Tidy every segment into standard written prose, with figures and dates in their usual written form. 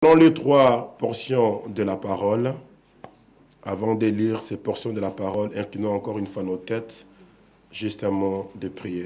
Dans les trois portions de la parole, avant de lire ces portions de la parole, inclinons encore une fois nos têtes, juste un mot de prière.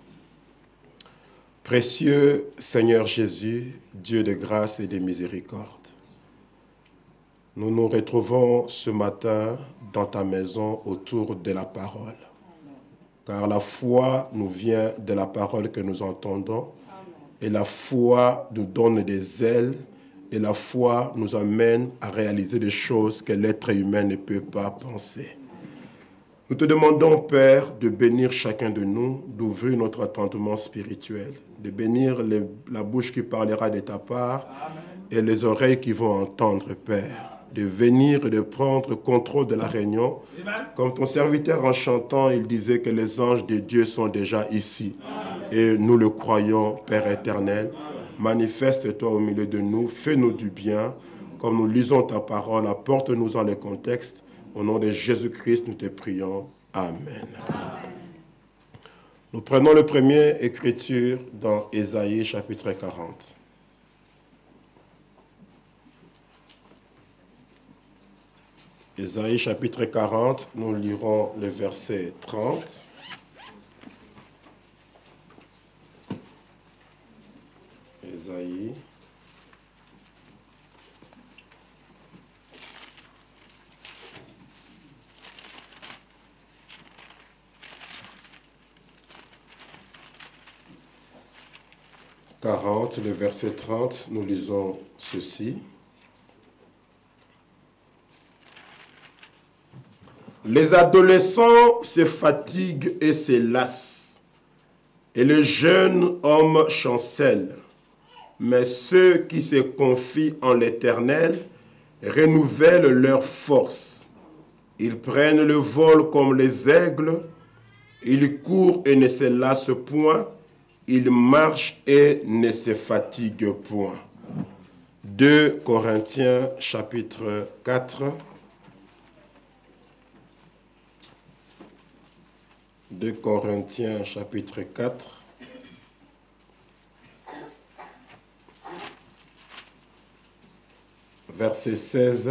Précieux Seigneur Jésus, Dieu de grâce et de miséricorde, nous nous retrouvons ce matin dans ta maison autour de la parole. Car la foi nous vient de la parole que nous entendons, et la foi nous donne des ailes, et la foi nous amène à réaliser des choses que l'être humain ne peut pas penser. Nous te demandons, Père, de bénir chacun de nous, d'ouvrir notre entendement spirituel, de bénir la bouche qui parlera de ta part et les oreilles qui vont entendre, Père, de venir et de prendre contrôle de la réunion. Comme ton serviteur en chantant, il disait que les anges de Dieu sont déjà ici. Et nous le croyons, Père éternel. Manifeste-toi au milieu de nous, fais-nous du bien. Comme nous lisons ta parole, apporte-nous en le contexte. Au nom de Jésus-Christ, nous te prions. Amen. Nous prenons le premier écriture dans Ésaïe chapitre 40. Ésaïe chapitre 40, nous lirons le verset 30. Ésaïe. Le verset 30, nous lisons ceci. Les adolescents se fatiguent et se lassent, et les jeunes hommes chancellent. Mais ceux qui se confient en l'Éternel renouvellent leur force. Ils prennent le vol comme les aigles, ils courent et ne se lassent point, ils marchent et ne se fatiguent point. 2 Corinthiens chapitre 4. 2 Corinthiens chapitre 4. Verset 16.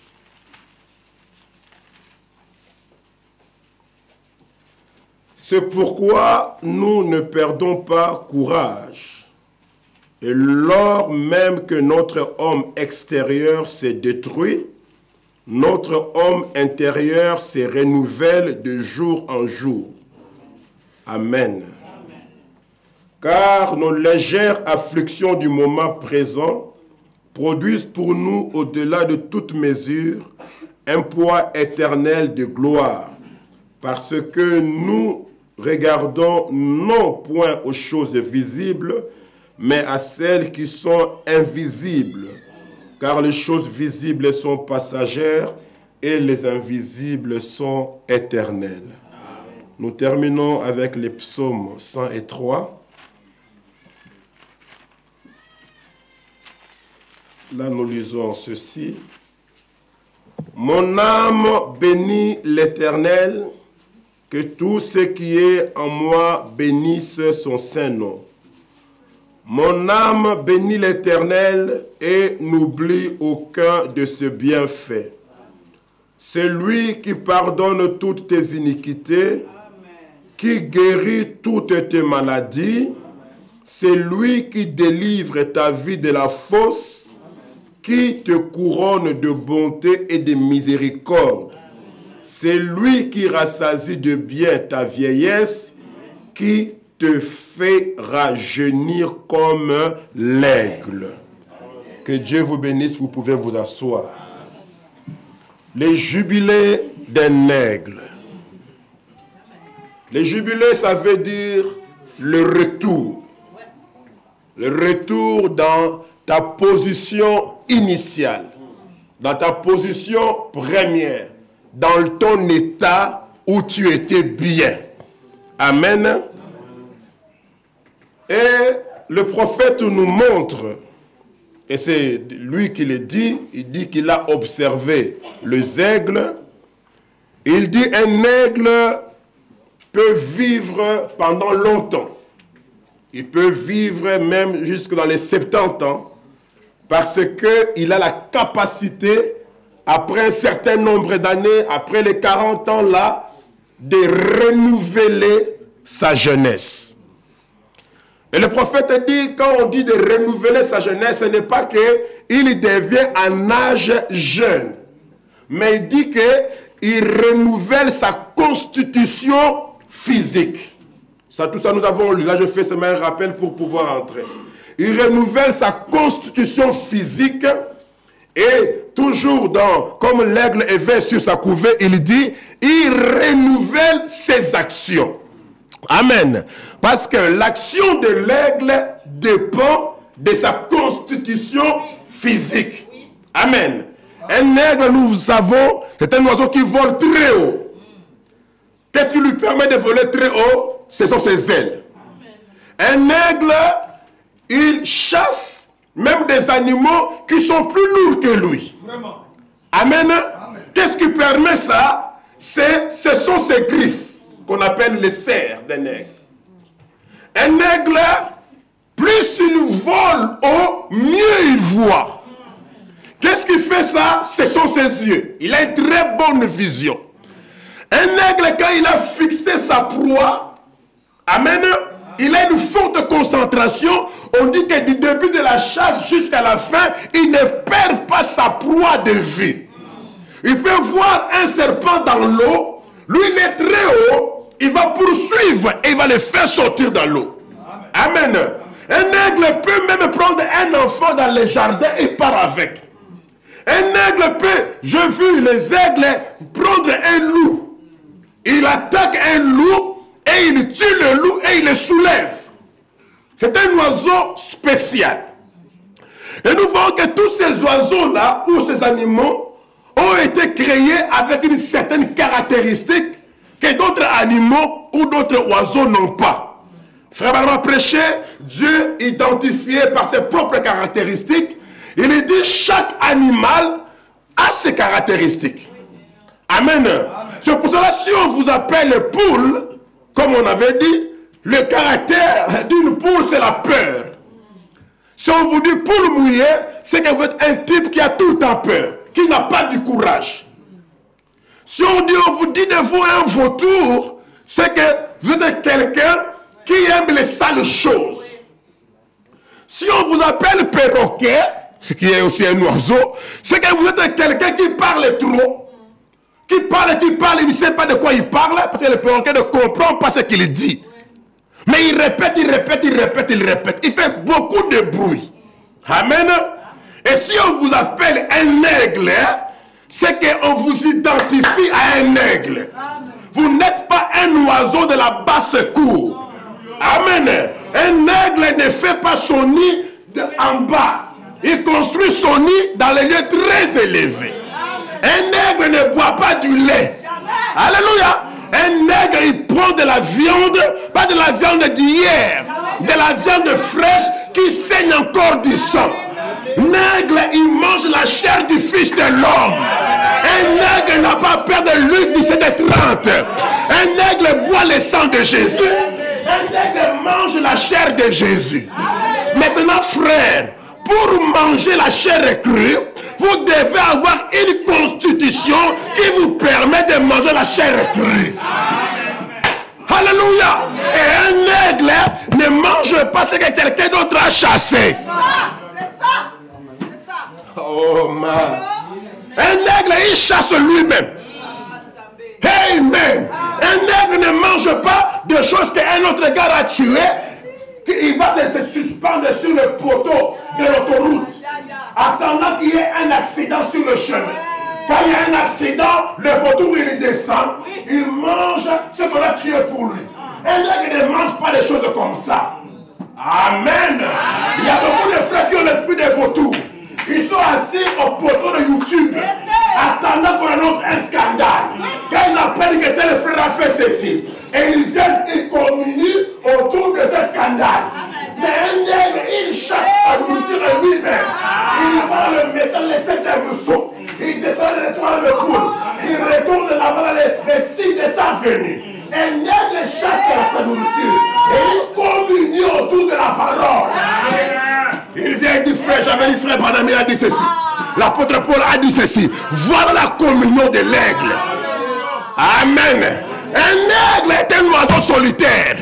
C'est pourquoi nous ne perdons pas courage. Et lors même que notre homme extérieur s'est détruit, notre homme intérieur se renouvelle de jour en jour. Amen. Car nos légères afflictions du moment présent produisent pour nous, au-delà de toute mesure, un poids éternel de gloire, parce que nous regardons non point aux choses visibles, mais à celles qui sont invisibles, car les choses visibles sont passagères et les invisibles sont éternelles. Nous terminons avec les psaumes 103. Là, nous lisons ceci. Mon âme bénit l'Éternel, que tout ce qui est en moi bénisse son saint nom. Mon âme bénit l'Éternel et n'oublie aucun de ses bienfaits. C'est lui qui pardonne toutes tes iniquités, qui guérit toutes tes maladies. C'est lui qui délivre ta vie de la fosse, qui te couronne de bonté et de miséricorde. C'est lui qui rassasie de bien ta vieillesse, qui te fait rajeunir comme l'aigle. Que Dieu vous bénisse, vous pouvez vous asseoir. Les jubilés d'un aigle. Les jubilés, ça veut dire le retour. Le retour dans ta position initiale, dans ta position première, dans ton état où tu étais bien. Amen. Et le prophète nous montre, et c'est lui qui le dit, il dit qu'il a observé les aigles. Il dit un aigle peut vivre pendant longtemps. Il peut vivre même jusque dans les 70 ans. Parce qu'il a la capacité, après un certain nombre d'années, après les 40 ans là, de renouveler sa jeunesse. Et le prophète dit, quand on dit de renouveler sa jeunesse, ce n'est pas qu'il devient en âge jeune, mais il dit qu'il renouvelle sa constitution physique. Ça, tout ça, nous avons lu. Là, je fais seulement un rappel pour pouvoir entrer. Il renouvelle sa constitution physique et toujours comme l'aigle éveille sur sa couvée, il dit, il renouvelle ses actions. Amen. Parce que l'action de l'aigle dépend de sa constitution physique. Amen. Un aigle, nous savons, c'est un oiseau qui vole très haut. Qu'est-ce qui lui permet de voler très haut? Ce sont ses ailes. Un aigle, il chasse même des animaux qui sont plus lourds que lui. Amen. Qu'est-ce qui permet ça? Ce sont ses griffes qu'on appelle les serres d'un aigle. Un aigle, plus il vole haut, mieux il voit. Qu'est-ce qui fait ça? Ce sont ses yeux. Il a une très bonne vision. Un aigle, quand il a fixé sa proie, amen, il a une forte concentration. On dit que du début de la chasse jusqu'à la fin, il ne perd pas sa proie de vue. Il peut voir un serpent dans l'eau. Lui, il est très haut. Il va poursuivre et il va le faire sortir dans l'eau. Amen. Un aigle peut même prendre un enfant dans le jardin et part avec. Un aigle peut, j'ai vu les aigles prendre un loup. Il attaque un loup et il tue le loup et il le soulève. C'est un oiseau spécial. Et nous voyons que tous ces oiseaux-là, ou ces animaux, ont été créés avec une certaine caractéristique que d'autres animaux ou d'autres oiseaux n'ont pas. Frère Barnabas prêchait, Dieu identifié par ses propres caractéristiques. Il dit chaque animal a ses caractéristiques. Amen. C'est pour cela, si on vous appelle poule, comme on avait dit, le caractère d'une poule, c'est la peur. Si on vous dit poule mouillée, c'est que vous êtes un type qui a tout le temps peur, qui n'a pas du courage. Si on vous dit de vous un vautour, c'est que vous êtes quelqu'un qui aime les sales choses. Si on vous appelle perroquet, ce qui est aussi un oiseau, c'est que vous êtes quelqu'un qui parle trop. Qui parle, il ne sait pas de quoi il parle, parce que le perroquet ne comprend pas ce qu'il dit. Mais il répète, il répète, il répète, il répète. Il fait beaucoup de bruit. Amen. Et si on vous appelle un aigle, c'est qu'on vous identifie à un aigle. Vous n'êtes pas un oiseau de la basse cour. Amen. Un aigle ne fait pas son nid en bas. Il construit son nid dans les lieux très élevés. Un aigle ne boit pas du lait. Alléluia. Un aigle, il prend de la viande, pas de la viande d'hier, de la viande fraîche qui saigne encore du sang. Un aigle, il mange la chair du Fils de l'homme. Un aigle n'a pas peur de Luc 17:30. Un aigle boit le sang de Jésus. Un aigle mange la chair de Jésus. Maintenant, frère, pour manger la chair crue, vous devez avoir une constitution qui vous permet de manger la chair crue. Alléluia. Et un aigle ne mange pas ce que quelqu'un d'autre a chassé. C'est ça. Oh man. Un aigle, il chasse lui-même. Amen. Un aigle ne mange pas de choses qu'un autre gars a tué. Il va se suspendre sur le poteau de l'autoroute, attendant qu'il y ait un accident sur le chemin. Quand il y a un accident, le vautour il descend, il mange ce qu'on a tué pour lui. Un aigle ne mange pas des choses comme ça. Amen. Il y a beaucoup de frères qui ont l'esprit des vautours. Ils sont assis au poteau de YouTube, attendant qu'on annonce un scandale. Quand ils apprennent que tel frère a fait ceci, et ils viennent, ils communient autour de ce scandale. Mais un aigle, il chasse sa nourriture lui-même. Il va le message, le 7e saut. Il descend l'étoile de poule. Il retourne là-bas les signes de sa venue. Un aigle chasse sa nourriture. Et il communie autour de la parole. Il vient et dit, frère, j'avais dit, frère Branham a dit ceci. L'apôtre Paul a dit ceci. Voilà la communion de l'aigle. Amen. Un aigle est un oiseau solitaire.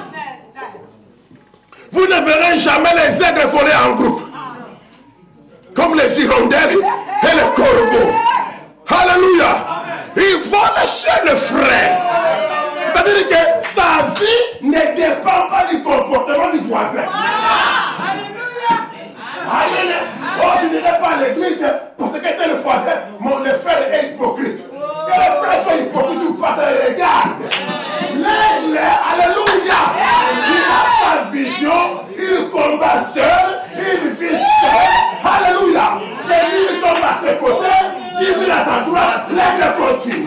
Vous ne verrez jamais les aigles voler en groupe. Comme les hirondelles et les corbeaux. Alléluia. Ils volent chez le frère. C'est-à-dire que sa vie ne dépend pas du comportement du voisin. Alléluia. Oh, je n'irai pas à l'église parce que t'es le voisin, le frère est hypocrite. Que le frère soit hypocrite ou pas, ça le regarde. L'aigle, alléluia, il a sa vision, il combat seul, il vit seul, alléluia. Et lui, il tombe à ses côtés, 10 000 à sa droite, l'aigle continue.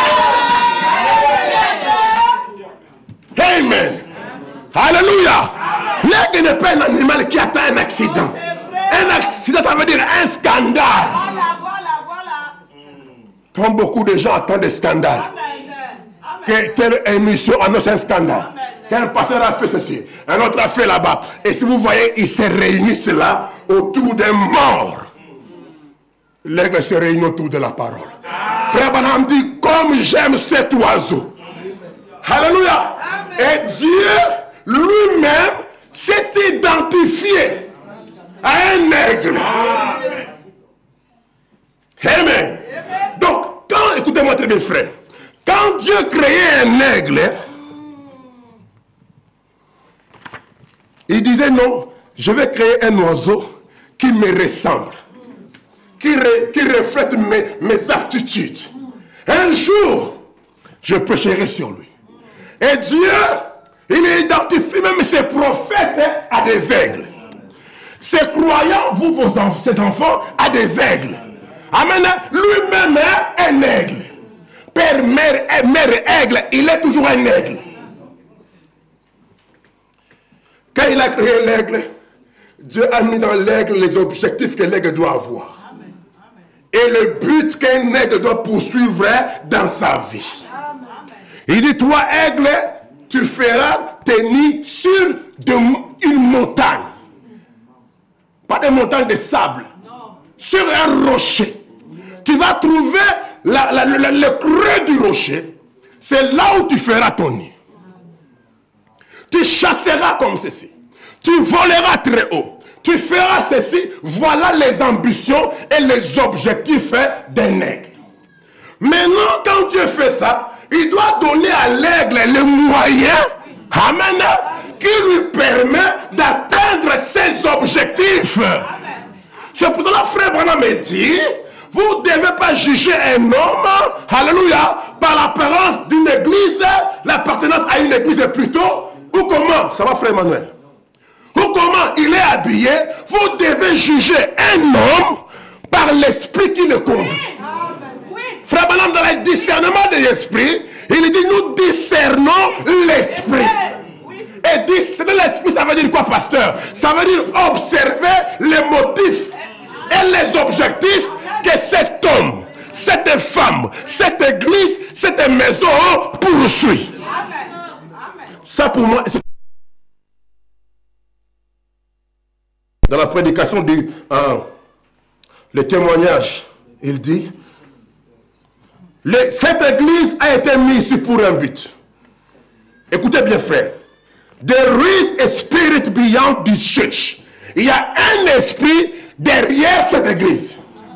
Amen. Alléluia. L'aigle n'est pas un animal qui attend un accident. Un accident, ça veut dire un scandale. Voilà. Comme beaucoup de gens attendent des scandales. Telle émission annonce un scandale. Quel pasteur a fait ceci, un autre a fait là-bas. Et si vous voyez, ils se réunissent là autour d'un mort. L'aigle se réunit autour de la parole. Frère Branham dit, comme j'aime cet oiseau. Alléluia. Et Dieu lui-même s'est identifié à un aigle. Amen. Donc, écoutez-moi très bien, frère. Quand Dieu créait un aigle, il disait non, je vais créer un oiseau qui me ressemble, qui reflète mes aptitudes. Un jour, je prêcherai sur lui. Et Dieu, il identifie même ses prophètes à des aigles. Ses croyants, vous, ses enfants, à des aigles. Amen. Lui-même est un aigle. Père, mère aigle, il est toujours un aigle. Quand il a créé l'aigle, Dieu a mis dans l'aigle les objectifs que l'aigle doit avoir. Amen. Et le but qu'un aigle doit poursuivre dans sa vie. Amen. Il dit, toi aigle, tu feras tes nids sur une montagne. Pas des montagnes de sable. Non. Sur un rocher. Tu vas trouver le creux du rocher. C'est là où tu feras ton nid. Tu chasseras comme ceci. Tu voleras très haut. Tu feras ceci. Voilà les ambitions et les objectifs d'un aigle. Maintenant, quand Dieu fait ça, il doit donner à l'aigle les moyens, amen, qui lui permet d'atteindre ses objectifs. C'est pour cela, frère Branham me dit, vous ne devez pas juger un homme, alléluia, par l'apparence d'une église, l'appartenance à une église plutôt, ou comment, ça va frère Emmanuel, ou comment il est habillé. Vous devez juger un homme par l'esprit qui le conduit. Frère Branham, dans le discernement de l'esprit, il dit, nous discernons l'esprit. Et discerner l'esprit, ça veut dire quoi, pasteur? Ça veut dire observer les motifs et les objectifs que cet homme, cette femme, cette église, cette maison poursuit. Ça pour moi, dans la prédication du le témoignage, il dit, cette église a été mise ici pour un but. Écoutez bien, frère. There is a spirit beyond this church. Il y a un esprit derrière cette église.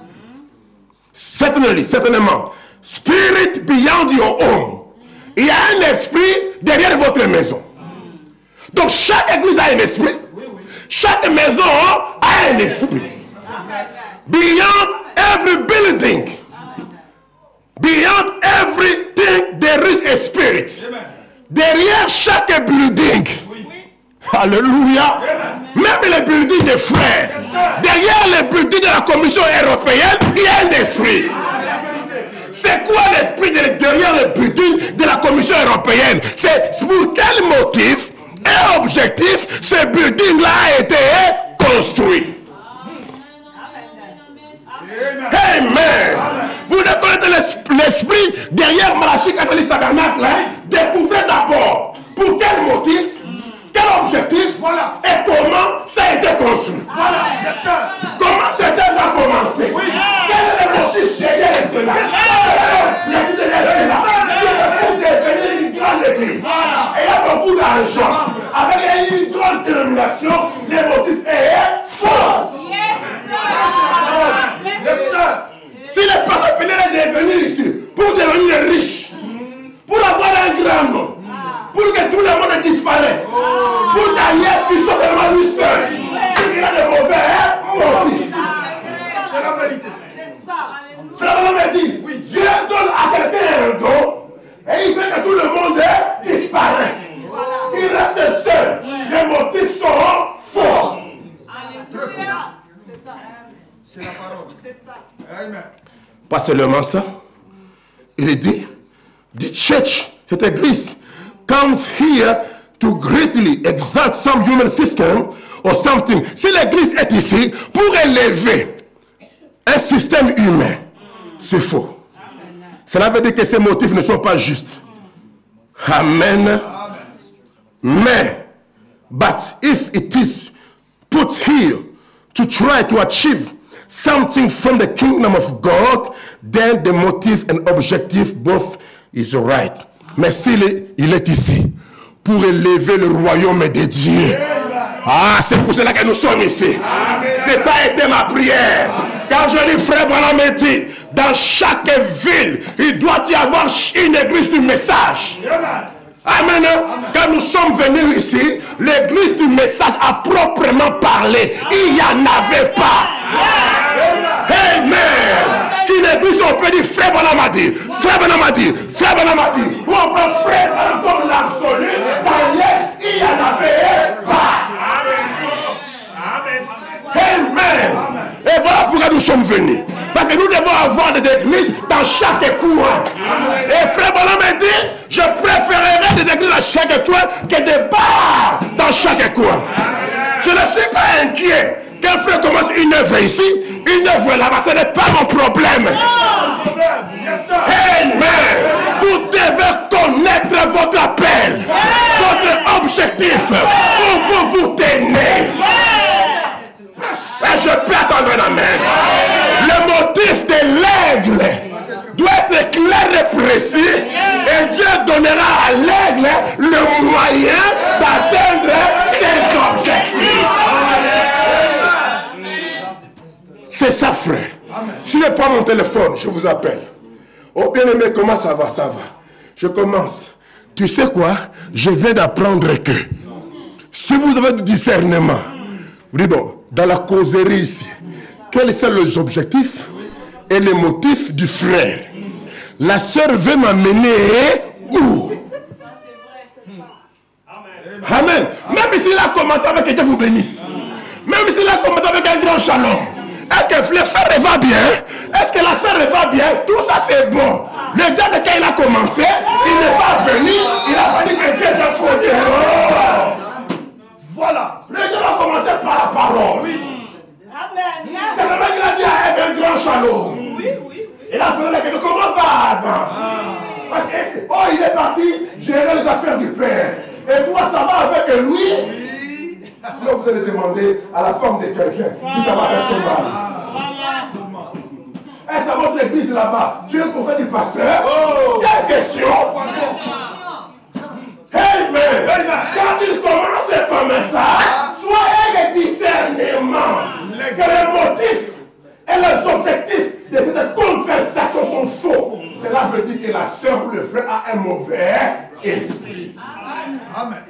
Certainement. Spirit beyond your home. Il y a un esprit derrière votre maison. Donc chaque église a un esprit. Chaque maison a un esprit. Beyond every building. Beyond everything there is a spirit. Derrière chaque building. Alléluia. Même les buildings des frères. Derrière les buildings de la Commission européenne, il y a un esprit. C'est quoi l'esprit derrière les buildings de la Commission européenne? C'est pour quel motif et objectif ce building-là a été construit? Amen. Vous connaissez l'esprit derrière Malachie catholique tabernacle. Découvrez d'abord pour quel motif, quel objectif et comment ça a été construit. Comment cette œuvre a commencé. Quel est le motif derrière cela. Pour devenir une grande église. Et il y a beaucoup d'argent. Avec une grande dénomination, les motifs est fort. Si les personnes venaient de venir ici pour devenir riches, pour avoir un grand nom, pour que tout le monde disparaisse, pour d'ailleurs qu'ils soient seulement lui seul, il y a de mauvais motifs. C'est la vérité. C'est ça. C'est la vérité. Dieu donne à quelqu'un un don et il fait que tout le monde disparaisse. Il reste seul. Les motifs sont forts. C'est la parole. C'est ça. Amen. Pas seulement ça. Il dit, the church, cette église, comes here to greatly exalt some human system or something. Si l'église est ici pour élever un système humain, c'est faux. Cela veut dire que ces motifs ne sont pas justes. Amen. Mais, but if it is put here to try to achieve something from the kingdom of God, then the motive and objective both is right. Mais s'il est ici pour élever le royaume de Dieu, c'est pour cela que nous sommes ici. C'est ça a été ma prière. Quand je dis frère Branham me dit, dans chaque ville, il doit y avoir une église du message. Amen. Quand nous sommes venus ici, l'église du message a proprement parlé. Il n'y en avait pas. Amen. Qu'une église, on peut dire frère Branham a dit, frère Branham a dit, frère Branham a dit. Ou on prend frère Branham comme l'absolu. Dans l'Est, il n'y en avait pas. Amen. Et voilà pourquoi nous sommes venus. Parce que nous devons avoir des églises dans chaque coin. Et frère Branham a dit, je préférerais des églises dans chaque coin que des bars dans chaque coin. Je ne suis pas inquiet. Qu'un frère commence une œuvre ici, une œuvre là-bas, ce n'est pas mon problème. Amen. Vous devez connaître votre appel, votre objectif, où vous vous tenez. Et je peux attendre un amen. Le motif de l'aigle doit être clair et précis. Et Dieu donnera à l'aigle le moyen d'atteindre ses objectifs. C'est ça, frère. Si je prends mon téléphone, je vous appelle. Oh bien-aimé, comment ça va? Ça va. Je commence. Tu sais quoi? Je viens d'apprendre que si vous avez du discernement, vous dites bon, dans la causerie ici, quels sont les objectifs et les motifs du frère? La sœur veut m'amener où? Amen. Même s'il a commencé avec que Dieu vous bénisse. Même s'il a commencé avec un grand shalom. Est-ce que le frère va bien? Est-ce que la sœur va bien? Tout ça c'est bon. Le gars de quand il a commencé, il n'est pas venu, il a pas dit que Dieu t'a fauté. Voilà. Le gars a commencé par la parole. Oui. C'est le mec qui a dit à un grand shalom. Oui. Et là, comment va Adam? Parce que, oh, il est parti gérer les affaires du Père. Et toi, ça va avec lui? Là, vous allez demander à la femme de quelqu'un si ça va avec son mari. Est-ce que votre église là-bas, tu es pour faire du pasteur? Quelle question? Amen. Quand il commence comme ça, soyez le discernement que les motifs et les objectifs de cette conversation sont faux. Cela veut dire que la sœur ou le frère a un mauvais esprit. Amen.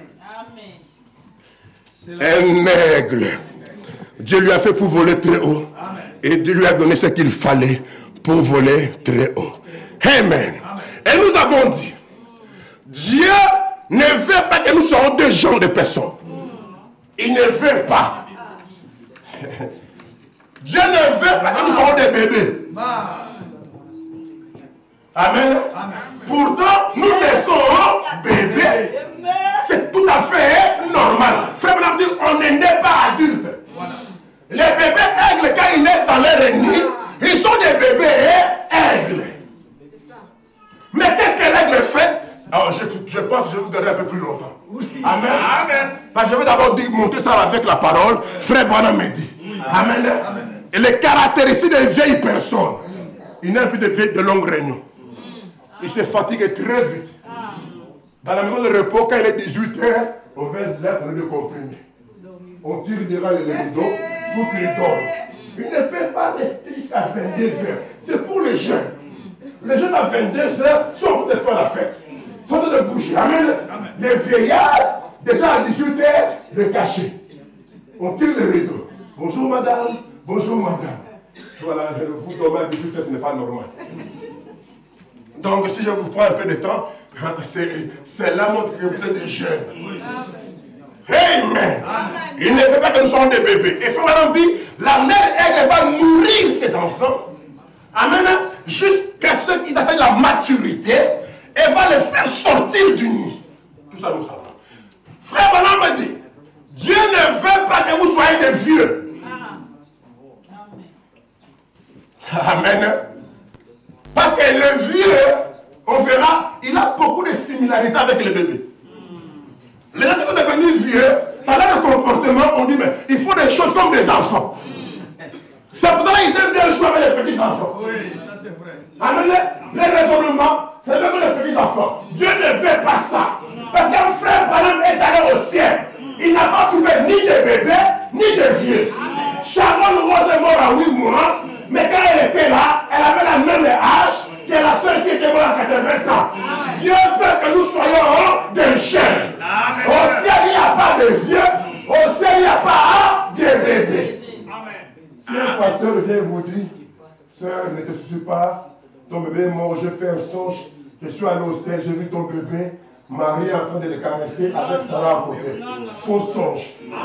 Un aigle. Dieu lui a fait pour voler très haut. Et Dieu lui a donné ce qu'il fallait pour voler très haut. Amen. Et nous avons dit, Dieu ne veut pas que nous soyons deux genres de personnes. Il ne veut pas. Dieu ne veut pas que nous soyons des bébés. Amen. Pourtant, nous naissons bébés. C'est tout à fait normal. Frère Branham dit, on ne naît pas adulte. Les bébés aigles, quand ils naissent dans leur nid, ils sont des bébés aigles. Mais qu'est-ce que l'aigle fait? Alors, je pense que je vais vous donner un peu plus longtemps. Amen. bah, je vais d'abord montrer ça avec la parole. Frère Branham me dit. Amen. Et les caractéristiques des vieilles personnes. Il n'a plus de longues réunions. Il se fatigue très vite. Dans la maison de repos, quand il est 18h, on va l'être de comprimer. On tire derrière les rideaux pour qu'il dorme. Il ne peut pas rester jusqu'à 22h. C'est pour les jeunes. Les jeunes à 22h sont en train de faire la fête. Ils sont en train de bouger. Amen. Les vieillards, déjà à 18h, le cachet. On tire les rideaux. Bonjour madame. Bonjour madame. Voilà, vous dormez à 18h, ce n'est pas normal. Donc si je vous prends un peu de temps, c'est la montre que vous êtes des jeunes. Amen. Il ne veut pas que nous soyons des bébés. Et frère Madame dit, la mère, elle va nourrir ses enfants. Amen. Jusqu'à ce qu'ils atteignent la maturité. Elle va les faire sortir du nid. Tout ça nous savons. Frère Madame me dit, Dieu ne veut pas que vous soyez des vieux. Amen. Parce que le vieux, on verra, il a beaucoup de similarités avec les bébés. Les gens qui sont devenus vieux, par leur comportement, on dit, mais il faut des choses comme des enfants. C'est pour ça qu'ils aiment bien jouer avec les petits enfants. Oui, ça c'est vrai. Amen. Les raisonnements, c'est comme les petits enfants. Dieu ne veut pas ça. Parce qu'un frère, par exemple, est allé au ciel. Il n'a pas trouvé ni de bébés, ni de vieux. Sharon Rose est mort à 8 mois, mais quand elle était là, elle avait la même âge que la seule qui était morte à 80 ans. Dieu veut que nous soyons des jeunes. Au ciel, il n'y a pas de vieux. Au ciel, il n'y a pas de bébés. Si un pasteur vient vous dire, sœur, ne te soucie pas, ton bébé est mort, je fais un songe, je suis allé au ciel, j'ai vu ton bébé, Marie est en train de le caresser avec Sarah à côté. Faux songe.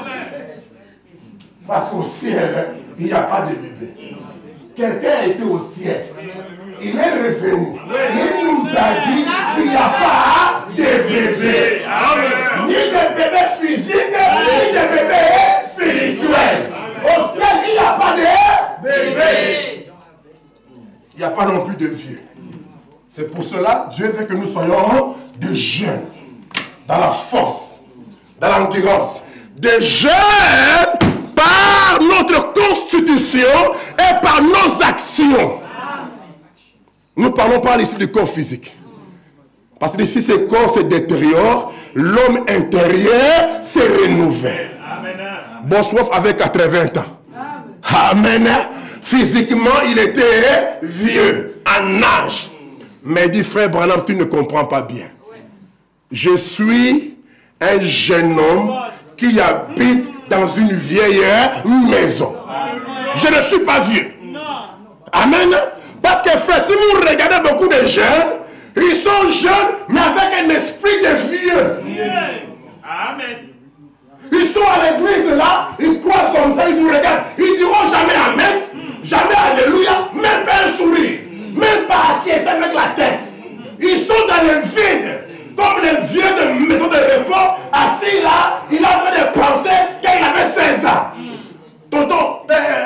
Parce qu'au ciel, il n'y a pas de bébé. Quelqu'un a été au ciel. Il est revenu. Il nous a dit qu'il n'y a pas de bébé. Ni de bébé physique, ni de bébé spirituel. Au ciel, il n'y a pas de bébé. Il n'y a pas non plus de vieux. C'est pour cela Dieu veut que nous soyons des jeunes. Dans la force, dans l'endurance. Des jeunes par notre constitution et par nos actions. Nous ne parlons pas ici du corps physique. Parce que ici, ce corps se détériore, l'homme intérieur se renouvelle. Bossuet avait 80 ans. Amen. Physiquement, il était vieux, en âge. Mais il dit, frère Branham, tu ne comprends pas bien. Je suis un jeune homme qui habite dans une vieille maison. Je ne suis pas vieux. Amen. Parce que frère, si vous regardez beaucoup de jeunes, ils sont jeunes, mais avec un esprit de vieux. Amen. Ils sont à l'église là, ils croient comme ça, ils vous regardent. Ils diront jamais Amen, jamais Alléluia, même pas un sourire, même pas acquiescer avec la tête. Ils sont dans le vide, comme les vieux de maison de repos, assis là, il est en train de penser qu'il avait 16 ans. Tonton,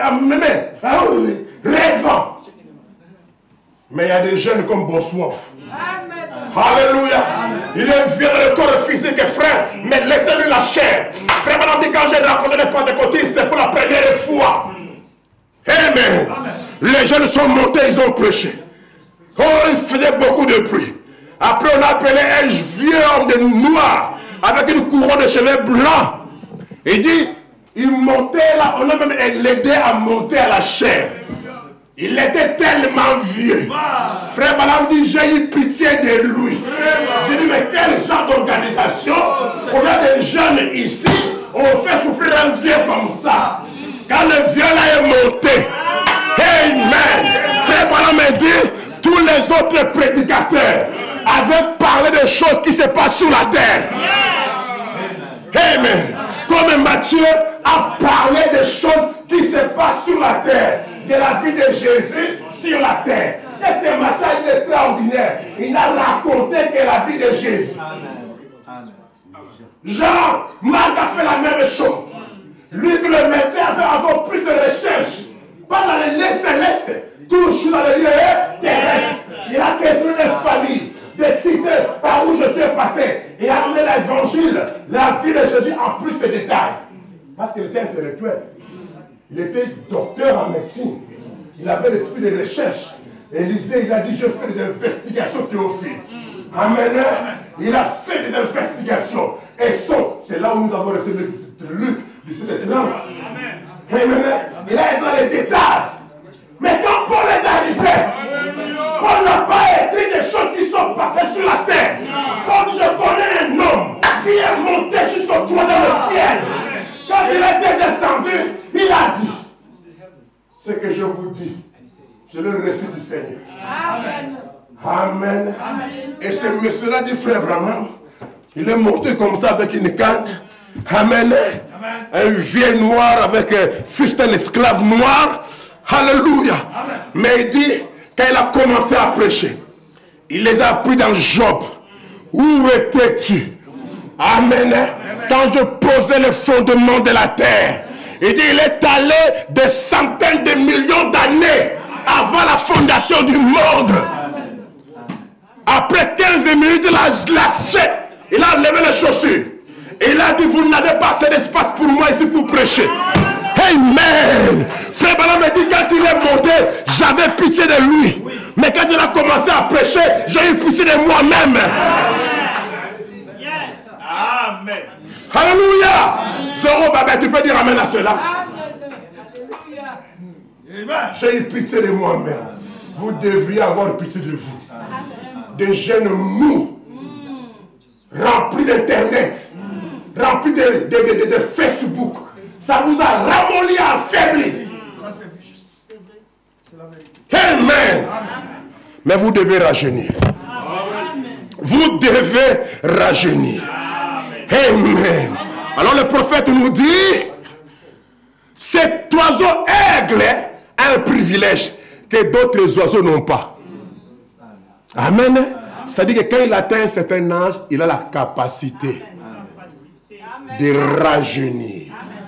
rêvant. Mais il y a des jeunes comme Bossuet. Alléluia. Il est vieux dans le corps physique, frère, mais laissez-lui la chair. Frère, madame dit, quand j'ai rencontré les pentecôtistes, c'est pour la première fois. Amen. Les jeunes sont montés, ils ont prêché. Oh, ils faisaient beaucoup de bruit. Après, on a appelé un vieux homme de noir, avec une couronne de cheveux blancs. Il dit, il montait là, on a même l'aidé à monter à la chair. Il était tellement vieux. Frère madame dit, j'ai eu pitié de lui. J'ai dit, mais quel genre d'organisation? On a des jeunes ici, on fait souffrir un vieux comme ça. Quand le vieux là est monté, amen. Frère madame me dit, tous les autres prédicateurs avaient parlé de choses qui se passent sous la terre. Amen. Comme Matthieu a parlé de choses qui se passent sur la terre, de la vie de Jésus sur la terre. Et ce matin, il est extraordinaire. Il a raconté que la vie de Jésus. Jean, Marc a fait la même chose. Lui, le médecin, a fait encore plus de recherches. Pas dans les lieux célestes, toujours dans les lieux terrestres. Il a questionné des familles, des cités par où je suis passé. Et a amené l'évangile, la vie de Jésus en plus parce qu'il était intellectuel. Il était docteur en médecine. Il avait l'esprit de recherche. Élisée, il a dit, je fais des investigations théophiles. Amen. Il a fait des investigations. Et c'est là où nous avons reçu le Luc, du Saint-Esprit. Amen. Il a été dans les détails. Mais quand Paul est arrivé, Paul n'a pas écrit des choses qui sont passées sur la terre. Paul dit, je connais un homme qui est monté jusqu'au toit dans le ciel. Quand il était descendu, il a dit, ce que je vous dis, je l'ai reçu du Seigneur. Amen. Amen. Et ce monsieur-là dit, frère Branham, il est monté comme ça avec une canne. Amen. Un vieux noir avec juste un esclave noir. Alléluia. Mais il dit, quand il a commencé à prêcher, il les a pris dans Job. Où étais-tu? Amen. Quand je posais le fondement de la terre, il dit, il est allé des centaines de millions d'années avant la fondation du monde. Après 15 minutes, il a lâché, il a levé les chaussures. Et il a dit, vous n'avez pas assez d'espace pour moi ici pour prêcher. Amen. Frère Branham me dit, quand il est monté, j'avais pitié de lui. Mais quand il a commencé à prêcher, j'ai eu pitié de moi-même. Amen. Alléluia. Zoro Baba, tu peux dire amen à cela. J'ai eu pitié de moi-même. Vous devriez avoir pitié de vous. Des jeunes mous, remplis d'internet, remplis de Facebook. Ça vous a ramolli, affaibli. Ça c'est juste. C'est la vérité. Amen. Mais vous devez rajeunir. Vous devez rajeunir. Amen. Alors le prophète nous dit, cet oiseau aigle a un privilège que d'autres oiseaux n'ont pas. Amen. C'est-à-dire que quand il atteint un certain âge, il a la capacité de rajeunir.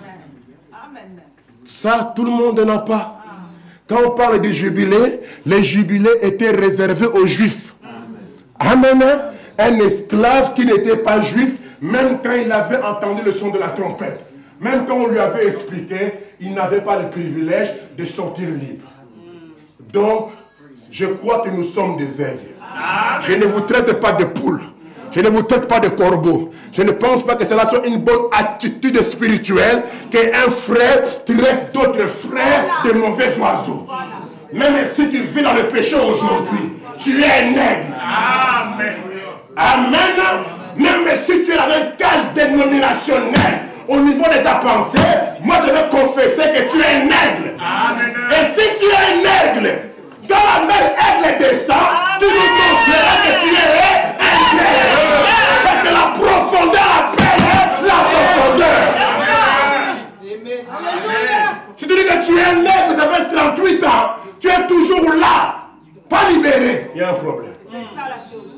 Ça, tout le monde n'a pas. Quand on parle du jubilé, les jubilés étaient réservés aux juifs. Amen. Un esclave qui n'était pas juif, même quand il avait entendu le son de la trompette, même quand on lui avait expliqué, il n'avait pas le privilège de sortir libre. Donc, je crois que nous sommes des aigles. Je ne vous traite pas de poules. Je ne vous traite pas de corbeaux. Je ne pense pas que cela soit une bonne attitude spirituelle qu'un frère traite d'autres frères de mauvais oiseaux. Même si tu vis dans le péché aujourd'hui, tu es un aigle. Amen. Amen. Même si tu es dans un cadre dénominationnel, au niveau de ta pensée, moi je vais confesser que tu es un aigle. Amen. Et si tu es un aigle, quand la mère aigle descend, tu nous montreras que tu es un aigle. Parce que la profondeur appelle la profondeur. Amen. Si tu dis que tu es un aigle, ça fait 38 ans, tu es toujours là, pas libéré. Il y a un problème. C'est ça la chose.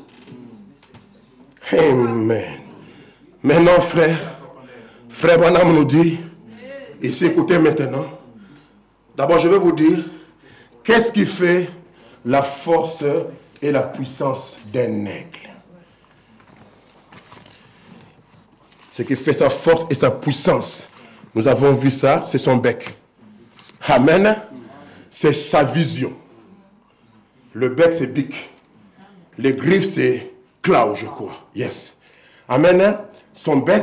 Amen. Maintenant, frère Branham nous dit, ici, écoutez maintenant. D'abord, je vais vous dire, qu'est-ce qui fait la force et la puissance d'un aigle? Ce qui fait sa force et sa puissance, nous avons vu ça, c'est son bec. Amen. C'est sa vision. Le bec, c'est bic. Les griffes, c'est claw, je crois. Yes. Amen. Son bec,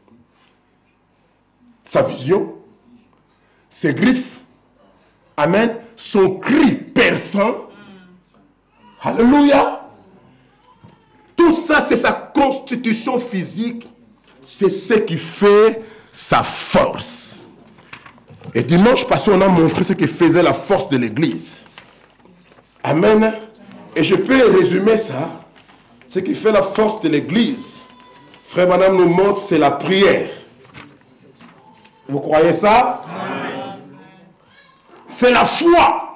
sa vision, ses griffes. Amen. Son cri perçant. Alléluia. Tout ça, c'est sa constitution physique. C'est ce qui fait sa force. Et dimanche passé, on a montré ce qui faisait la force de l'église. Amen. Et je peux résumer ça. Ce qui fait la force de l'église, frère Madame nous montre, c'est la prière. Vous croyez ça? C'est la foi,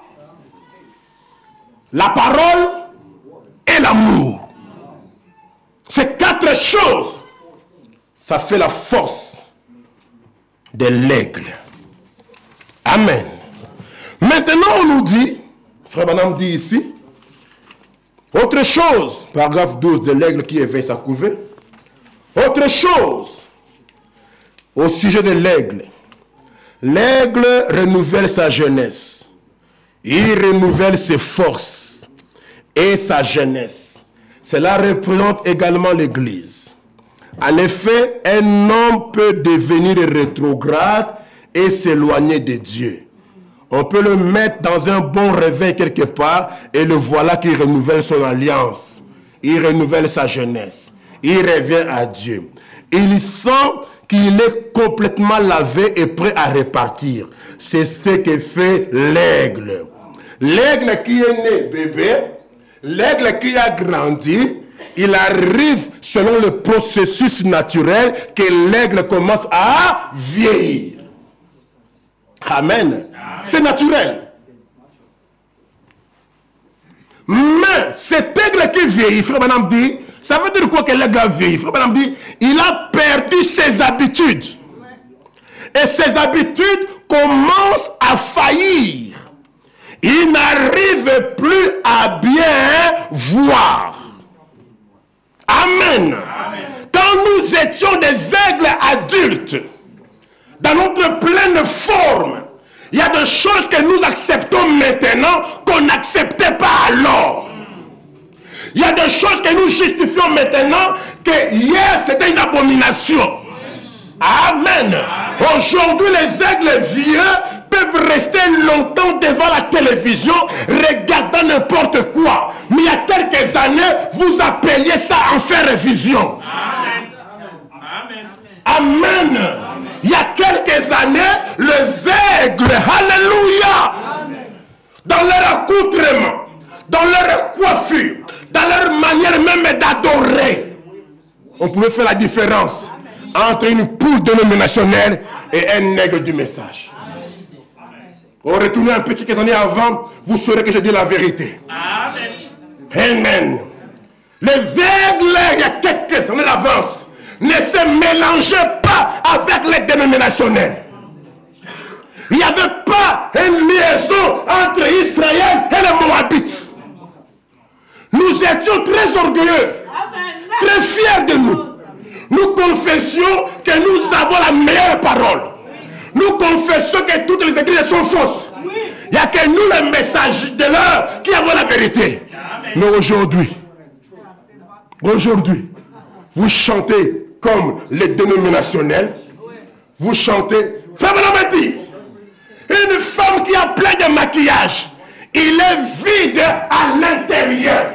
la parole et l'amour. Ces quatre choses, ça fait la force de l'aigle. Amen. Maintenant, on nous dit, frère Madame dit ici, autre chose, paragraphe 12 de l'aigle qui éveille sa couvée. Autre chose, au sujet de l'aigle, L'aigle renouvelle sa jeunesse. Il renouvelle ses forces et sa jeunesse. Cela représente également l'Église. En effet, un homme peut devenir rétrograde et s'éloigner de Dieu. On peut le mettre dans un bon réveil quelque part et le voilà qui renouvelle son alliance. Il renouvelle sa jeunesse. Il revient à Dieu. Il sent qu'il est complètement lavé et prêt à repartir. C'est ce que fait l'aigle. L'aigle qui est né bébé, l'aigle qui a grandi, il arrive selon le processus naturel que l'aigle commence à vieillir. Amen. C'est naturel. Mais cet aigle qui vieillit, frère Branham dit, ça veut dire quoi que l'aigle a vieilli? Frère Branham dit, il a perdu ses habitudes. Et ses habitudes commencent à faillir. Il n'arrive plus à bien voir. Amen. Quand nous étions des aigles adultes, dans notre pleine forme, il y a des choses que nous acceptons maintenant qu'on n'acceptait pas alors. Il y a des choses que nous justifions maintenant que hier c'était une abomination. Amen. Aujourd'hui, les aigles vieux peuvent rester longtemps devant la télévision regardant n'importe quoi. Mais il y a quelques années, vous appeliez ça en faire révision. Amen. Amen. Il y a quelques années, les aigles, alléluia, dans leur accoutrement, dans leur coiffure, dans leur manière même d'adorer, on pouvait faire la différence entre une poule dénominationnelle et un aigle du message. On retourne un peu quelques années avant, vous saurez que je dis la vérité. Amen. Les aigles, il y a quelques années d'avance, ne se mélangeaient pas avec les dénominationnels. Il n'y avait pas une liaison entre Israël et les Moabites. Nous étions très orgueilleux, très fiers de nous. Nous confessions que nous avons la meilleure parole. Nous confessons que toutes les églises sont fausses. Il n'y a que nous, les messages de l'heure, qui avons la vérité. Mais aujourd'hui, vous chantez comme les dénominationnels. Vous chantez. Frère Branham dit, une femme qui a plein de maquillage, il est vide à l'intérieur.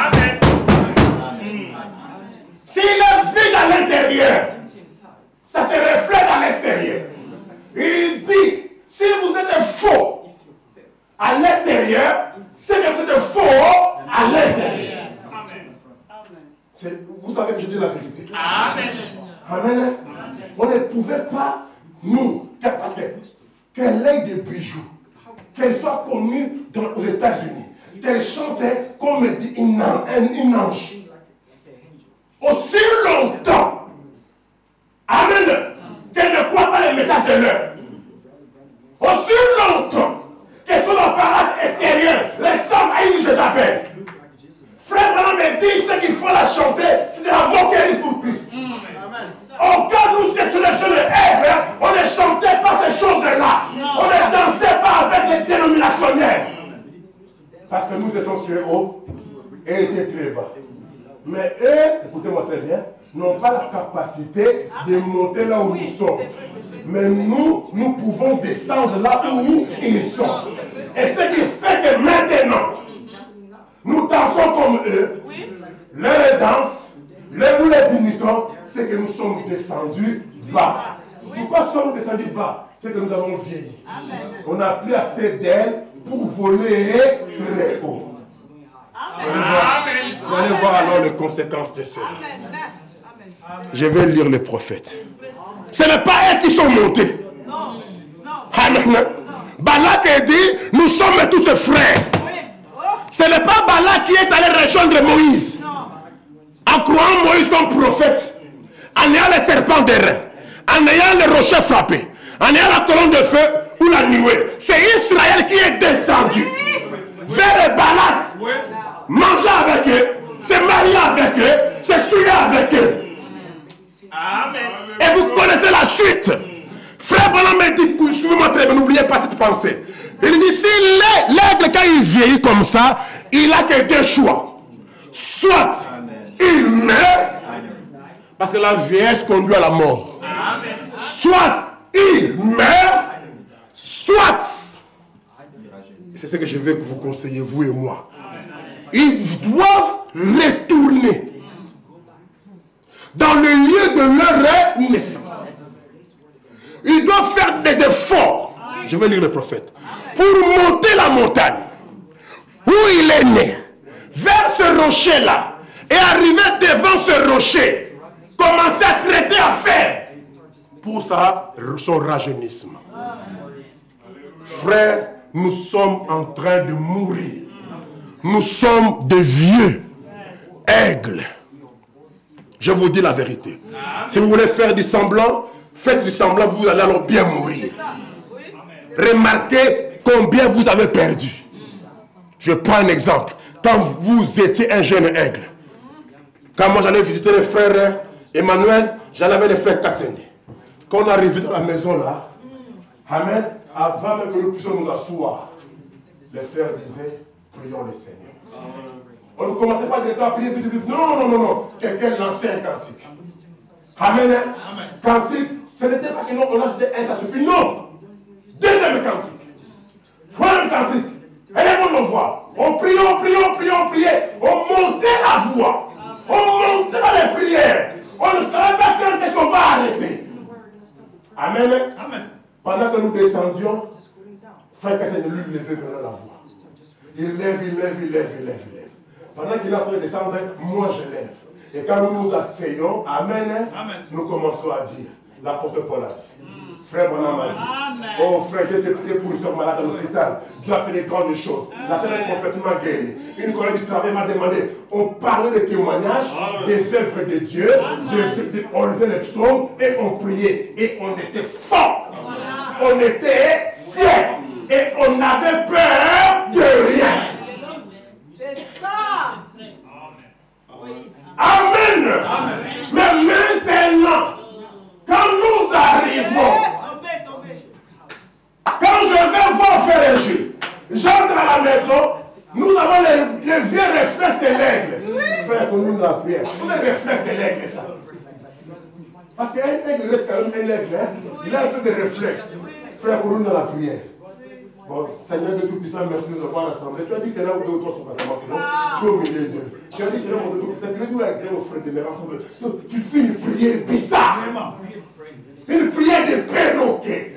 S'il est vide à l'intérieur, ça se reflète à l'extérieur. Il dit, si vous êtes faux à l'extérieur, c'est que vous êtes faux à l'intérieur. Vous savez que je dis la vérité. Amen. Amen. On ne pouvait pas, nous, parce que l'œil de bijoux, qu'elle soit connue aux États-Unis, qu'elle chantait comme dit une ange. Aussi longtemps, amen, qu'elle ne croit pas les messages de l'heure. Aussi longtemps que son apparence extérieure ressemble à une Jézabel. Frère Branham me dit ce qu'il faut la chanter, c'est la moquerie pour Christ. Quand nous étions les jeunes aigles, on ne chantait pas ces choses-là. On ne dansait pas avec les dénominationnels. Parce que nous étions très hauts et étaient très bas. Mais eux, écoutez-moi très bien, n'ont pas la capacité de monter là où nous sommes. Mais nous pouvons descendre là où ils sont. Et ce qui fait que maintenant, nous dansons comme eux, leur danse, nous les imitons, c'est que nous sommes descendus bas. Pourquoi sommes-nous descendus bas? C'est que nous avons vieilli. On n'a plus assez d'ailes pour voler très haut. Vous allez voir alors les conséquences de cela. Je vais lire les prophètes. Ce n'est pas eux qui sont montés. Amen. Balak dit, nous sommes tous frères. Ce n'est pas Balak qui est allé rejoindre Moïse. En croyant Moïse comme prophète, en ayant les serpents d'airain, en ayant les rochers frappés, en ayant la colonne de feu ou la nuée. C'est Israël qui est descendu vers les Balak. Manger avec eux, se marier avec eux, se souiller avec eux. Amen. Et vous connaissez la suite. Frère Branham m'a dit, suivez-moi très bien, n'oubliez pas cette pensée. Il dit, si l'aigle, quand il vieillit comme ça, il a que deux choix. Soit il meurt, parce que la vieillesse conduit à la mort. Soit il meurt, soit, c'est ce que je veux que vous conseillez, vous et moi. Ils doivent retourner dans le lieu de leur naissance. Ils doivent faire des efforts. Je vais lire le prophète. Pour monter la montagne où il est né, vers ce rocher-là, et arriver devant ce rocher, commencer à traiter à faire pour son rajeunissement. Frère, nous sommes en train de mourir. Nous sommes des vieux aigles. Je vous dis la vérité. Si vous voulez faire du semblant, faites du semblant, vous allez alors bien mourir. Remarquez combien vous avez perdu. Je prends un exemple. Quand vous étiez un jeune aigle, quand moi j'allais visiter le frère Emmanuel, j'allais avec le frère Kassende. Quand on arrivait dans la maison là, amen, avant même que nous puissions nous asseoir, les frères disaient, prions le Seigneur. On ne commençait pas directement à prier, non. Quelqu'un lançait un cantique. Amen. Cantique, ce n'était pas que nous on achetait un, ça suffit. Non. Deuxième cantique. Troisième cantique. Élèvons nos voix. On priait. On montait la voix. On montait dans les prières. On ne savait pas quand est-ce qu'on va arrêter. Amen. Pendant que nous descendions, frère Kassé ne lui levait maintenant la voix. Il lève. Pendant qu'il est en train de descendre, moi je lève. Et quand nous nous asseyons, amen, nous commençons à dire. L'apôtre Paul a dit. Frère Branham a dit. Oh frère, j'ai été prié pour une soeur malade à l'hôpital. Dieu a fait des grandes choses. La sœur est complètement guérie. Une collègue du travail m'a demandé. On parlait des témoignages, des œuvres de Dieu. On lisait les psaumes et on priait. Et on était forts. On était fiers. Et on n'avait peur de rien. C'est ça. Amen. Mais maintenant, quand nous arrivons, quand je vais voir faire un jeu, j'entre à la maison, nous avons les vieux réflexes de l'aigle. Frère, pour nous la prière, tous les réflexes de l'aigle, ça. Parce qu'un aigle reste quand même un aigle, il a un peu de réflexes. Frère, pour nous dans la prière. Bon, Seigneur de Tout-Puissant, merci de nous avoir rassemblés. Tu as dit que là où deux ou trois sont rassemblement, tu es au milieu d'eux. Tu as dit, Seigneur, mon Dieu Tout-Puissant, tu es agréé aux frères de mes rassemblés. Tu fais une prière bizarre. Une prière de perroquet.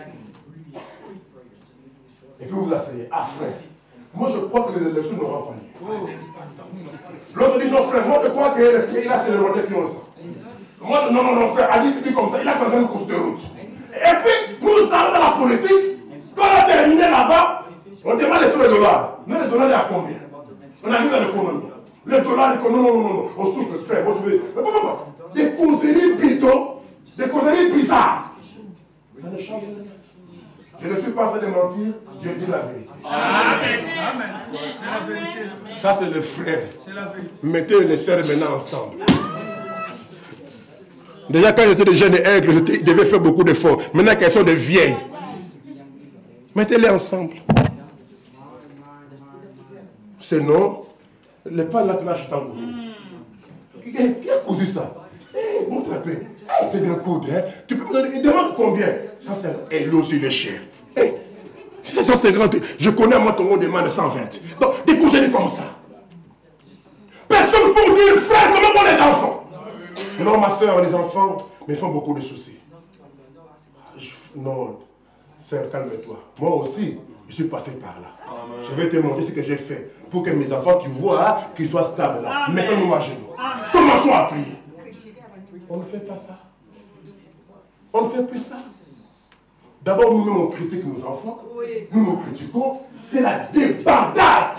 Et puis vous asseyez. Ah, frère, moi je crois que les élections n'auront pas lieu. L'autre dit, non, frère, moi je crois qu'il a c'est le roi qui ont ça. Moi, non, frère, Ali dit comme ça, il a quand même une course de route. Et puis, nous savons dans la politique. Quand on a terminé là-bas, on demande les dollars. Mais les dollars, il y a combien? On a vu dans l'économie. Les dollars, non, on souffre, frère. Moi, je veux. Des causeries bidons, des causeries bizarres. Ça ne change rien. Je ne suis pas en train de mentir, je dis la vérité. Amen. C'est la vérité. Ça, c'est le frère. Mettez les sœurs maintenant ensemble. Déjà, quand j'étais des jeunes aigles, ils devaient faire beaucoup d'efforts. Maintenant qu'elles sont des vieilles, mettez-les ensemble. Sinon, les pas là qui lâchent dans le qui a cousu ça? Montre un peu. C'est d'un coude. Tu peux me donner. Il demande combien? 150. Et l'eau sur les chairs. 150. Je connais moi ton monde demande 120. Donc, décousez comme ça. Personne pour dire, frère, comment vont les enfants? Non, ma soeur, les enfants, mais ils font beaucoup de soucis. Non. Sœur, calme-toi. Moi aussi, je suis passé par là. Amen. Je vais te montrer ce que j'ai fait pour que mes enfants, tu vois, qu'ils soient stables là. Mettons-nous à genoux. Commençons à prier. On ne fait pas ça. On ne fait plus ça. D'abord, nous-mêmes, on critique nos enfants. Nous nous critiquons. C'est la débandade.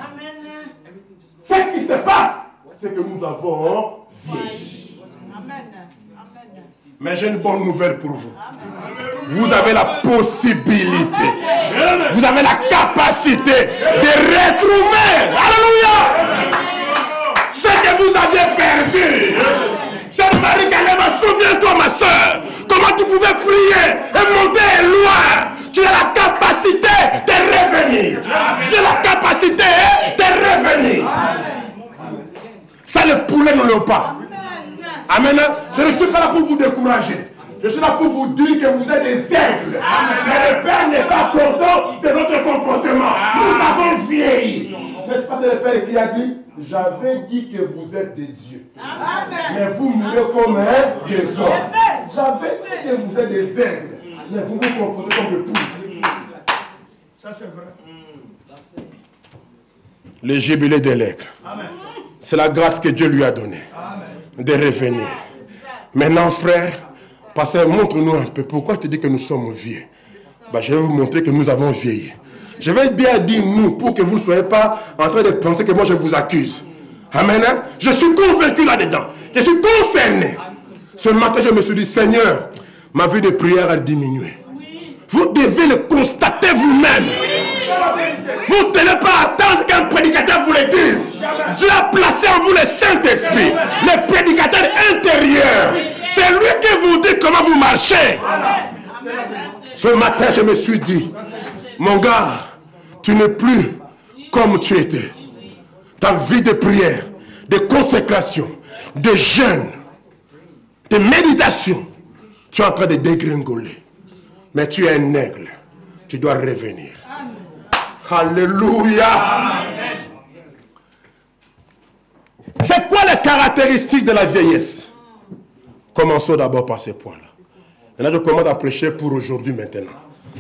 Ce qui se passe, c'est que nous avons vieilli. Mais j'ai une bonne nouvelle pour vous. Vous avez la possibilité, vous avez la capacité de retrouver, alléluia, ce que vous aviez perdu. Cette Marie-Galema, souviens-toi ma soeur, comment tu pouvais prier et monter loin, tu as la capacité de revenir. J'ai la capacité de revenir. Ça, le poulet ne l'a pas. Amen. Je ne suis pas là pour vous décourager. Je suis là pour vous dire que vous êtes des aigles. Mais le Père n'est pas content de notre comportement. Nous avons vieilli. N'est-ce pas, c'est le Père qui a dit, j'avais dit que vous êtes des dieux. Mais vous mourrez comme des hommes. J'avais dit que vous êtes des aigles. Mais vous vous comportez comme des poules. Ça, c'est vrai. Le jubilé de l'aigle. C'est la grâce que Dieu lui a donnée. De revenir. Maintenant, frère, pasteur, montre-nous un peu. Pourquoi tu dis que nous sommes vieux? Ben, je vais vous montrer que nous avons vieilli. Je vais bien dire nous, pour que vous ne soyez pas en train de penser que moi je vous accuse. Amen. Je suis convaincu là-dedans. Je suis concerné. Ce matin, je me suis dit, Seigneur, ma vie de prière a diminué. Vous devez le constater vous-même. Vous ne devez pas attendre qu'un prédicateur vous le dise. Dieu a placé en vous le Saint-Esprit, le prédicateur intérieur. C'est lui qui vous dit comment vous marchez. Ce matin, je me suis dit, mon gars, tu n'es plus comme tu étais. Ta vie de prière, de consécration, de jeûne, de méditation, tu es en train de dégringoler. Mais tu es un aigle. Tu dois revenir. Alléluia. C'est quoi les caractéristiques de la vieillesse? Commençons d'abord par ces points-là. Maintenant, je commence à prêcher pour aujourd'hui maintenant.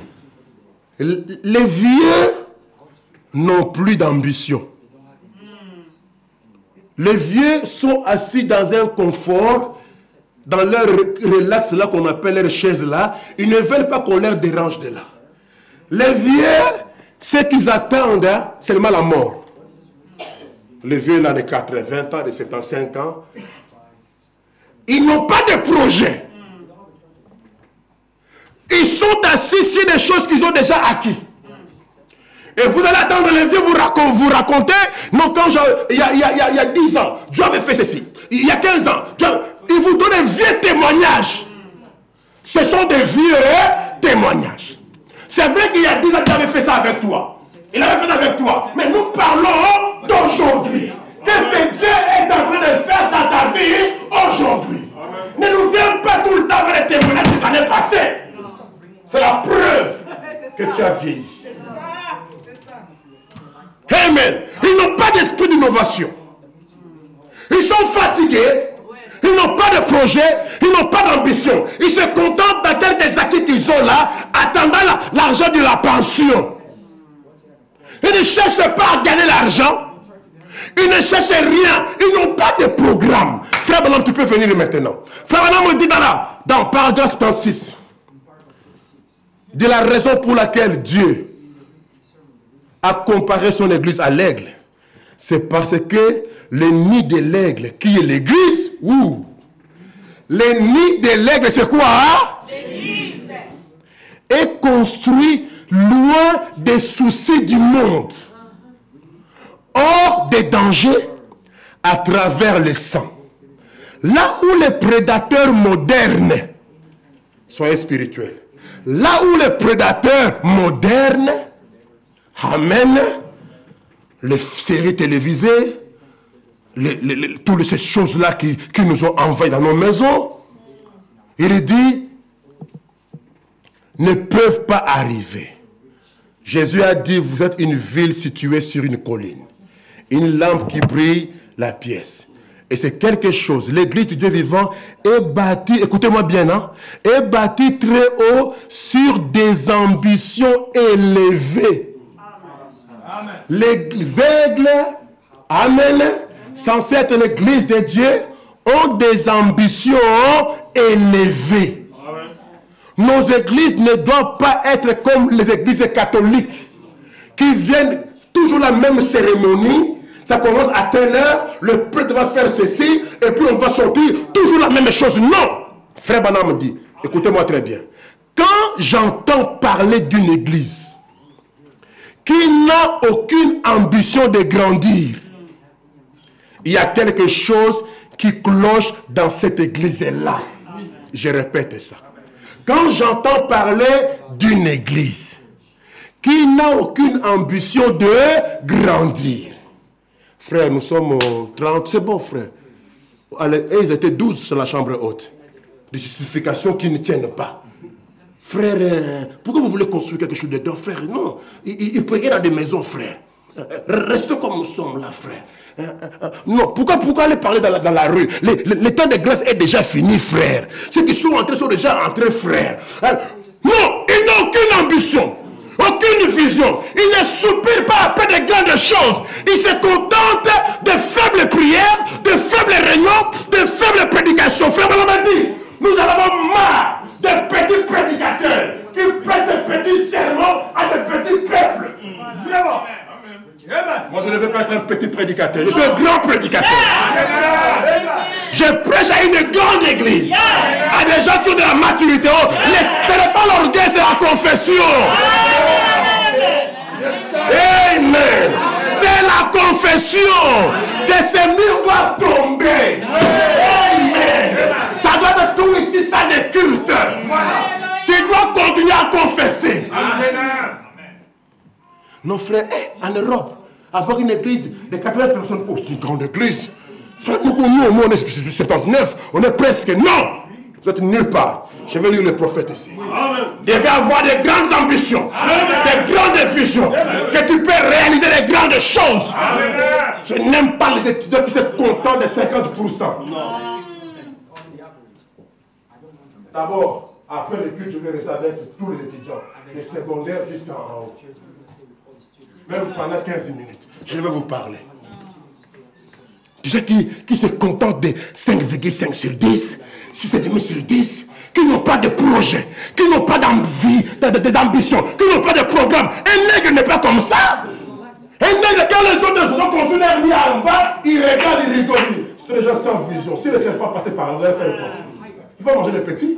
Les vieux n'ont plus d'ambition. Les vieux sont assis dans un confort, dans leur relax là qu'on appelle leur chaise là. Ils ne veulent pas qu'on leur dérange de là. Les vieux, ce qu'ils attendent, hein, c'est seulement la mort. Les vieux là de 80 ans, de 75 ans, ils n'ont pas de projet. Ils sont assis sur des choses qu'ils ont déjà acquis. Et vous allez attendre les vieux vous raconter, non, quand il y a 10 ans, Dieu avait fait ceci. Il y a 15 ans, il vous donne des vieux témoignages. Ce sont des vieux témoignages. C'est vrai qu'il y a 10 ans, Dieu avait fait ça avec toi. Il avait fait ça avec toi. Mais nous parlons d'aujourd'hui. Qu'est-ce que Dieu est en train de faire dans ta vie aujourd'hui? Ne nous viens pas tout le temps avec les témoignages des années passées. C'est la preuve que tu as vieilli. Amen. Ils n'ont pas d'esprit d'innovation. Ils sont fatigués. Ils n'ont pas de projet. Ils n'ont pas d'ambition. Ils se contentent de quelques acquis qu'ils ont là, attendant l'argent de la pension. Ils ne cherchent pas à gagner l'argent. Ils ne cherchent rien. Ils n'ont pas de programme. Frère Branham, tu peux venir maintenant. Frère Branham me dit dans paragraphe 36, de la raison pour laquelle Dieu a comparé son église à l'aigle, c'est parce que le nid de l'aigle, qui est l'église, le nid de l'aigle, c'est quoi? L'église. Est construit loin des soucis du monde, hors des dangers, à travers le sang. Là où les prédateurs modernes, soyez spirituels, là où les prédateurs modernes amènent les séries télévisées, toutes ces choses-là qui nous ont envahis dans nos maisons, il dit, ne peuvent pas arriver. Jésus a dit, vous êtes une ville située sur une colline. Une lampe qui brille la pièce. Et c'est quelque chose. L'église du Dieu vivant est bâtie, écoutez-moi bien, hein, est bâtie très haut sur des ambitions élevées. Amen. Les aigles, amen, censés être l'église de Dieu, ont des ambitions élevées. Amen. Nos églises ne doivent pas être comme les églises catholiques qui viennent toujours la même cérémonie. Ça commence à telle heure, le prêtre va faire ceci, et puis on va sortir, toujours la même chose. Non! Frère Branham me dit, écoutez-moi très bien. Quand j'entends parler d'une église qui n'a aucune ambition de grandir, il y a quelque chose qui cloche dans cette église-là. Je répète ça. Quand j'entends parler d'une église qui n'a aucune ambition de grandir. Frère, nous sommes au 30, c'est bon frère. Allez, ils étaient 12 sur la chambre haute. Des justifications qui ne tiennent pas. Frère, pourquoi vous voulez construire quelque chose dedans, frère? Non, ils priaient dans des maisons, frère. Restez comme nous sommes là, frère. Non, pourquoi aller parler dans la rue? Le temps de grâce est déjà fini, frère. Ceux qui sont entrés sont déjà entrés, frère. Non, ils n'ont aucune ambition, aucune vision. Ils ne soupirent pas après de grandes choses. Ils se contentent de faibles prières, de faibles réunions, de faibles prédications. Frère, on m'a dit, nous en avons marre de petits prédicateurs qui prêtent de petits sermons à de petits peuples. Vraiment. Moi, je ne veux pas être un petit prédicateur. Je suis un grand prédicateur. Je prêche à une grande église. À des gens qui ont de la maturité. Ce n'est pas l'orgueil, c'est la confession. Amen. C'est la confession que ces murs doivent tomber. Amen. Ça doit être tout ici, ça des cultes. Tu dois continuer à confesser. Nos frères, en Europe, avoir une église de 80 personnes, oh, c'est une grande église. Frère, nous, on est 79, on est presque, non. Vous êtes nulle part. Je vais lire le prophète ici. Il devait avoir de grandes ambitions, de grandes visions, que tu peux réaliser de grandes choses. Je n'aime pas les étudiants qui se contentent de 50%. D'abord, après l'étude, je vais rester avec tous les étudiants, les secondaires jusqu'en haut. Même pendant 15 minutes, je vais vous parler. Des gens qui se contentent de 5,5 sur 10, 6,5 sur 10, qui n'ont pas de projet, qui n'ont pas d'envie, des ambitions, qui n'ont pas de programme. Un nègre n'est pas comme ça. Un nègre, quand les autres sont construits leur lit en bas, il regarde, il rigole. C'est les gens sans vision. S'ils ne savent pas passer par là, ils vont faire quoi? Il faut manger les petits.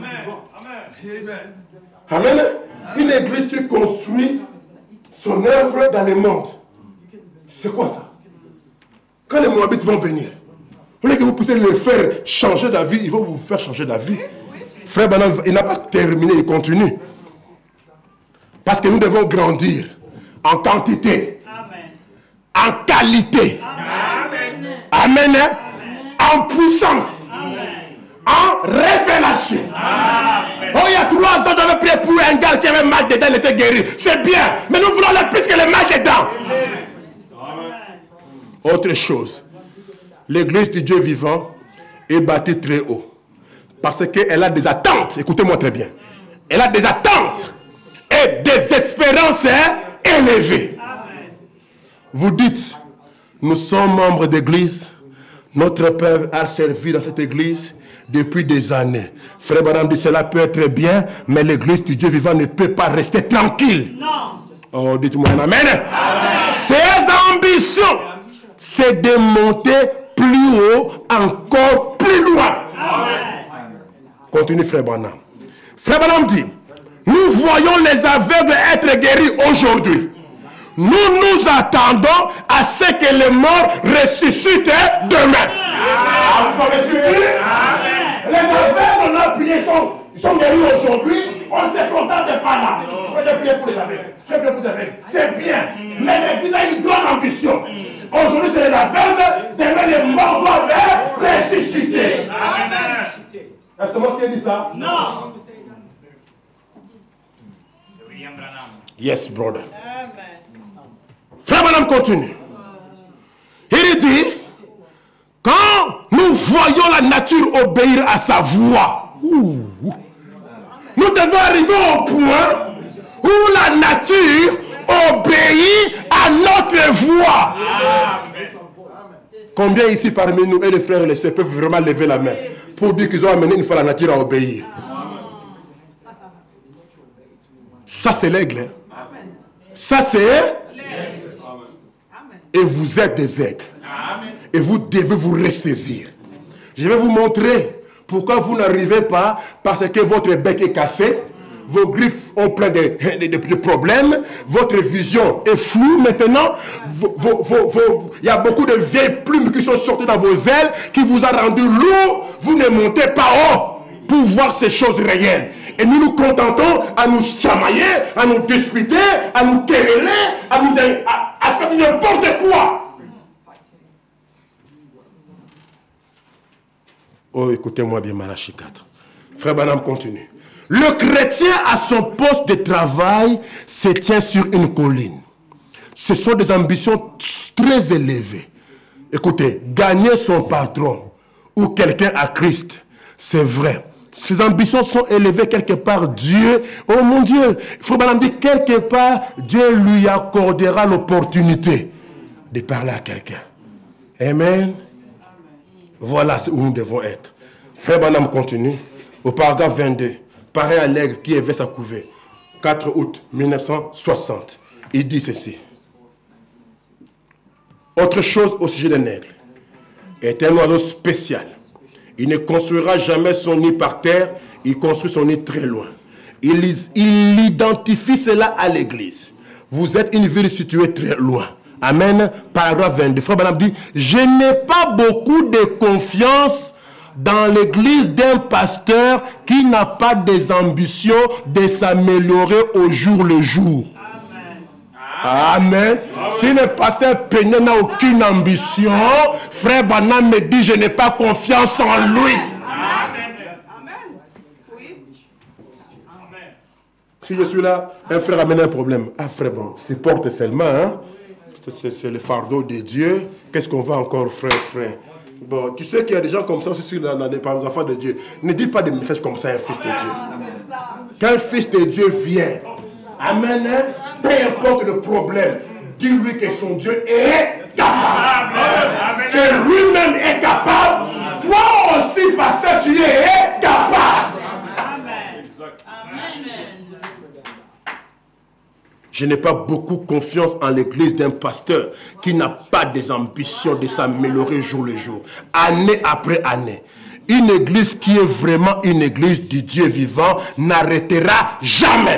Amen. Amen. Une église qui construit son œuvre dans le monde. C'est quoi ça? Quand les Moabites vont venir, vous voulez que vous puissiez les faire changer d'avis, ils vont vous faire changer d'avis. Frère Branham, il n'a pas terminé, il continue. Parce que nous devons grandir en quantité, en qualité, amen, en puissance, en révélation. Oh, il y a 3 ans, j'avais prié pour un gars qui avait mal dedans, il était guéri. C'est bien, mais nous voulons aller plus que le mal dedans. Autre chose, l'église du Dieu vivant est bâtie très haut. Parce qu'elle a des attentes, écoutez-moi très bien. Elle a des attentes et des espérances élevées. Vous dites, nous sommes membres d'église, notre Père a servi dans cette église depuis des années. Frère Branham dit, cela peut être bien, mais l'église du Dieu vivant ne peut pas rester tranquille. Non. Oh, dites-moi un amen. Ses ambitions, c'est de monter plus haut, encore plus loin. Amen. Continue Frère Branham. Frère Branham dit, nous voyons les aveugles être guéris aujourd'hui. Nous nous attendons à ce que les morts ressuscitent demain. Les aveugles, on a prié, ils sont guéris aujourd'hui. On se contente de pas là. Il faut prier pour les aveugles. C'est bien. Mais l'église a une grande ambition. Aujourd'hui, c'est les aveugles. Demain, les morts doivent ressusciter. Est-ce que moi qui ai dit ça? Non. Yes, brother. Frère Branham continue. Il dit, quand nous voyons la nature obéir à sa voix, nous devons arriver au point où la nature obéit à notre voix. Combien ici parmi nous et les frères et les sœurs peuvent vraiment lever la main pour dire qu'ils ont amené une fois la nature à obéir? Ça c'est l'aigle. Ça c'est... Et vous êtes des aigles. Et vous devez vous ressaisir. Je vais vous montrer pourquoi vous n'arrivez pas, parce que votre bec est cassé, vos griffes ont plein de problèmes, votre vision est floue maintenant, il y a beaucoup de vieilles plumes qui sont sorties dans vos ailes, qui vous a rendu lourd, vous ne montez pas haut pour voir ces choses réelles. Et nous nous contentons à nous chamailler, à nous disputer, à nous quereller, à faire n'importe quoi. Oh, écoutez-moi bien, Malachie 4. Frère Branham continue. Le chrétien à son poste de travail se tient sur une colline. Ce sont des ambitions très élevées. Écoutez, gagner son patron ou quelqu'un à Christ, c'est vrai. Ces ambitions sont élevées quelque part. Dieu, oh mon Dieu, il faut bien dire quelque part, Dieu lui accordera l'opportunité de parler à quelqu'un. Amen. Voilà où nous devons être. Frère Branham continue au paragraphe 22. Pareil à l'aigle qui avait sa couvée. 4 août 1960. Il dit ceci. Autre chose au sujet d'un aigle. Est un oiseau spécial. Il ne construira jamais son nid par terre. Il construit son nid très loin. Il identifie cela à l'église. Vous êtes une ville située très loin. Amen. Paragraphe 22. Frère Branham dit, je n'ai pas beaucoup de confiance dans l'église d'un pasteur qui n'a pas des ambitions de s'améliorer au jour le jour. Amen. Si le pasteur Peignet n'a aucune ambition, frère Branham me dit, je n'ai pas confiance en lui. Amen. Oui. Si je suis là, un frère amène un problème. Ah frère, bon, supporte seulement, hein. C'est le fardeau de Dieu. Qu'est-ce qu'on va encore, frère? Bon, tu sais qu'il y a des gens comme ça aussi dans les enfants de Dieu. Ne dis pas des messages comme ça à un fils de Dieu. Qu'un fils de Dieu vient, amen, peu importe le problème, dis-lui que son Dieu est capable. Que lui-même est capable. Toi aussi, pasteur, tu es capable. Je n'ai pas beaucoup confiance en l'église d'un pasteur qui n'a pas des ambitions de s'améliorer jour le jour, année après année. Une église qui est vraiment une église du Dieu vivant n'arrêtera jamais.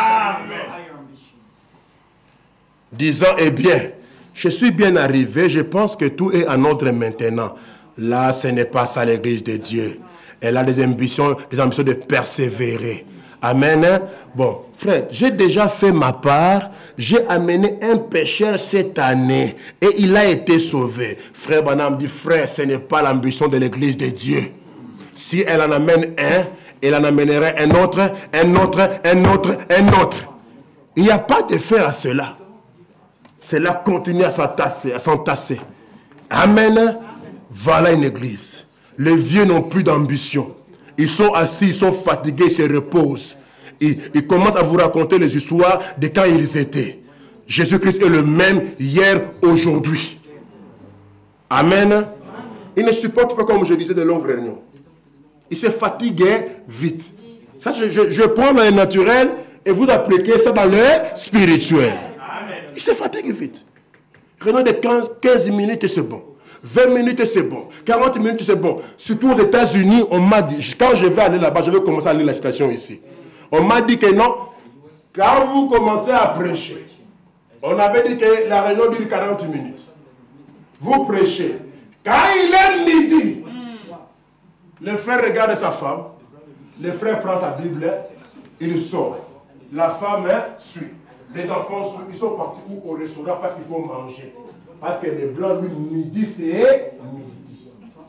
Disant, eh bien, je suis bien arrivé, je pense que tout est en ordre maintenant. Là, ce n'est pas ça l'église de Dieu. Elle a des ambitions de persévérer. Amen. Bon, frère, j'ai déjà fait ma part. J'ai amené un pécheur cette année et il a été sauvé. Frère Branham dit, frère, ce n'est pas l'ambition de l'église de Dieu. Si elle en amène un, elle en amènerait un autre, un autre, un autre, un autre. Il n'y a pas de fin à cela. Cela continue à s'entasser. Amen. Voilà une église. Les vieux n'ont plus d'ambition. Ils sont assis, ils sont fatigués, ils se reposent. Ils commencent à vous raconter les histoires de quand ils étaient. Jésus-Christ est le même hier, aujourd'hui. Amen. Ils ne supportent pas, comme je disais, de longues réunions. Ils se fatiguent vite. Ça, je prends le naturel et vous appliquez ça dans le spirituel. Ils se fatiguent vite. Réunion de 15 minutes, c'est bon. 20 minutes, c'est bon. 40 minutes, c'est bon. Surtout aux États-Unis, on m'a dit, quand je vais aller là-bas, je vais commencer à lire la citation ici. On m'a dit que non, quand vous commencez à prêcher, on avait dit que la réunion dure 40 minutes. Vous prêchez. Quand il est midi, le frère regarde sa femme, le frère prend sa Bible, il sort. La femme suit. Les enfants suivent, ils sont partis au restaurant parce qu'il faut manger. Parce que les blancs, lui, midi, c'est midi.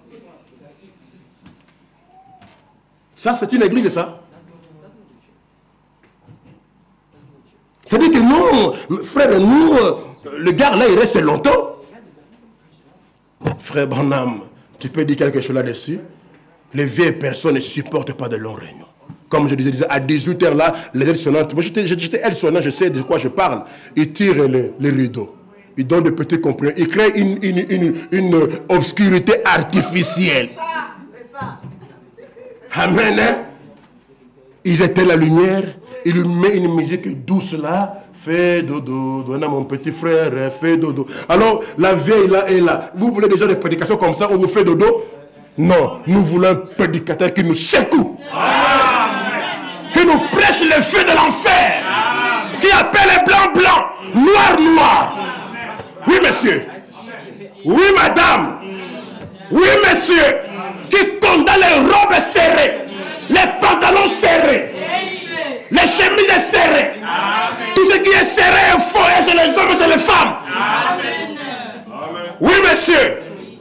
Ça, c'est une église, ça. C'est-à-dire que nous, frère, nous, le gars là, il reste longtemps. Frère Branham, tu peux dire quelque chose là-dessus? Les vieilles personnes ne supportent pas de longues réunions. Comme je disais, à 18h là, les ailes sonnantes. Moi, j'étais aile sonnante, je sais de quoi je parle. Ils tirent les rideaux. Ils donnent de petits comprimés. Ils créent une obscurité artificielle. C'est ça. Amen. Hein? Ils étaient la lumière. Il lui met une musique douce là. Fais dodo. Donne à mon petit frère. Fais dodo. Alors, la vieille là est là. Vous voulez déjà des prédications comme ça où vous faites dodo? Non. Nous voulons un prédicateur qui nous secoue. Qui nous prêche le feu de l'enfer. Qui appelle les blancs blancs. Noir noir. Oui, monsieur. Oui, madame. Oui, monsieur. Qui condamne les robes serrées. Les pantalons serrés. Les chemises serrées. Tout ce qui est serré est faux. Et c'est les hommes et c'est les femmes. Amen. Oui, monsieur.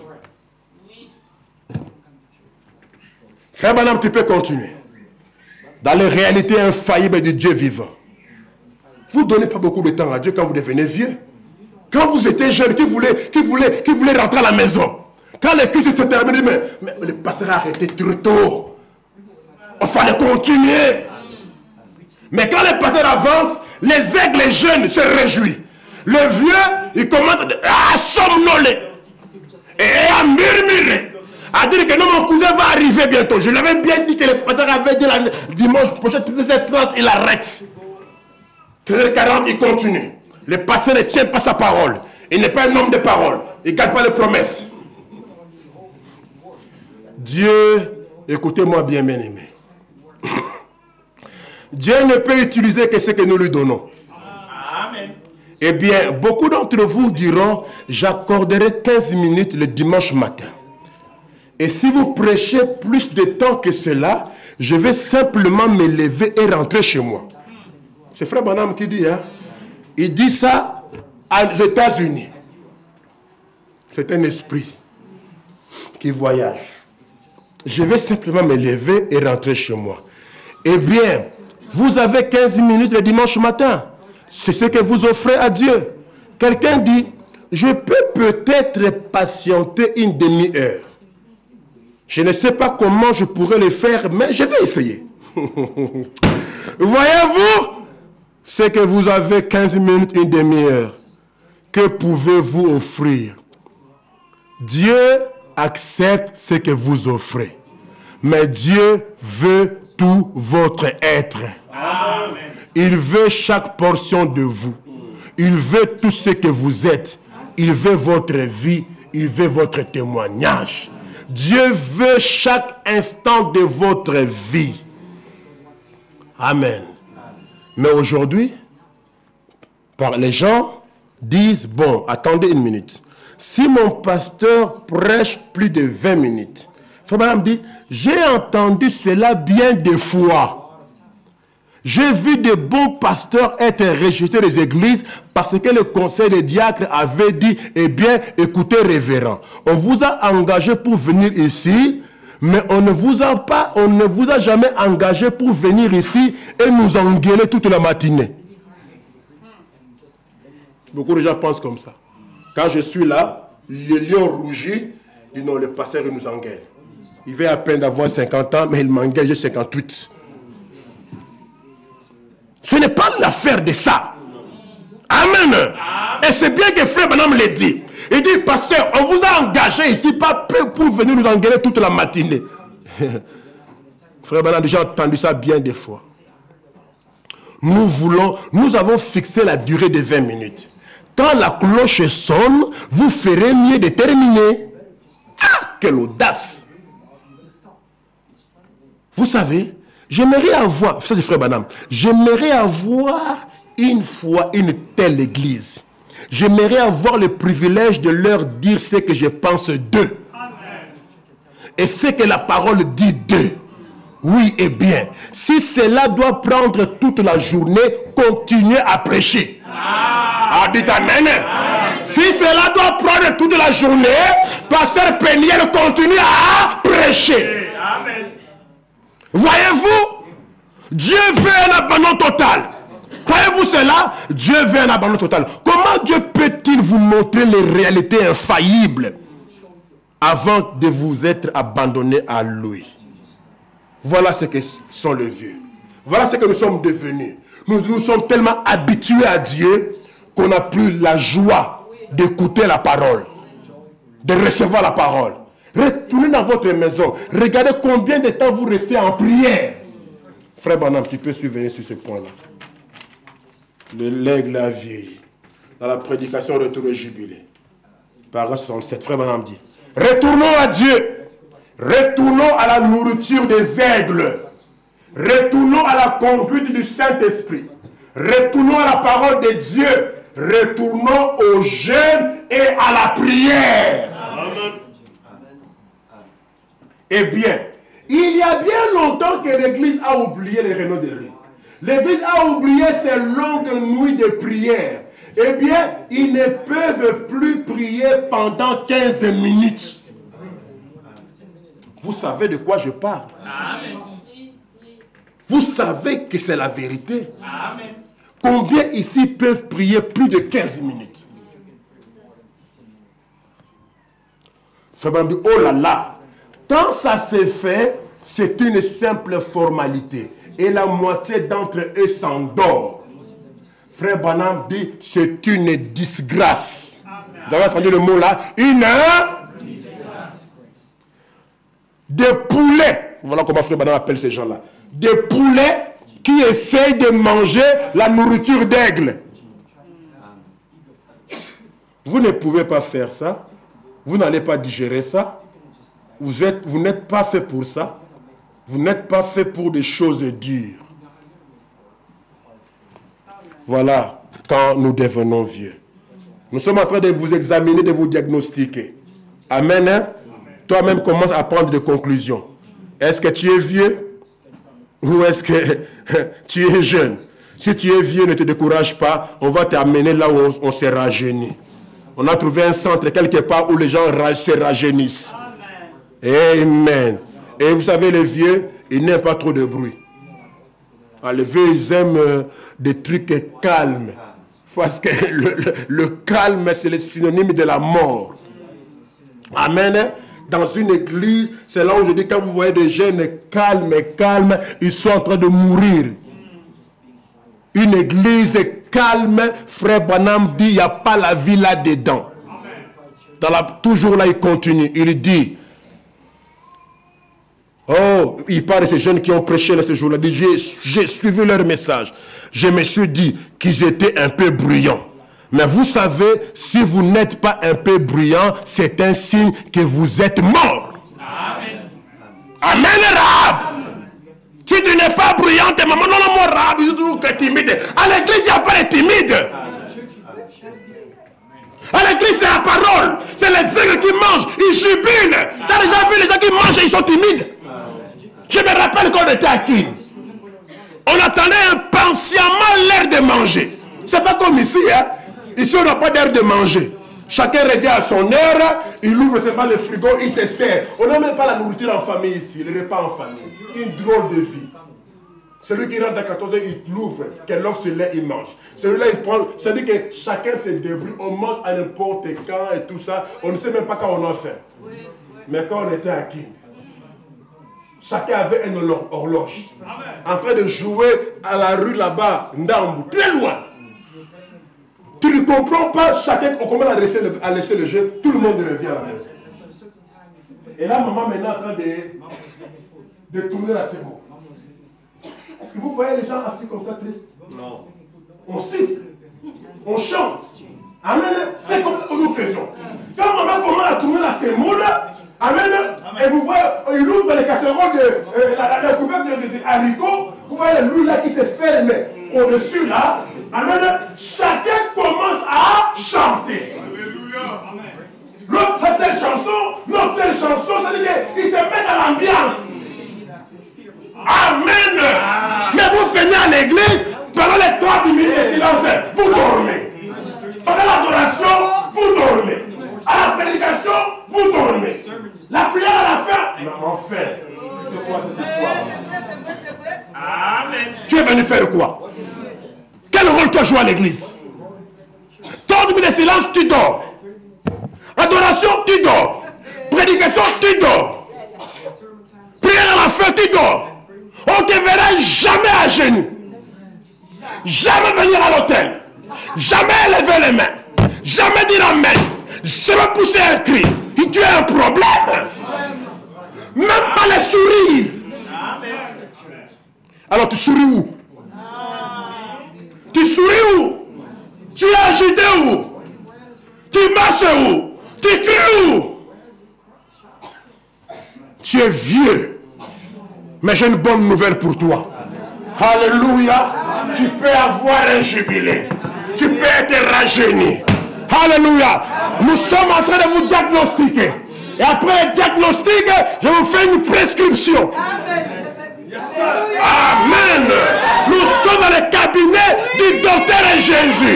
Frère Branham, tu peux continuer. Dans les réalités infaillibles du Dieu vivant. Vous ne donnez pas beaucoup de temps à Dieu quand vous devenez vieux. Quand vous étiez jeune, qui voulait rentrer à la maison. Quand les cultes se terminent, mais le pasteur a arrêté trop tôt. Il fallait continuer. Mais quand le pasteur avance, les aigles jeunes se réjouissent. Le vieux, il commence à somnoler et à murmurer. À dire que non, mon cousin va arriver bientôt. Je l'avais bien dit que le pasteur avait dit le dimanche prochain, 13h30, il arrête. 13h40, il continue. Le pasteur ne tient pas sa parole. Il n'est pas un homme de parole. Il ne garde pas les promesses. Dieu, écoutez-moi bien, bien-aimé. Dieu ne peut utiliser que ce que nous lui donnons. Amen. Eh bien, beaucoup d'entre vous diront, j'accorderai 15 minutes le dimanche matin. Et si vous prêchez plus de temps que cela, je vais simplement me lever et rentrer chez moi. C'est Frère Branham qui dit, hein? Il dit ça aux États-Unis. C'est un esprit qui voyage. Je vais simplement me lever et rentrer chez moi. Eh bien, vous avez 15 minutes le dimanche matin. C'est ce que vous offrez à Dieu. Quelqu'un dit, je peux peut-être patienter une demi-heure. Je ne sais pas comment je pourrais le faire, mais je vais essayer. Voyez-vous, c'est que vous avez 15 minutes, une demi-heure. Que pouvez-vous offrir? Dieu accepte ce que vous offrez. Mais Dieu veut tout votre être. Amen. Il veut chaque portion de vous. Il veut tout ce que vous êtes. Il veut votre vie. Il veut votre témoignage. Dieu veut chaque instant de votre vie. Amen. Mais aujourd'hui, les gens disent, bon, attendez une minute. Si mon pasteur prêche plus de 20 minutes, Frère Branham dit, j'ai entendu cela bien des fois. J'ai vu de bons pasteurs être rejetés des églises parce que le conseil des diacres avait dit, eh bien, écoutez révérend, on vous a engagé pour venir ici, mais on ne vous a jamais engagé pour venir ici et nous engueuler toute la matinée. Beaucoup de gens pensent comme ça. Quand je suis là, le lion rougit, dit non, le pasteur il nous engueule. Il vient à peine d'avoir 50 ans, mais il m'engueule, j'ai 58. Ce n'est pas l'affaire de ça. Amen. Et c'est bien que Frère Branham le dit. Il dit, pasteur, on vous a engagé ici, pas peu pour venir nous engueuler toute la matinée. Frère Branham a déjà entendu ça bien des fois. Nous avons fixé la durée de 20 minutes. Quand la cloche sonne, vous ferez mieux de terminer. Ah, quelle audace! Vous savez, j'aimerais avoir, ça c'est Frère Branham, j'aimerais avoir une fois une telle église. J'aimerais avoir le privilège de leur dire ce que je pense d'eux. Et ce que la parole dit d'eux. Oui et bien. Si cela doit prendre toute la journée, continuez à prêcher. Ah, dites amen. Si cela doit prendre toute la journée, Pasteur Peniel continue à prêcher. Amen. Voyez-vous, Dieu veut un abandon total. Croyez-vous cela? Dieu veut un abandon total. Comment Dieu peut-il vous montrer les réalités infaillibles avant de vous être abandonné à lui? Voilà ce que sont les vieux. Voilà ce que nous sommes devenus. Nous sommes tellement habitués à Dieu qu'on n'a plus la joie d'écouter la parole, de recevoir la parole. Retournez dans votre maison. Regardez combien de temps vous restez en prière. Frère Branham, tu peux survenir sur ce point-là. L'aigle a vieilli. Dans la prédication Retour au jubilé. Paragraphe 67. Frère Branham dit, retournons à Dieu. Retournons à la nourriture des aigles. Retournons à la conduite du Saint-Esprit. Retournons à la parole de Dieu. Retournons au jeûne et à la prière. Amen. Eh bien, il y a bien longtemps que l'Église a oublié les réunions de rue. L'Église a oublié ces longues nuits de prière. Eh bien, ils ne peuvent plus prier pendant 15 minutes. Vous savez de quoi je parle? Amen. Vous savez que c'est la vérité. Amen. Combien ici peuvent prier plus de 15 minutes? Frère Branham dit, oh là là, quand ça se fait, c'est une simple formalité. Et la moitié d'entre eux s'endort. Frère Branham dit, c'est une disgrâce. Vous avez entendu le mot là? Une disgrâce. Des poulets. Voilà comment Frère Branham appelle ces gens-là. Des poulets qui essayent de manger la nourriture d'aigle. Vous ne pouvez pas faire ça. Vous n'allez pas digérer ça. Vous n'êtes pas fait pour ça. Vous n'êtes pas fait pour des choses dures. Voilà quand nous devenons vieux. Nous sommes en train de vous examiner, de vous diagnostiquer. Amen. Hein? Toi-même commence à prendre des conclusions. Est-ce que tu es vieux? Ou est-ce que tu es jeune? Si tu es vieux, ne te décourage pas. On va t'amener là où on se rajeunit. On a trouvé un centre quelque part où les gens se rajeunissent. Amen. Et vous savez, les vieux, ils n'aiment pas trop de bruit. Alors, les vieux, ils aiment des trucs calmes. Parce que le calme, c'est le synonyme de la mort. Amen. Dans une église, c'est là où je dis, quand vous voyez des jeunes calmes, ils sont en train de mourir. Une église calme, Frère Branham dit, il n'y a pas la vie là-dedans. Toujours là, il continue. Il dit, oh, il parle de ces jeunes qui ont prêché ce jour-là. Il dit, j'ai suivi leur message. Je me suis dit qu'ils étaient un peu bruyants. Mais vous savez, si vous n'êtes pas un peu bruyant, c'est un signe que vous êtes mort. Amen. Amen, Rahab. Si tu n'es pas bruyante, maman, non, moi, Rahab, je trouve que tu es timide. À l'église, il n'y a pas de timide. À l'église, c'est la parole. C'est les aigles qui mangent, ils jubilent. Tu as déjà vu les gens qui mangent et ils sont timides? Je me rappelle quand on était à Kin. On attendait impatiemment l'heure de manger. C'est pas comme ici, hein. Ici, on n'a pas d'heure de manger. Chacun revient à son heure, il ouvre seulement le frigo, il se sert. On n'a même pas la nourriture en famille ici, le repas en famille. Une drôle de vie. Celui qui rentre à 14 h, il l'ouvre. Quel lorsque c'est lait, il mange. Celui-là, il prend. C'est-à-dire que chacun se débrouille. On mange à n'importe quand et tout ça. On ne sait même pas quand on a faim. Mais quand on était à King, chacun avait une horloge. En train de jouer à la rue là-bas, Ndambu, très loin. Tu ne comprends pas, chacun, on commence à laisser le jeu, tout le monde revient à la maison. Et là, maman maintenant en train de tourner la cerveau. Est-ce que vous voyez les gens assis comme ça tristes? Non. On siffle, on chante. Amen. C'est comme ça que nous faisons. Quand maman commence à tourner la semoule, amen. Et vous voyez, il ouvre les casseroles la couvercle de haricots. Vous voyez l'huile là qui se ferme au-dessus là. Amen. Chacun commence à chanter. L'autre fait telle chanson, l'autre telle chanson, c'est-à-dire qu'il se met dans l'ambiance. Amen. Mais vous venez à l'église, pendant les 30 minutes de silence, vous dormez. Pendant l'adoration, vous dormez. À la prédication, vous dormez. La prière à la fin, maman fait. C'est quoi cette histoire? Amen. Tu es venu faire quoi? Quel rôle tu as joué à l'église? 30 minutes de silence, tu dors. Adoration, tu dors. Prédication, tu dors. Prière à la fin, tu dors. On ne te verra jamais à genoux. Jamais venir à l'hôtel. Jamais lever les mains. Jamais dire amen. Jamais pousser un cri. Et tu as un problème. Même pas le sourire. Alors tu souris où? Tu souris où? Tu es agité où? Tu marches où? Tu cries où? Tu es vieux. Mais j'ai une bonne nouvelle pour toi. Alléluia. Tu peux avoir un jubilé. Tu peux être rajeuni. Alléluia. Nous sommes en train de vous diagnostiquer. Et après le diagnostic, je vous fais une prescription. Amen. Nous sommes docteur est Jésus.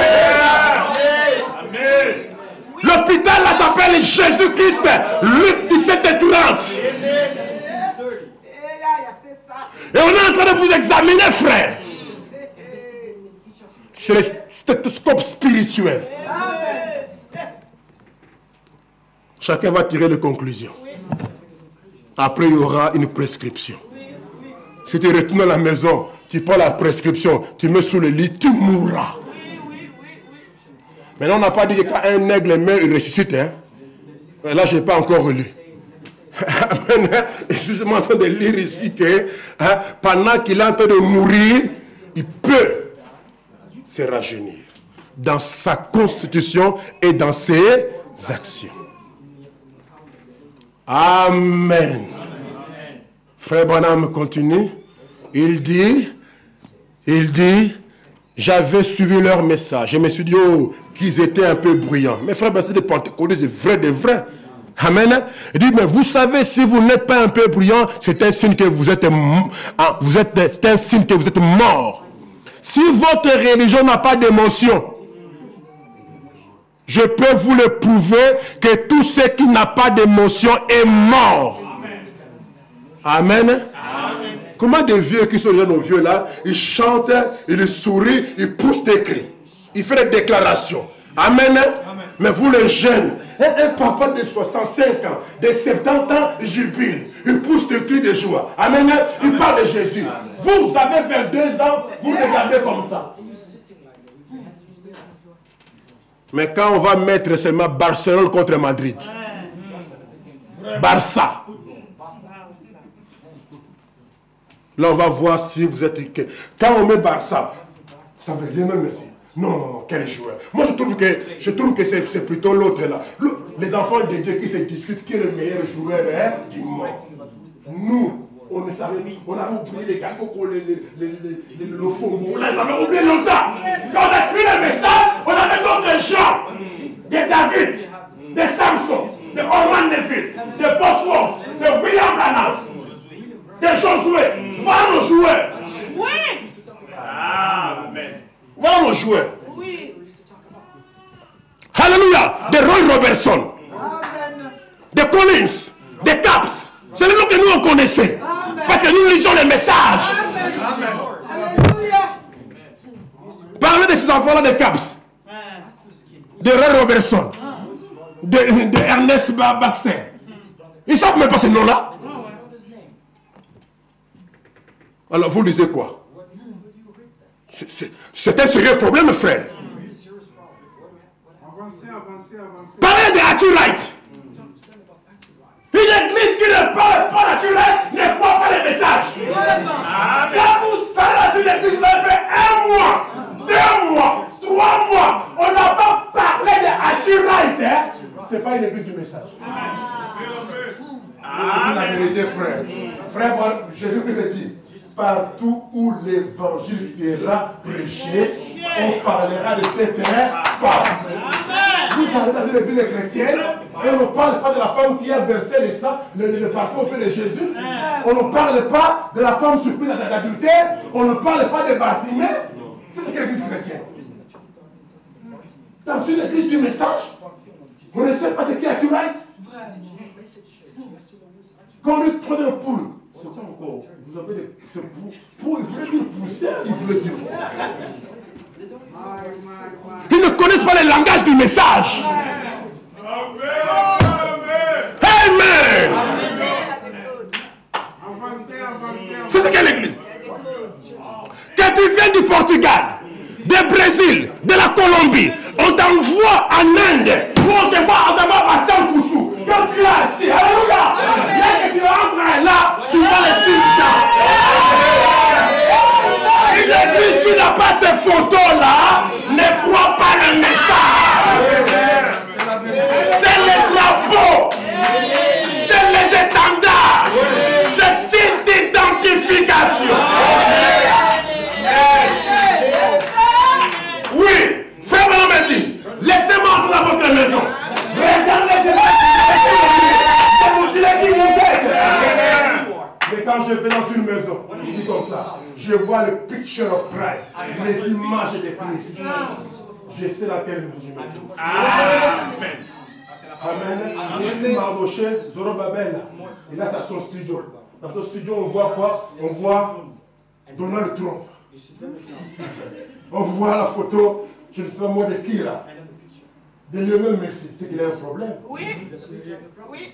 L'hôpital là s'appelle Jésus-Christ. Luc 17 et 30. Et on est en train de vous examiner, frère. C'est le stéthoscope spirituel. Chacun va tirer les conclusions. Après, il y aura une prescription. Si tu retournes à la maison, tu prends la prescription, tu mets sous le lit, tu mourras. Maintenant, on n'a pas dit que quand un aigle est mort, il ressuscite. Hein? Là, je n'ai pas encore lu. Je suis en train de lire ici que pendant qu'il est en train de mourir, il peut se rajeunir dans sa constitution et dans ses actions. Amen. Frère Branham continue. Il dit, j'avais suivi leur message. Je me suis dit, oh, qu'ils étaient un peu bruyants. Mais frère, c'est des pentecôtistes, des vrais. Amen. Il dit, mais vous savez, si vous n'êtes pas un peu bruyant, c'est un signe que vous êtes mort. Si votre religion n'a pas d'émotion, je peux vous le prouver que tout ce qui n'a pas d'émotion est mort. Amen. Amen. Comment des vieux qui sont déjà nos vieux là, ils chantent, ils sourient, ils poussent des cris. Ils font des déclarations. Amen. Amen. Mais vous les jeunes, un papa de 65 ans, de 70 ans, jubile. Il pousse des cris de joie. Amen. Il parle de Jésus. Vous avez 22 ans, vous regardez comme ça. Mais quand on va mettre seulement Barcelone contre Madrid, Barça, là on va voir si vous êtes... Quand on met Barça, ça veut rien même ici. Non, quel joueur. Moi je trouve que c'est plutôt l'autre là. Les enfants de Dieu qui se discutent qui est le meilleur joueur du monde. Nous, on ne savait pas. On a oublié les gars, le faux mot. On les avait oubliés longtemps. Quand on a pris le message, on avait d'autres gens. De David, de Samson, de Orman Nevis, de Bosworth, de William Branham, de Josué. Voilà nos joueurs. Oui. Amen. Voilà nos joueurs. Oui. Alléluia. De Roy Robertson, de Collins, de Caps. C'est le nom que nous on connaissait. Parce que nous lisons les messages. Amen. Parlez de ces enfants-là de Caps. De Roy Robertson. De Ernest Baxter. Ils ne savent même pas ce nom-là. Alors vous lisez quoi? C'est un sérieux problème, frère. Parlez de Hattie Wright. Une église qui ne parle pas d'Hattie Wright ne croit pas les messages. Quand vous allez dans une église, vous avez fait 1 mois, 2 mois, 3 mois. On n'a pas parlé de Hattie Wright. Hein? Ce n'est pas une église du message. C'est la vérité, frère. Frère, Jésus-Christ dit, partout où l'évangile sera prêché, on parlera de cette femme. Vous allez dans une église chrétienne et on ne parle pas de la femme qui a versé le sang, le parfum au pied de Jésus. On ne parle pas de la femme surprise d'adultère. On ne parle pas de Bartimée. C'est une église chrétienne. Dans une église du message, on ne sait pas ce qu'il y a à Wright. Quand on lui prend un poule, c'est pas encore. Vous avez des pour il voulait dire pousser, il voulait dire. Ils ne connaissent pas le langage du message. Amen. C'est ce qu'est l'église. Que tu viennes du Portugal, du Brésil, de la Colombie, on t'envoie en Inde, ou on t'envoie à Saint-Coussou. Quand tu es assis, alléluia. Dès que tu entres là, tu vois les signes. Une église qui n'a pas ces photos-là ne croit pas le message. je vois le picture of Christ, les images de Christ. Je sais laquelle je me trouve. Amen. Amen. Mardoché, Zorobabel, il a son studio. Dans son studio, on voit quoi? On voit Donald Trump. On voit la photo, je ne sais pas moi de qui là. De Lionel Messi. C'est qu'il a un problème. Oui. Oui.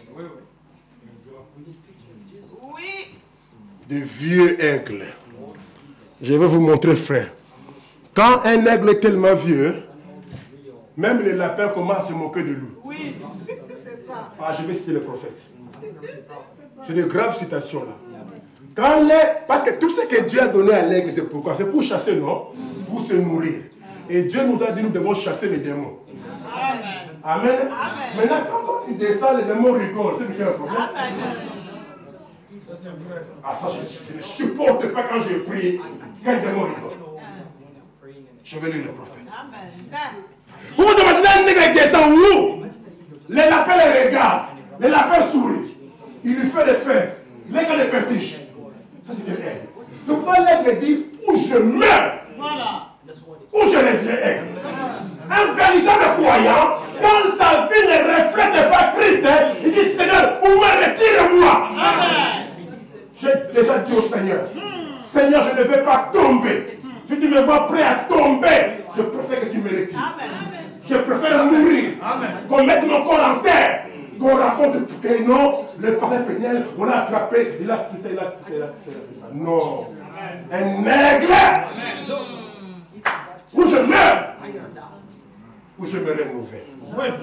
Oui. De vieux aigles. Je vais vous montrer, frère. Quand un aigle est tellement vieux, même les lapins commencent à se moquer de lui. Oui. C'est ça. Ah, je vais citer le prophète. C'est de graves citations là. Parce que tout ce que Dieu a donné à l'aigle, c'est pourquoi? C'est pour chasser, non? Pour se nourrir. Et Dieu nous a dit que nous devons chasser les démons. Amen. Amen. Maintenant, quand il descend, les démons rigolent. C'est qu'il y a un problème. Amen. Ah, ça, je ne supporte pas quand je prie qu'un démon rigole. Je vais lire le prophète. Amen. Vous vous imaginez un nègre descend où? Les lapins les regardent. Les lapins sourient. Il lui fait des fêtes. L'aigle des fétiches. Ça, c'est un aigle. Donc, quand l'aigle dit où je meurs, Voilà. où je les ai. Un véritable croyant, quand sa vie ne reflète pas Christ, il dit Seigneur, où me retire-moi. Amen. J'ai déjà dit au Seigneur, Seigneur, je ne vais pas tomber. Si tu me vois prêt à tomber, je préfère que tu me retires. Je préfère mourir, qu'on mette mon corps en terre, qu'on raconte que non, le parfait Péniel, on l'a attrapé, il a fait ça, il a fait ça. Non. Un aigle, où je meurs, où je me renouvelle.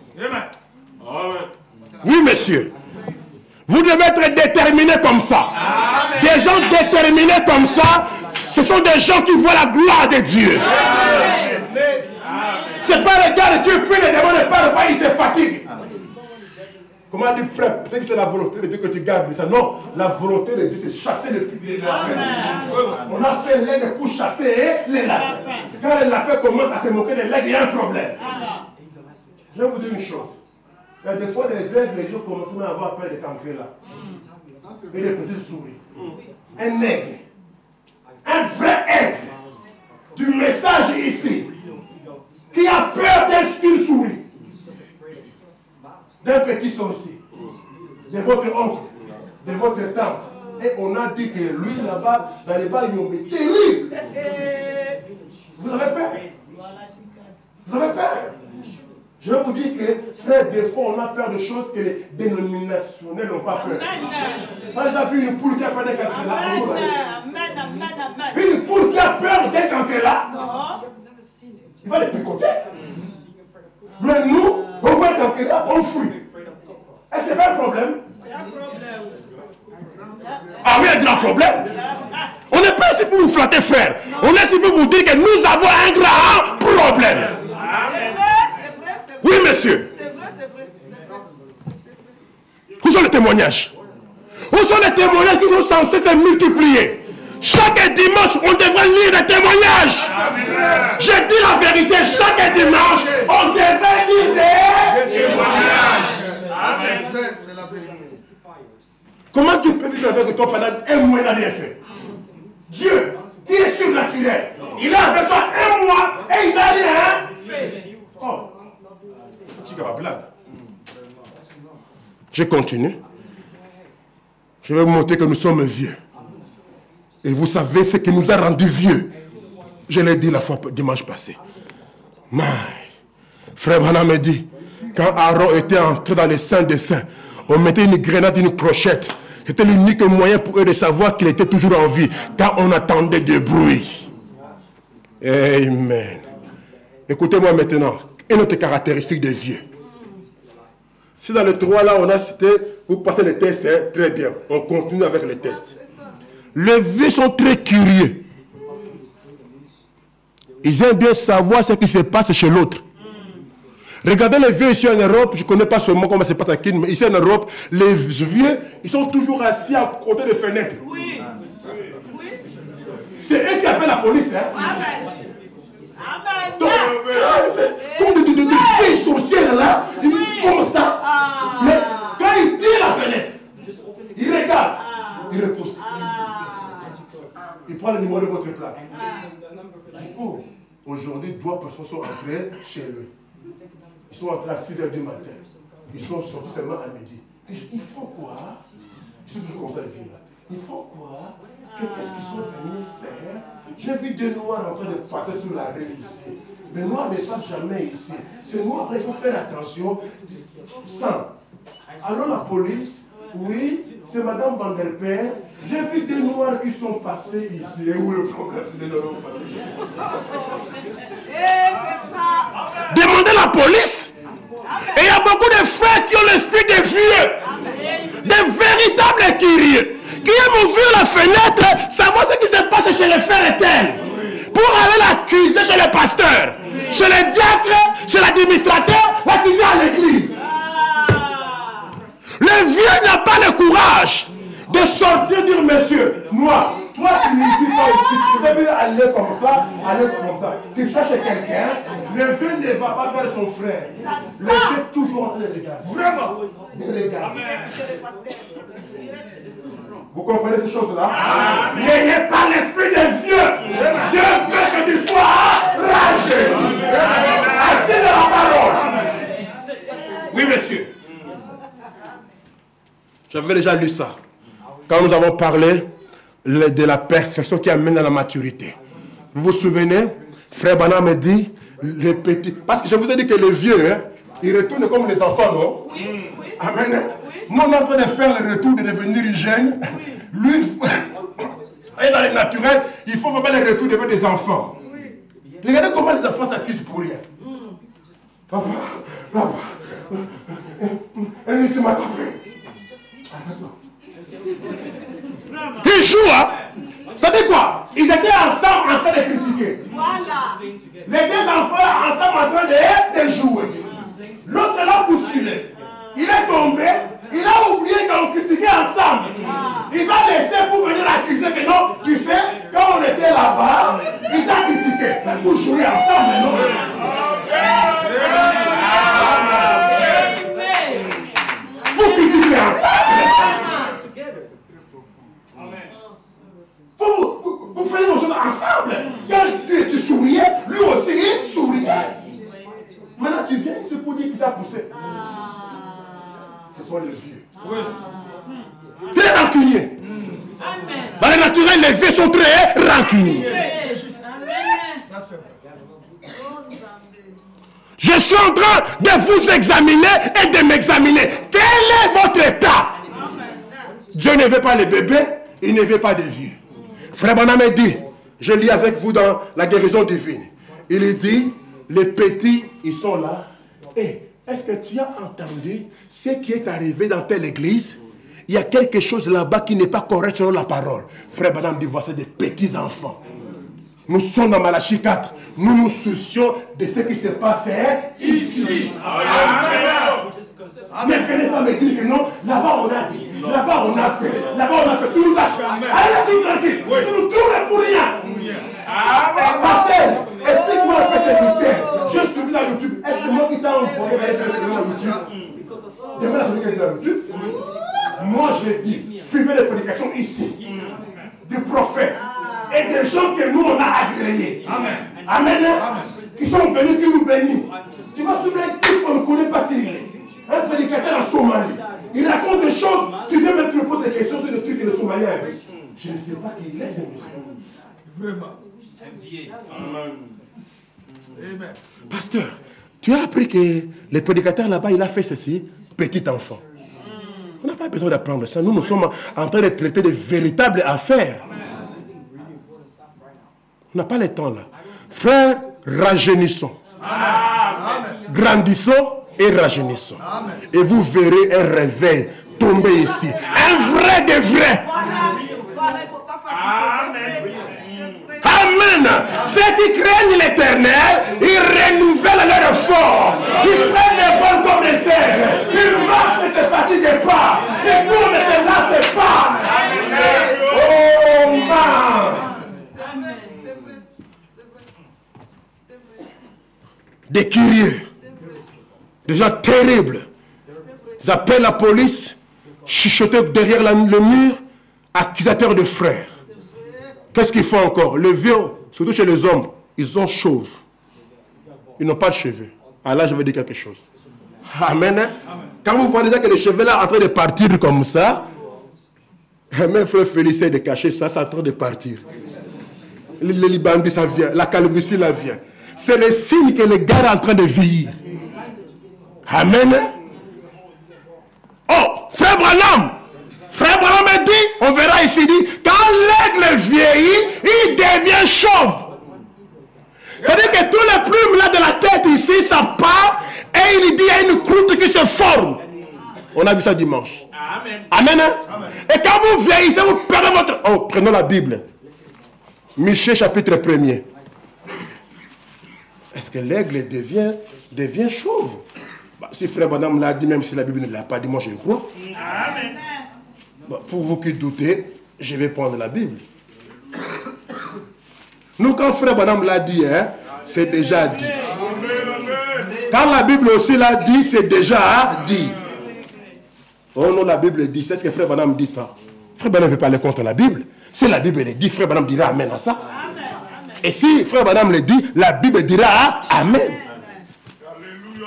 Oui, monsieur. Vous devez être déterminé comme ça. Amen. Des gens déterminés comme ça, ce sont des gens qui voient la gloire de Dieu. Ce n'est pas le gars de Dieu, puis les démons ne parlent pas, il se fatigue. Comment dire, frère, peut-être que c'est la volonté de Dieu que tu gardes ça. Non, la volonté de Dieu, c'est chasser les lapins. On a fait l'aigle pour chasser les lapins. Quand les lapins commencent à se moquer de l'aigle, il y a un problème. Je vais vous dire une chose. Il y a des fois, les aigles, les gens commencent à avoir peur des cancrés là. Et des petites souris. Un aigle. Un vrai aigle. Du message ici. Qui a peur d'une souris. D'un petit sorcier. De votre oncle. De votre tante. Et on a dit que lui là-bas, dans les bas, il est terrible. Vous avez peur? Vous avez peur? Je vais vous dire que, frère, des fois, on a peur de choses que les dénominationnels n'ont pas peur. Vous avez déjà vu une poule qui a peur d'un cancre-là? Une poule qui a peur d'un cancre-là? Il va les picoter. Mais nous, on voit un cancre-là, on fuit. Est-ce que c'est pas un problème? Ah oui, il y a un grand problème. On n'est pas ici pour vous flatter, frère. On est ici pour vous dire que nous avons un grand problème. Oui, monsieur. Où sont les témoignages? Où sont les témoignages qui sont censés se multiplier? Chaque dimanche, on devrait lire des témoignages. Je dis la vérité, chaque dimanche, on devrait lire des témoignages. C'est la vérité. Comment tu peux vivre avec toi pendant un mois et n'a rien fait? Dieu, qui est surnaturel, il est avec toi un mois et il n'a rien fait. Oh. Je continue. Je vais vous montrer que nous sommes vieux. Et vous savez ce qui nous a rendus vieux. Je l'ai dit la fois dimanche passé. Mais, frère Branham me dit, quand Aaron était entré dans les saints des saints, on mettait une grenade, une clochette. C'était l'unique moyen pour eux de savoir qu'il était toujours en vie, car on attendait des bruits. Amen. Écoutez-moi maintenant. Une autre caractéristique des vieux. Si dans le 3 là, on a cité, vous passez les tests, hein, très bien. On continue avec les tests. Les vieux sont très curieux. Ils aiment bien savoir ce qui se passe chez l'autre. Regardez les vieux ici en Europe, je ne connais pas seulement comment ça se passe à Kin, mais ici en Europe, les vieux, ils sont toujours assis à côté des fenêtres. Oui. C'est eux qui appellent la police. Hein. Amen. Donc, comme des vieilles sorcières là, ils comme ça. Mais quand ils tirent la fenêtre, ils regardent, ils repoussent. Ils prends le numéro de votre plaque. Du coup, aujourd'hui, 2 personnes sont entrées chez eux. Ils sont entrés à 6 h du matin. Ils sont sortis seulement à midi. Ils font quoi? Ils sont toujours comme ça, les filles là. Ils font quoi? Qu'est-ce qu'ils sont venus faire? J'ai vu 2 noirs en train de passer sur la rue ici. Les noirs ne passent jamais ici. Ces noirs, il faut faire attention. Sans. Alors la police, oui, c'est Madame Van der Père. J'ai vu 2 noirs qui sont passés ici. Et où le problème, c'est des noirs passés ici? C'est ça. Demandez la police. Et il y a beaucoup de frères qui ont l'esprit des vieux. Des véritables curieux. Qui aiment ouvrir la fenêtre, savoir ce qui se passe chez les frères éternes. Pour aller l'accuser chez le pasteur, chez le diacre, chez l'administrateur, l'accuser à l'église. Le vieux n'a pas le courage de sortir et dire, monsieur, moi, toi qui ne suis pas ici, tu devais aller comme ça, tu cherches quelqu'un, le vieux ne va pas vers son frère. Le vieux est toujours en train de regarder. Vraiment. De regarder. Vous comprenez ces choses-là? N'ayez pas l'esprit des vieux. Je veux que tu sois ragé. Assez de la parole. Oui, monsieur. J'avais déjà lu ça. Quand nous avons parlé de la perfection qui amène à la maturité. Vous vous souvenez? Frère Bana me dit, les petits... Parce que je vous ai dit que les vieux, hein, ils retournent comme les enfants, non? Oui. Amen. Nous, on est en train de faire le retour de devenir hygiène. Lui, et dans le naturel, il faut vraiment le retour de devenir des enfants. Regardez comment les enfants s'accusent pour rien. Papa, elle ne m'a trompé. Ils jouent, hein? Vous savez quoi? Ils étaient ensemble en train de critiquer. Voilà. Les 2 enfants ensemble en train de jouer. L'autre l'a bousculé. Il est tombé. Il a oublié qu'on critiquait ensemble. Il va laisser pour venir accuser que non, tu sais, quand on était là-bas, il t'a critiqué. Pour jouer ensemble, non? Vous critiquez ensemble. Vous faites vos choses ensemble. Quand tu souriais, lui aussi il souriait. Maintenant tu viens, c'est pour dire qu'il t'a poussé. Ce sont les vieux. Très rancuniers. Dans le naturel, les vieux sont très rancuniers. Je suis en train de vous examiner et de m'examiner. Quel est votre état? Dieu ne veut pas les bébés, il ne veut pas des vieux. Frère Branham dit, je lis avec vous dans la guérison divine. Il dit, les petits, ils sont là. Et est-ce que tu as entendu ce qui est arrivé dans telle église? Il y a quelque chose là-bas qui n'est pas correct selon la parole. Frère Branham dit, voici des petits enfants. Nous sommes dans Malachie 4. Nous nous soucions de ce qui se passe ici. Mais venez pas me dire que non, là-bas on a dit, là-bas on a fait, tout nous a fait. Allez, laissez-nous tranquille. Nous tournons pour rien. Pasteur, explique-moi un peu ce mystère. Je suis sur YouTube. Est-ce que c'est moi qui t'ai envoyé sur YouTube? Moi j'ai dit, suivez les prédications ici, du prophète et des gens que nous on a agréés. Amen. Qui sont venus, qui nous bénissent. Tu vas suivre un type qu'on ne connaît pas qui il est. Un prédicateur en Somalie. Il raconte des choses. Tu viens même te poser des questions sur le truc que le Somalien a dit. Je ne sais pas qui il est, ce monsieur. Vraiment. Pasteur, tu as appris que le prédicateur là-bas, il a fait ceci, petit enfant. On n'a pas besoin d'apprendre ça. Nous sommes en train de traiter de véritables affaires. On n'a pas le temps là. Frères, rajeunissons. Grandissons et rajeunissons. Et vous verrez un réveil tomber ici. Un vrai de vrai. Amen. Ceux qui craignent l'éternel, ils renouvellent leur force. Ils prennent des vols comme les cerfs. Ils marchent ne se fatiguent pas. Ils courent ne se lassent pas. Oh man. Des curieux, des gens terribles. Ils appellent la police, chuchotés derrière le mur, accusateurs de frères. Qu'est-ce qu'ils font encore? Les vieux, surtout chez les hommes, ils sont chauves. Ils n'ont pas de cheveux. Ah là, je vais dire quelque chose. Amen. Hein? Quand vous voyez déjà que les cheveux là en train de partir comme ça, même frère Félix essaie de cacher ça, c'est en train de partir. Le Libandi, ça vient. La calvitie, là vient. C'est le signe que le gars est en train de vieillir. Amen. Oh, frère Branham a dit, on verra ici, il dit, quand l'aigle vieillit, il devient chauve. C'est-à-dire que tous les plumes là de la tête ici, ça part, et il dit, il y a une croûte qui se forme. On a vu ça dimanche. Amen. Amen. Hein? Amen. Et quand vous vieillissez, vous perdez votre... Oh, prenons la Bible. Michée chapitre 1er. Est-ce que l'aigle devient chauve? Bah, si frère Branham l'a dit, même si la Bible ne l'a pas dit, moi je le crois. Amen. Bah, pour vous qui doutez, je vais prendre la Bible. Nous, quand frère Branham l'a dit, hein, c'est déjà dit. Quand la Bible aussi l'a dit, c'est déjà dit. Oh non, la Bible dit, c'est ce que frère Branham dit ça. Frère Branham ne peut pas aller contre la Bible. Si la Bible le dit, frère Branham dira Amen à ça. Et si frère Branham le dit, la Bible dira Amen. Alléluia.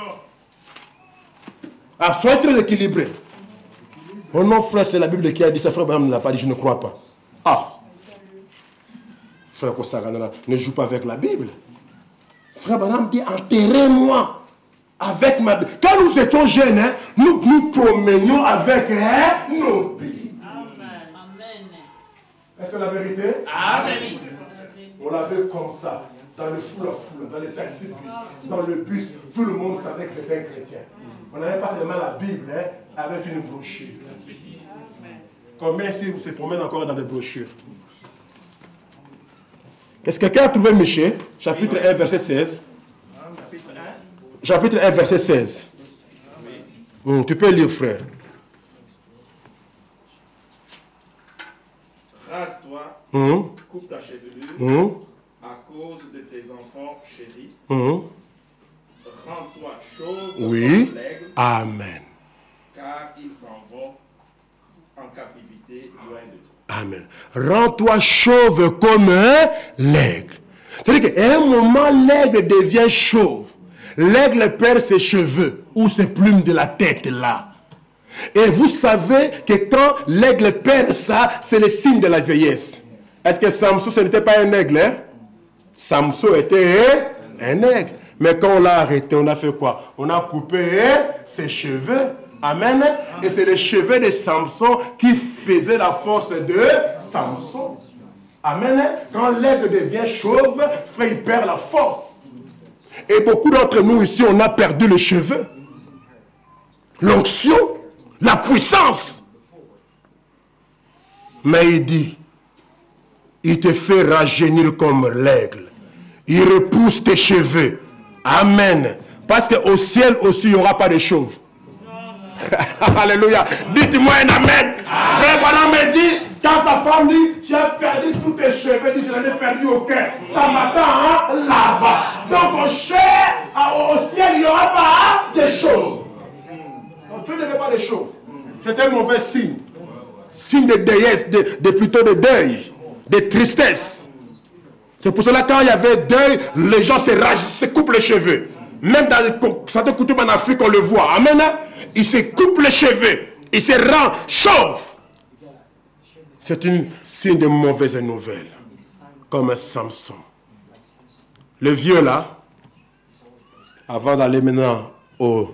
Ah, soyez très équilibrés. Oh non, frère, c'est la Bible qui a dit ça. Frère Branham ne l'a pas dit, je ne crois pas. Ah. Frère Kossagana, ne joue pas avec la Bible. Frère Branham dit, enterrez-moi avec ma Bible. Quand nous étions jeunes, hein, nous promenions avec nos Bibles. Amen. Est-ce que c'est la vérité? Amen. On l'avait comme ça, dans le foule à foule, dans les taxis-bus, dans le bus, tout le monde savait que c'était un chrétien. On n'avait pas seulement la Bible, hein, avec une brochure. Combien ici se promènent encore dans des brochures? Est-ce que quelqu'un a trouvé Michée, chapitre 1, verset 16? Chapitre 1, verset 16. Tu peux lire, frère. Rase-toi, coupe ta chevelure, à cause de tes enfants chéris. Rends-toi chauve Oui. comme l'aigle, Amen. car ils s'en vont en captivité loin de toi. Amen. Rends-toi chauve comme l'aigle. C'est-à-dire qu'à un moment, l'aigle devient chauve. L'aigle perd ses cheveux ou ses plumes de la tête là. Et vous savez que quand l'aigle perd ça, c'est le signe de la vieillesse. Est-ce que Samson, ce n'était pas un aigle? Hein? Samson était un aigle. Mais quand on l'a arrêté, on a fait quoi? On a coupé ses cheveux. Amen. Et c'est les cheveux de Samson qui faisaient la force de Samson. Amen. Quand l'aigle devient chauve, frère, il perd la force. Et beaucoup d'entre nous ici, on a perdu les cheveux. L'onction, la puissance. Mais il dit, il te fait rajeunir comme l'aigle. Il repousse tes cheveux. Amen. Parce qu'au ciel aussi, il n'y aura pas de chauves. Alléluia. Dites-moi un amen. Frère Branham me dit, quand sa femme dit, tu as perdu tous tes cheveux, dit, je n'en ai perdu aucun. Ça m'attend là-bas. Donc au ciel, il n'y aura pas de chauves. Donc Dieu ne veut pas de chauves. C'est un mauvais signe. Signe de déesse, plutôt de deuil, de tristesse. C'est pour cela quand il y avait deuil, les gens se coupent les cheveux. Même dans certaines coutumes en Afrique, on le voit. Amen. Il se coupe les cheveux. Il se rend chauve. C'est un signe de mauvaise nouvelle. Comme Samson. Le vieux là, avant d'aller maintenant au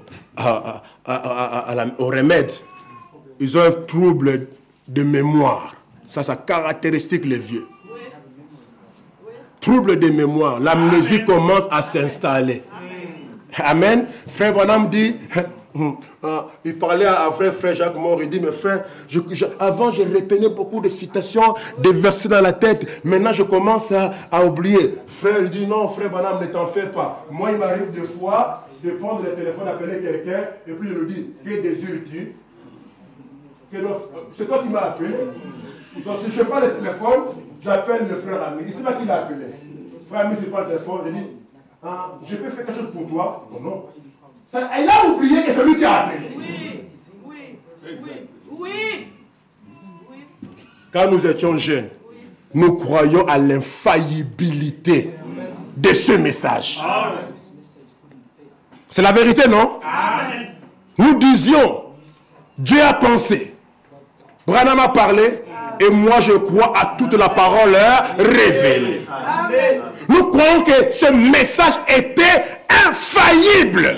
remède, ils ont un trouble de mémoire. Ça caractéristique les vieux. Trouble de mémoire. L'amnésie commence à s'installer. Amen. Frère Branham dit, il parlait à frère Jacques Mort, il dit, mais frère, avant je retenais beaucoup de citations, des versets dans la tête, maintenant je commence à oublier. Frère il dit, non frère Branham, ne t'en fais pas. Moi il m'arrive des fois de prendre le téléphone, d'appeler quelqu'un, et puis je lui dis, que désires-tu? C'est toi qui m'as appelé. Donc si je prends le téléphone, j'appelle le frère Ami. C'est pas qui l'a appelé. Frère Ami, je prends le téléphone, je dis, je peux faire quelque chose pour toi? Oh non. Elle a oublié que c'est lui qui a appelé. Oui. Quand nous étions jeunes, nous croyons à l'infaillibilité de ce message. C'est la vérité, non? Amen. Nous disions, Dieu a pensé, Branham a parlé, et moi je crois à toute la parole révélée. Amen. Nous croyons que ce message était infaillible.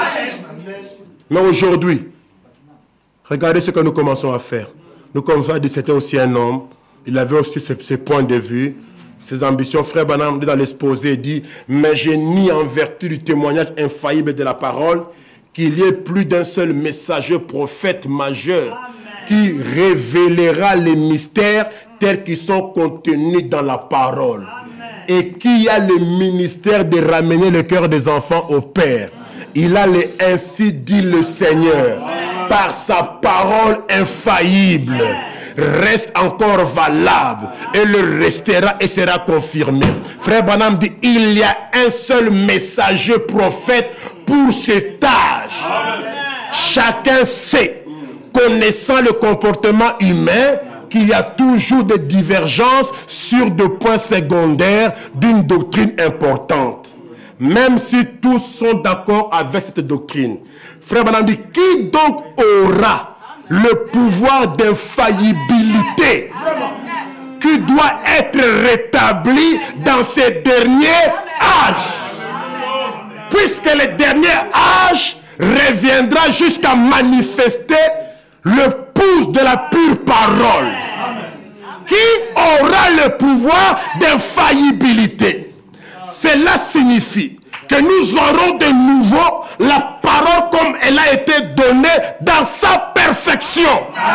Mais aujourd'hui, regardez ce que nous commençons à faire. Nous commençons à dire que c'était aussi un homme. Il avait aussi ses points de vue, ses ambitions. Frère Branham, dans l'exposé, dit « Mais je nie en vertu du témoignage infaillible de la parole qu'il y ait plus d'un seul messager prophète majeur qui révélera les mystères tels qu'ils sont contenus dans la parole. Et qui a le ministère de ramener le cœur des enfants au Père. Il a les ainsi dit le Seigneur, par sa parole infaillible, reste encore valable et le restera et sera confirmé. Frère Branham dit, il y a un seul messager prophète pour cet âge. Chacun sait, connaissant le comportement humain, qu'il y a toujours des divergences sur des points secondaires d'une doctrine importante. Même si tous sont d'accord avec cette doctrine. Frère Branham dit, qui donc aura le pouvoir d'infaillibilité qui doit être rétabli dans ces derniers âges? Puisque le dernier âge reviendra jusqu'à manifester le pouce de la pure parole. Qui aura le pouvoir d'infaillibilité? Cela signifie que nous aurons de nouveau la parole comme elle a été donnée dans sa perfection.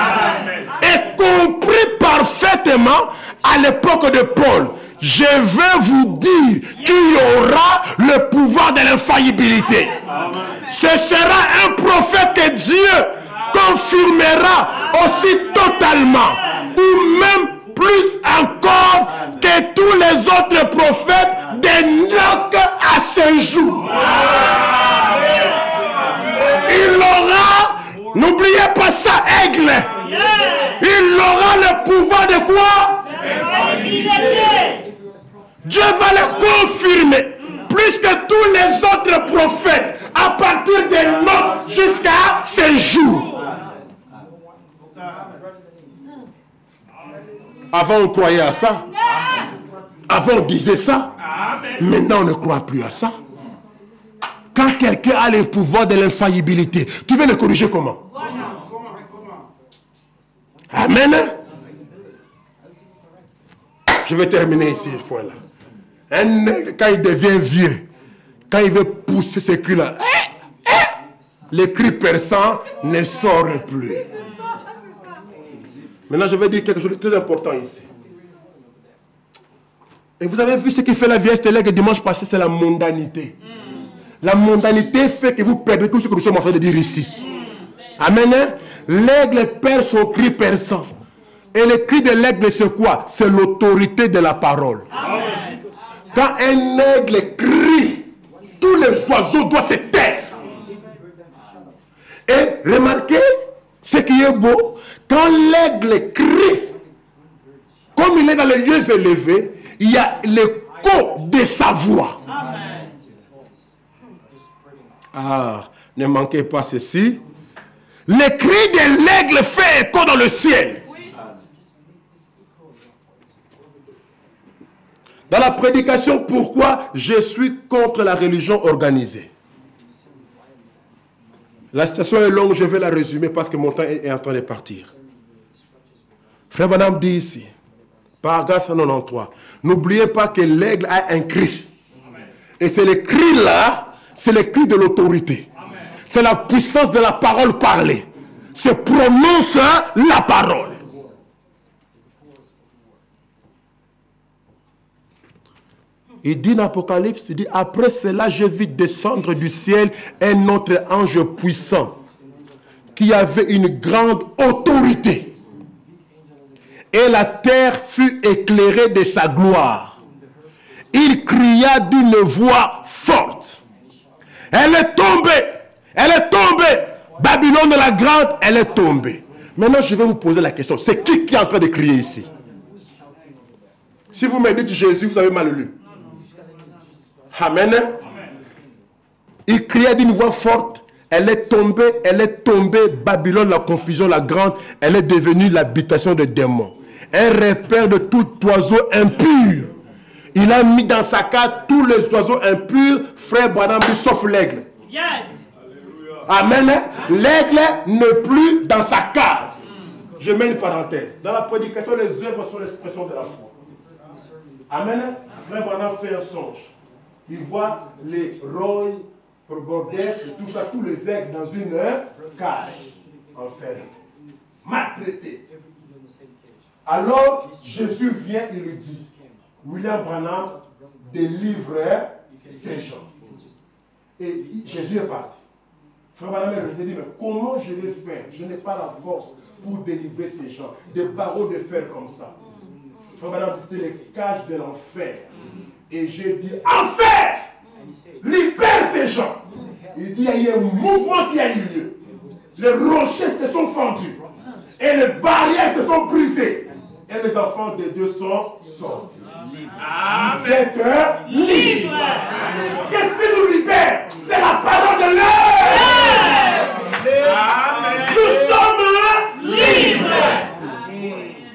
Et compris parfaitement à l'époque de Paul. Je veux vous dire qu'il y aura le pouvoir de l'infaillibilité. Ce sera un prophète que Dieu confirmera aussi totalement, ou même plus encore que tous les autres prophètes d'Enoch à ce jour. Il aura, n'oubliez pas ça, aigle, il aura le pouvoir de quoi? Dieu va le confirmer, plus que tous les autres prophètes, à partir d'Enoch jusqu'à ce jour. Avant on croyait à ça. Avant on disait ça. Maintenant on ne croit plus à ça. Quand quelqu'un a le pouvoir de l'infaillibilité, tu veux le corriger comment? Amen. Je vais terminer ici ce point-là. Un aigle, quand il devient vieux, quand il veut pousser ces cris-là, les cris perçants ne sortent plus. Maintenant, je vais dire quelque chose de très important ici. Et vous avez vu ce qui fait la vieillesse de l'aigle dimanche passé, c'est la mondanité. La mondanité fait que vous perdez tout ce que nous sommes en train de dire ici. Amen. L'aigle perd son cri perçant. Et le cri de l'aigle, c'est quoi? C'est l'autorité de la parole. Amen. Quand un aigle crie, tous les oiseaux doivent se taire. Et remarquez ce qui est beau. Quand l'aigle crie, comme il est dans les lieux élevés, il y a l'écho de sa voix. Amen. Ah, ne manquez pas ceci. Le cri de l'aigle fait écho dans le ciel. Dans la prédication, pourquoi je suis contre la religion organisée? La situation est longue, je vais la résumer parce que mon temps est en train de partir. Frère Branham dit ici, paragraphe 193, n'oubliez pas que l'aigle a un cri. Et c'est le cri là, c'est le cri de l'autorité. C'est la puissance de la parole parlée. C'est prononce la parole. Il dit dans l'Apocalypse, il dit, après cela, je vis descendre du ciel un autre ange puissant qui avait une grande autorité. Et la terre fut éclairée de sa gloire. Il cria d'une voix forte. Elle est tombée. Elle est tombée. Babylone la grande, elle est tombée. Maintenant, je vais vous poser la question. C'est qui est en train de crier ici? Si vous me dites Jésus, vous avez mal lu. Amen. Il criait d'une voix forte. Elle est tombée, Babylone, la confusion, la grande. Elle est devenue l'habitation de démons. Un repère de tout oiseau impur. Il a mis dans sa case tous les oiseaux impurs, frère Branham, sauf l'aigle. Yes. Amen. L'aigle n'est plus dans sa case. Je mets une parenthèse. Dans la prédication, les œuvres sont l'expression de la foi. Amen. Frère Branham fait un songe. Il voit les Roy, Bordès et tout ça, tous les aigles dans une cage enfermée, maltraités. Alors Jésus vient et lui dit, William Branham délivre ces gens. Et Jésus est parti. Frère Branham dit, mais comment je vais faire? Je n'ai pas la force pour délivrer ces gens. Des barreaux de fer comme ça. Frère Branham dit, c'est les cages de l'enfer. Et j'ai dit, enfer! Libère ces gens. Il dit, il y a eu un mouvement qui a eu lieu. Les rochers se sont fendus. Et les barrières se sont brisées. Et les enfants de Dieu sont sortis. Vous êtes libres. Qu'est-ce qui nous libère? C'est la parole de l'heure. Nous sommes libres.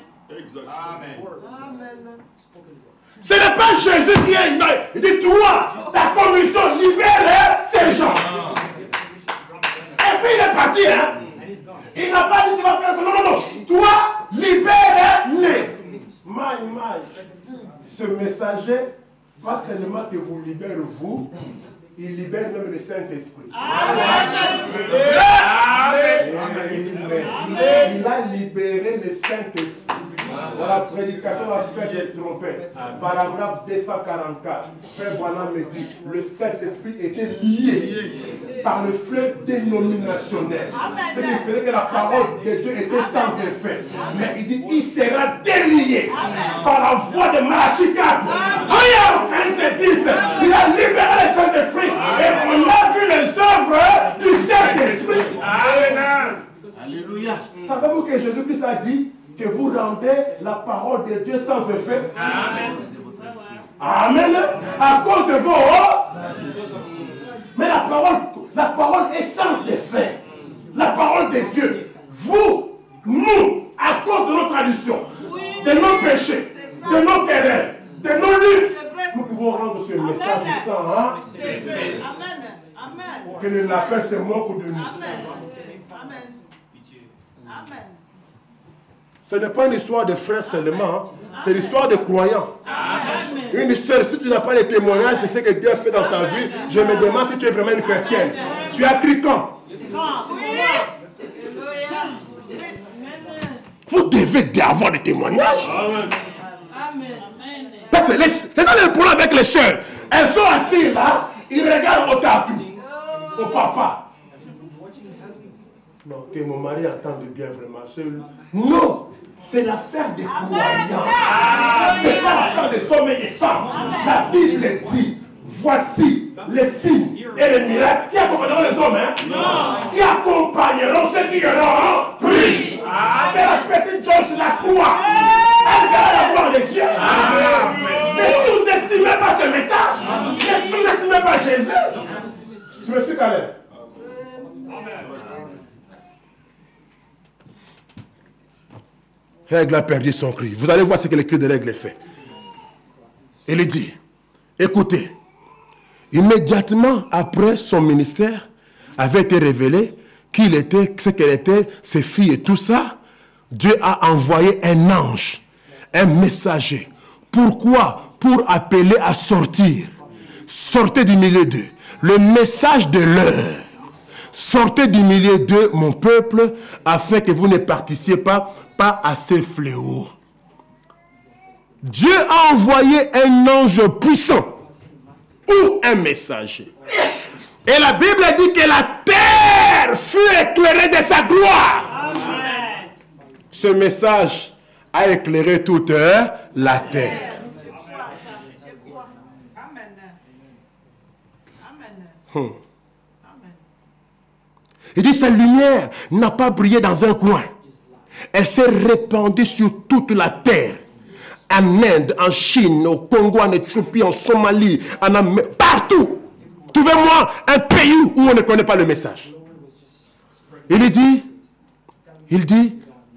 Ce n'est pas Jésus qui est une. Il dit, toi, ta commission libère ces gens. Et puis il est parti, hein. Il n'a pas dit qu'il va faire. Non. Toi, libère-les. Ce messager, pas seulement que vous libérez vous, il libère même le Saint-Esprit. Il a libéré le Saint-Esprit. Dans la prédication, la fête des trompettes, paragraphe 244, Frère Branham me dit, le Saint-Esprit était lié par le fleuve dénominationnel. C'est-à-dire que la parole de Dieu était sans effet. Mais il dit, il sera délié par la voix de Malachie 4. Regarde, quand il se dit, il a libéré le Saint-Esprit et on a vu les œuvres du Saint-Esprit. Alléluia. Savez-vous que Jésus-Christ a dit que vous rendez la parole de Dieu sans effet? Amen. À cause de vos... Mais la parole est sans effet. La parole de Dieu. Vous, nous, à cause de nos traditions, de nos péchés, de nos querelles, de nos luttes, nous pouvons rendre ce message sans effet. Amen. Que le lapin se moque de nous. Amen. Amen. Ce n'est pas une histoire de frères seulement, c'est l'histoire de croyants. Amen. Une histoire, si tu n'as pas les témoignages, c'est ce que Dieu a fait dans ta vie, je me demande si tu es vraiment une chrétienne. Tu as cru quand? Vous devez avoir des témoignages. C'est ça le problème avec les sœurs. Elles sont assises là, ils regardent au tapis, au papa. Non, que mon mari entende bien vraiment. Non, c'est l'affaire des croyants. C'est pas l'affaire des hommes et des femmes. La Bible dit, voici les signes et les miracles qui accompagneront les hommes. Qui accompagneront ceux qui auront pris. Mais la petite chose, la croix. Elle verra la gloire de Dieu. Ne sous-estimez pas ce message. Ne sous-estimez pas Jésus. Je me suis calé. L'aigle a perdu son cri. Vous allez voir ce que le cri de l'aigle fait. Il dit, écoutez, immédiatement après son ministère avait été révélé qu'il était, ce qu'elle était, ses filles et tout ça, Dieu a envoyé un ange, un messager. Pourquoi? Pour appeler à sortir. Sortez du milieu d'eux. Le message de l'heure. Sortez du milieu de mon peuple afin que vous ne participiez pas à ces fléaux. Dieu a envoyé un ange puissant ou un messager. Et la Bible dit que la terre fut éclairée de sa gloire. Amen. Ce message a éclairé toute la terre. Il dit, sa lumière n'a pas brillé dans un coin. Elle s'est répandue sur toute la terre. en Inde, en Chine, au Congo, en Éthiopie, en Somalie, partout. Trouvez-moi un pays où on ne connaît pas le message. Il dit,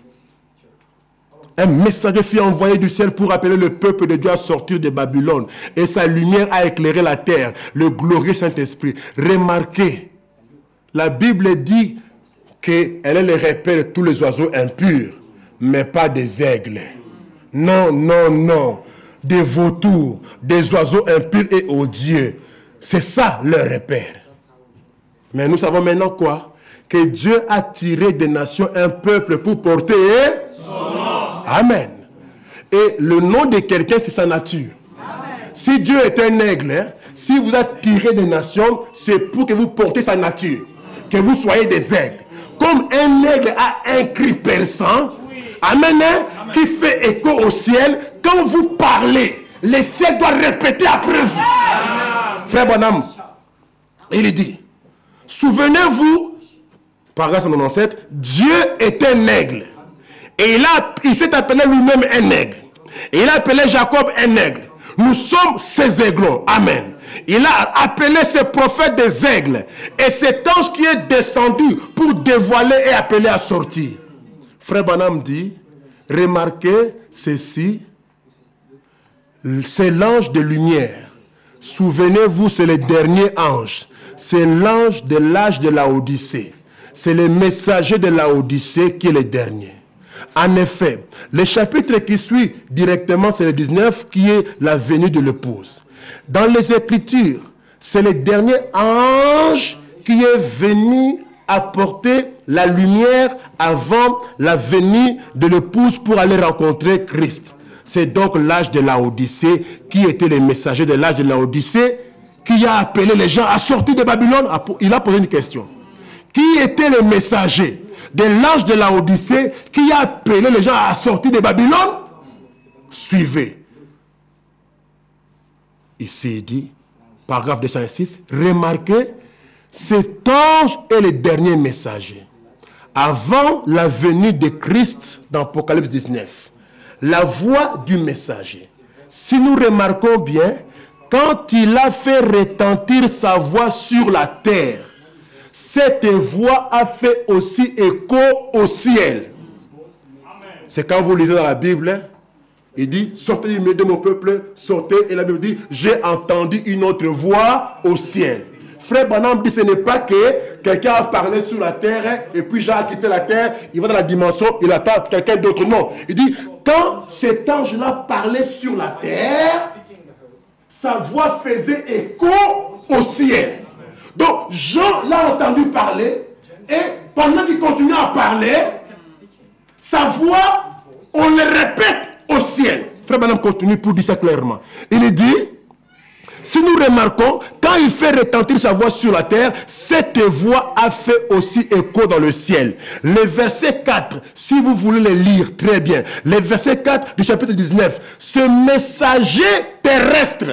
un messager fut envoyé du ciel pour appeler le peuple de Dieu à sortir de Babylone. Et sa lumière a éclairé la terre, le glorieux Saint-Esprit. Remarquez, la Bible dit qu'elle est le repère de tous les oiseaux impurs, mais pas des aigles. Non, non, non. Des vautours, des oiseaux impurs et odieux. C'est ça leur repère. Mais nous savons maintenant quoi? Que Dieu a tiré des nations un peuple pour porter son nom. Amen. Et le nom de quelqu'un, c'est sa nature. Amen. Si Dieu est un aigle, hein, si vous êtes tiré des nations, c'est pour que vous portez sa nature. Que vous soyez des aigles. Comme un aigle a un cri perçant, amen, hein, qui fait écho au ciel, quand vous parlez, le ciel doit répéter après vous. Amen. Frère Bonhomme, il dit, souvenez-vous, paragraphe 97, Dieu est un aigle. Et il s'est appelé lui-même un aigle. Et il a appelé Jacob un aigle. Nous sommes ces aiglons. Amen. Il a appelé ses prophètes des aigles. Et cet ange qui est descendu pour dévoiler et appeler à sortir. Frère Branham dit, remarquez ceci, c'est l'ange de lumière. Souvenez-vous, c'est le dernier ange. C'est l'ange de l'âge de la Odyssée. C'est le messager de la Odyssée qui est le dernier. En effet, le chapitre qui suit directement, c'est le 19, qui est la venue de l'épouse. Dans les Écritures, c'est le dernier ange qui est venu apporter la lumière avant la venue de l'épouse pour aller rencontrer Christ. C'est donc l'âge de la Odyssée qui était le messager de l'âge de la Odyssée qui a appelé les gens à sortir de Babylone. Il a posé une question. Qui était le messager de l'âge de la Odyssée qui a appelé les gens à sortir de Babylone? Suivez. Ici, il dit, paragraphe 206, remarquez, cet ange est le dernier messager. Avant la venue de Christ dans Apocalypse 19, la voix du messager. Si nous remarquons bien, quand il a fait retentir sa voix sur la terre, cette voix a fait aussi écho au ciel. C'est quand vous lisez dans la Bible, il dit, sortez du milieu de mon peuple, sortez. Et la Bible dit, j'ai entendu une autre voix au ciel. Frère Branham dit, ce n'est pas que quelqu'un a parlé sur la terre, et puis Jean a quitté la terre, il va dans la dimension, il attend quelqu'un d'autre. Non, il dit, quand cet ange-là parlait sur la terre, sa voix faisait écho au ciel. Donc, Jean l'a entendu parler, et pendant qu'il continue à parler, sa voix, on le répète au ciel. Frère Branham continue pour dire ça clairement. Il dit, si nous remarquons, quand il fait retentir sa voix sur la terre, cette voix a fait aussi écho dans le ciel. Le verset 4, si vous voulez le lire très bien, le verset 4 du chapitre 19, ce messager terrestre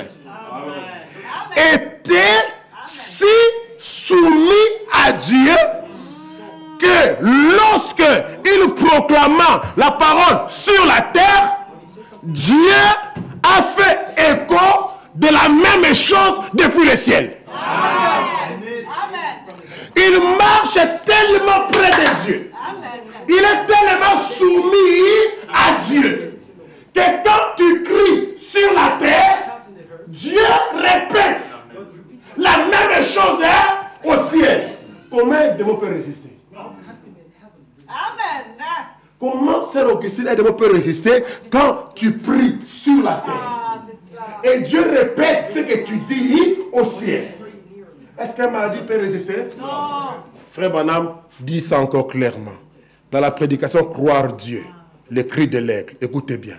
était si soumis à Dieu que lorsque il proclama la parole sur la terre, Dieu a fait écho de la même chose depuis le ciel. Amen. Il marche tellement près de Dieu. Il est tellement soumis à Dieu que quand tu cries sur la terre, Dieu répète la même chose au ciel. Comment Edmond peut résister? Amen. Comment Sœur Augustine Edmond peut résister quand tu pries sur la terre? Et Dieu répète ce que tu dis au ciel. Est-ce qu'un maladie peut résister? Non. Frère Branham dit ça encore clairement. Dans la prédication, croire Dieu, le cri de l'aigle. Écoutez bien.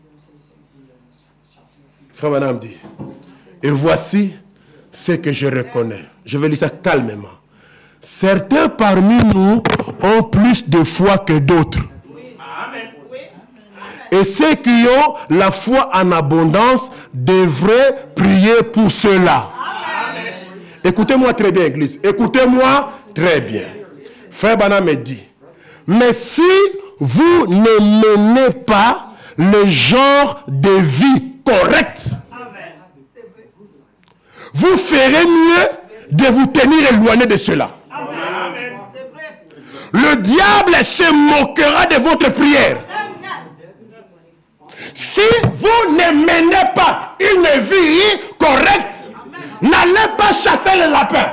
Frère Branham dit, et voici ce que je reconnais. Je vais lire ça calmement. Certains parmi nous ont plus de foi que d'autres. Et ceux qui ont la foi en abondance devraient prier pour cela. Écoutez-moi très bien, Église. Écoutez-moi très bien. Frère Branham me dit, mais si vous ne menez pas le genre de vie correct, vous ferez mieux de vous tenir éloigné de cela. Le diable se moquera de votre prière. Si vous ne menez pas une vie correcte, n'allez pas chasser les lapins.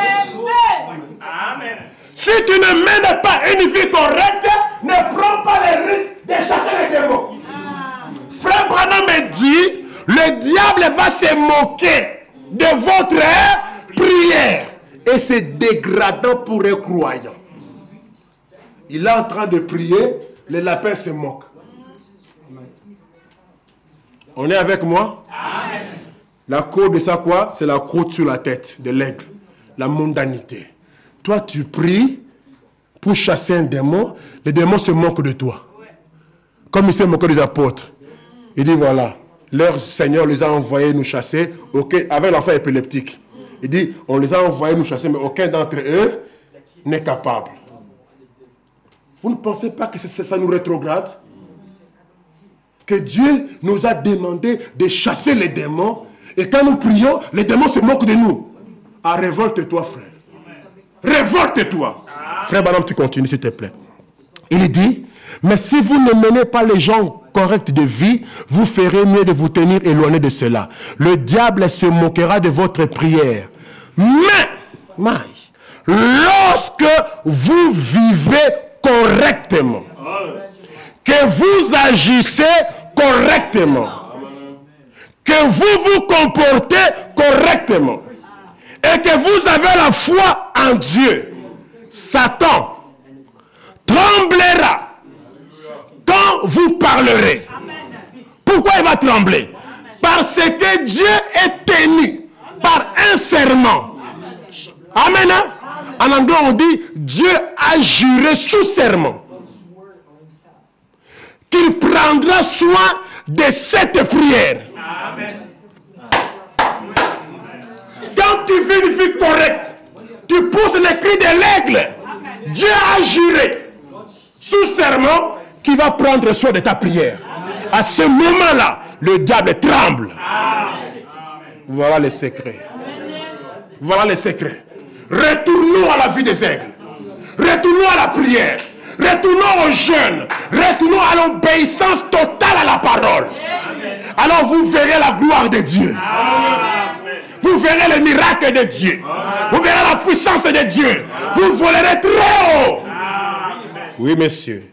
Si tu ne mènes pas une vie correcte, ne prends pas le risque de chasser les démons. Frère Branham me dit, le diable va se moquer de votre prière. Et c'est dégradant pour un croyant. Il est en train de prier, les lapins se moquent. On est avec moi? Amen. La croûte de ça quoi? C'est la croûte sur la tête de l'aigle. La mondanité. Toi tu pries pour chasser un démon, les démons se moquent de toi. Comme il s'est moqué des apôtres. Il dit voilà, leur Seigneur les a envoyés nous chasser, avec l'enfant épileptique. Il dit, on les a envoyés nous chasser, mais aucun d'entre eux n'est capable. Vous ne pensez pas que ça nous rétrograde? Que Dieu nous a demandé de chasser les démons, et quand nous prions, les démons se moquent de nous. Ah, révolte-toi, frère. Révolte-toi. Frère Branham, tu continues, s'il te plaît. Il dit, mais si vous ne menez pas les gens corrects de vie, vous ferez mieux de vous tenir éloigné de cela. Le diable se moquera de votre prière. Mais, lorsque vous vivez correctement, que vous agissez correctement, que vous vous comportez correctement, et que vous avez la foi en Dieu, Satan tremblera quand vous parlerez. Pourquoi il va trembler? Parce que Dieu est tenu par un serment. Amen. En anglais on dit Dieu a juré sous serment qu'il prendra soin de cette prière. Quand tu vis une vie correcte, tu pousses les cris de l'aigle. Dieu a juré sous serment qu'il va prendre soin de ta prière. À ce moment-là, le diable tremble. Voilà les secrets. Voilà les secrets. Retournons à la vie des aigles. Retournons à la prière. Retournons au jeûne. Retournons à l'obéissance totale à la parole. Alors vous verrez la gloire de Dieu. Vous verrez le miracle de Dieu. Vous verrez la puissance de Dieu. Vous volerez très haut. Oui, monsieur.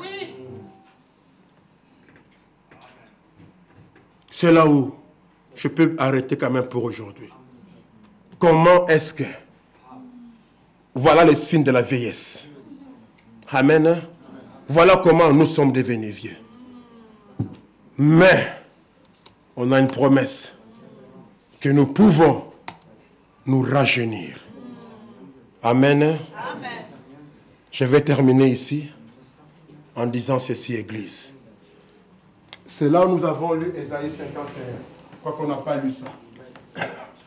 C'est là où je peux arrêter quand même pour aujourd'hui. Comment est-ce que... Voilà les signes de la vieillesse. Amen. Voilà comment nous sommes devenus vieux. Mais, on a une promesse que nous pouvons nous rajeunir. Amen. Amen. Je vais terminer ici en disant ceci, Église. C'est là où nous avons lu Ésaïe 51. Quoi qu'on n'a pas lu ça.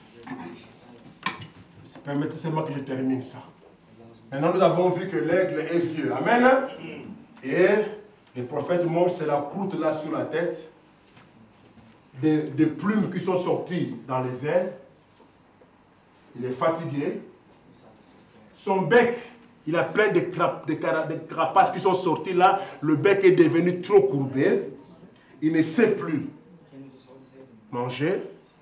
Permettez seulement que je termine ça. Maintenant, nous avons vu que l'aigle est vieux. Amen. Et le prophète montre, c'est la croûte là sur la tête. Des plumes qui sont sorties dans les ailes. Il est fatigué. Son bec, il a plein de carapaces qui sont sorties là. Le bec est devenu trop courbé. Il ne sait plus manger.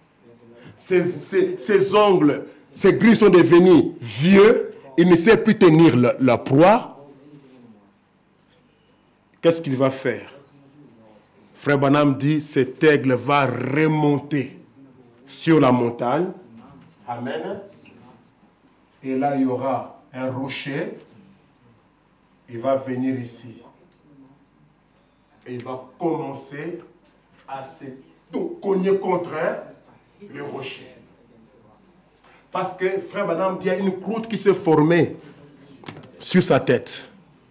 Ses ongles, ses griffes sont devenus vieux. Il ne sait plus tenir la proie. Qu'est-ce qu'il va faire? Frère Branham dit, cet aigle va remonter sur la montagne. Amen. Et là, il y aura un rocher. Il va venir ici. Et il va commencer à se cogner contre le rocher. Parce que Frère Branham dit, il y a une croûte qui s'est formée sur sa tête.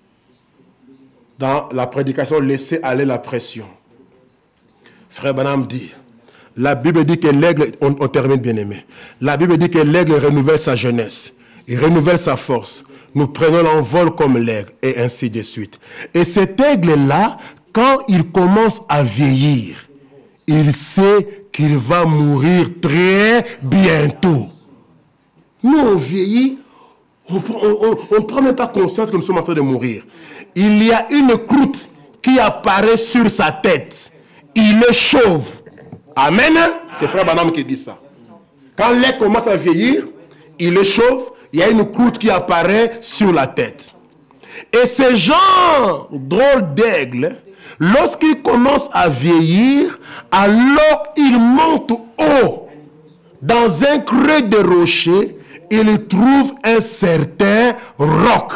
Dans la prédication, laissez aller la pression. Frère Branham dit, la Bible dit que l'aigle, on termine bien aimé, la Bible dit que l'aigle renouvelle sa jeunesse, il renouvelle sa force. Nous prenons l'envol comme l'aigle, et ainsi de suite. Et cet aigle-là, quand il commence à vieillir, il sait qu'il va mourir très bientôt. Nous, on vieillit, on ne prend même pas conscience que nous sommes en train de mourir. Il y a une croûte qui apparaît sur sa tête. Il est chauve. Amen. C'est Frère Branham qui dit ça. Quand l'aigle commence à vieillir, il est chauve, il y a une croûte qui apparaît sur la tête. Et ce genre drôle d'aigle, lorsqu'il commence à vieillir, alors il monte haut. Dans un creux de rocher, il trouve un certain roc.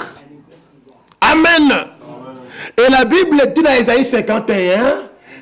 Amen. Et la Bible dit dans Isaïe 51,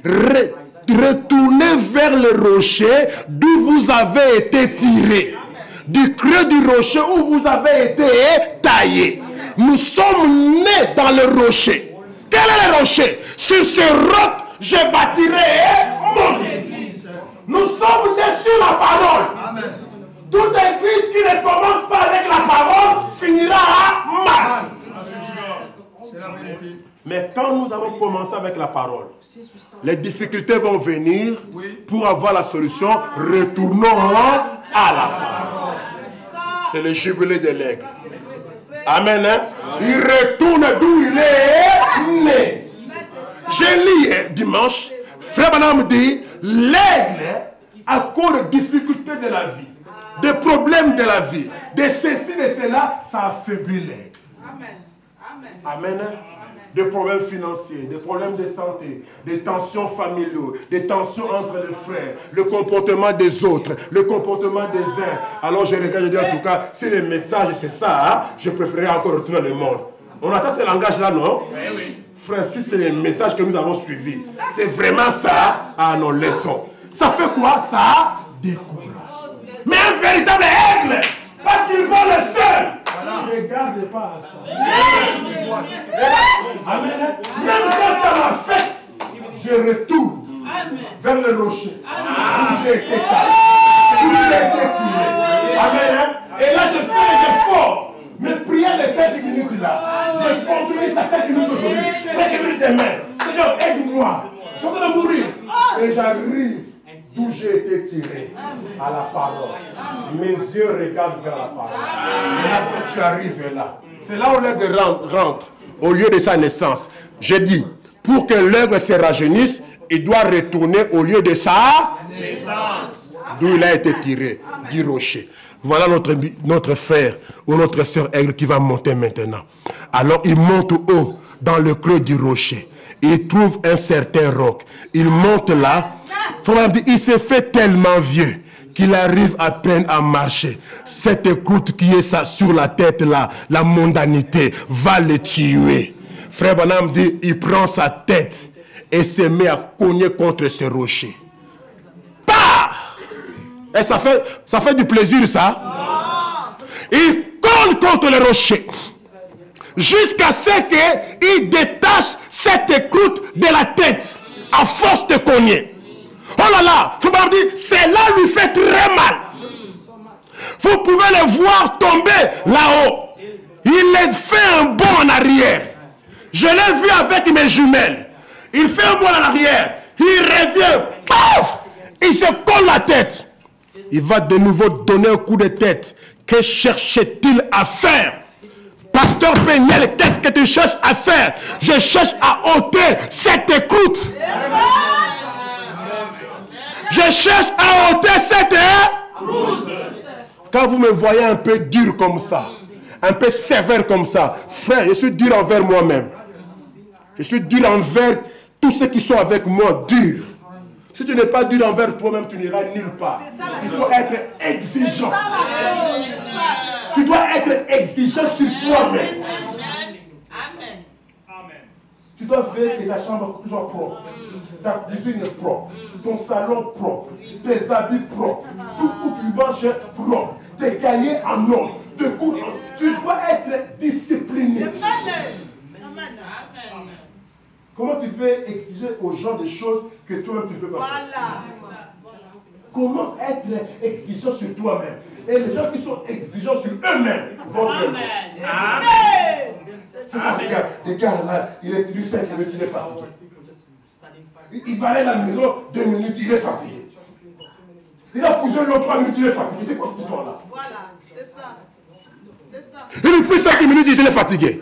retournez vers le rocher d'où vous avez été tiré. Du creux du rocher où vous avez été taillé. Nous sommes nés dans le rocher. Quel est le rocher? Sur ce roc, je bâtirai mon église. Nous sommes nés sur la parole. Amen. Toute église qui ne commence pas avec la parole finira mal. C'est la vérité. Mais quand nous allons commencer avec la parole, les difficultés vont venir pour avoir la solution. Retournons à la parole. C'est le jubilé de l'aigle. Amen. Hein? Il retourne d'où il est né. J'ai lu dimanche, Frère Branham dit, l'aigle, à cause des difficultés de la vie, des problèmes de la vie, de ceci, de cela, ça affaiblit l'aigle. Amen. Amen. Des problèmes financiers, des problèmes de santé, des tensions familiales, des tensions entre les frères, le comportement des autres, le comportement des uns. Alors je regarde, je dis en tout cas, si le message c'est ça, hein, je préférerais encore retourner dans le monde. On attend ce langage-là, non? Oui, oui. Frère, si c'est le message que nous avons suivi, c'est vraiment ça, ah non, laissons. Ça fait quoi? Ça décourage. Mais un véritable aigle, parce qu'ils vont le seul. Ne regarde pas à ça. Amen. Même quand ça m'a fait, je retourne vers le rocher où j'ai été taillé, où j'ai été tiré. Amen. Et là, je fais les efforts. Mes prières de 5 minutes là, je continue ça 5 minutes aujourd'hui, 5 minutes demain. Seigneur, aide-moi. Je suis en train de mourir. Et j'arrive d'où j'ai été tiré à la parole. Mes yeux regardent vers la parole. Et là, quand tu arrives là, c'est là où l'aigle rentre, au lieu de sa naissance. J'ai dit, pour que l'aigle se rajeunisse, il doit retourner au lieu de sa naissance. D'où il a été tiré, du rocher. Voilà notre frère ou notre sœur aigle qui va monter maintenant. Alors il monte haut dans le creux du rocher. Il trouve un certain roc. Il monte là. Il s'est fait tellement vieux qu'il arrive à peine à marcher. Cette croûte qui est sur la tête là, la mondanité, va le tuer. Frère Branham dit, il prend sa tête et se met à cogner contre ce rocher. Bah! Et ça fait du plaisir ça. Il cogne contre le rocher jusqu'à ce qu'il détache cette croûte de la tête à force de cogner. Oh là là, Frère dit, cela lui fait très mal. Vous pouvez le voir tomber là-haut. Il fait un bond en arrière. Je l'ai vu avec mes jumelles. Il fait un bond en arrière. Il revient. Paf! Il se colle la tête. Il va de nouveau donner un coup de tête. Que cherche-t-il à faire? Pasteur Péniel, qu'est-ce que tu cherches à faire? Je cherche à ôter cette croûte. Je cherche à ôter cette croûte. Quand vous me voyez un peu dur comme ça, un peu sévère comme ça, frère, je suis dur envers moi-même. Je suis dur envers tous ceux qui sont avec moi, dur. Si tu n'es pas dur envers toi-même, tu n'iras nulle part. Il faut être exigeant. Tu dois être exigeant sur toi-même. Tu dois veiller que ta chambre soit propre, ta cuisine propre, ton salon propre, tes habits propres, tout où tu manges propre, tes cahiers en ordre, tes cours en ordre. Tu dois être discipliné. Comment tu fais exiger aux gens des choses que toi-même tu ne peux pas faire? Commence à être exigeant sur toi-même. Et les gens qui sont exigeants sur eux-mêmes vont Amen. Amen. Regarde là, il est tenu 5 minutes, il est fatigué. il balaye la maison 2 minutes, il est fatigué. Il a poussé l'autre 3 minutes, il est fatigué. C'est quoi cette histoire-là? Voilà, c'est ça. C'est ça. Il pousse 5 minutes, il est fatigué.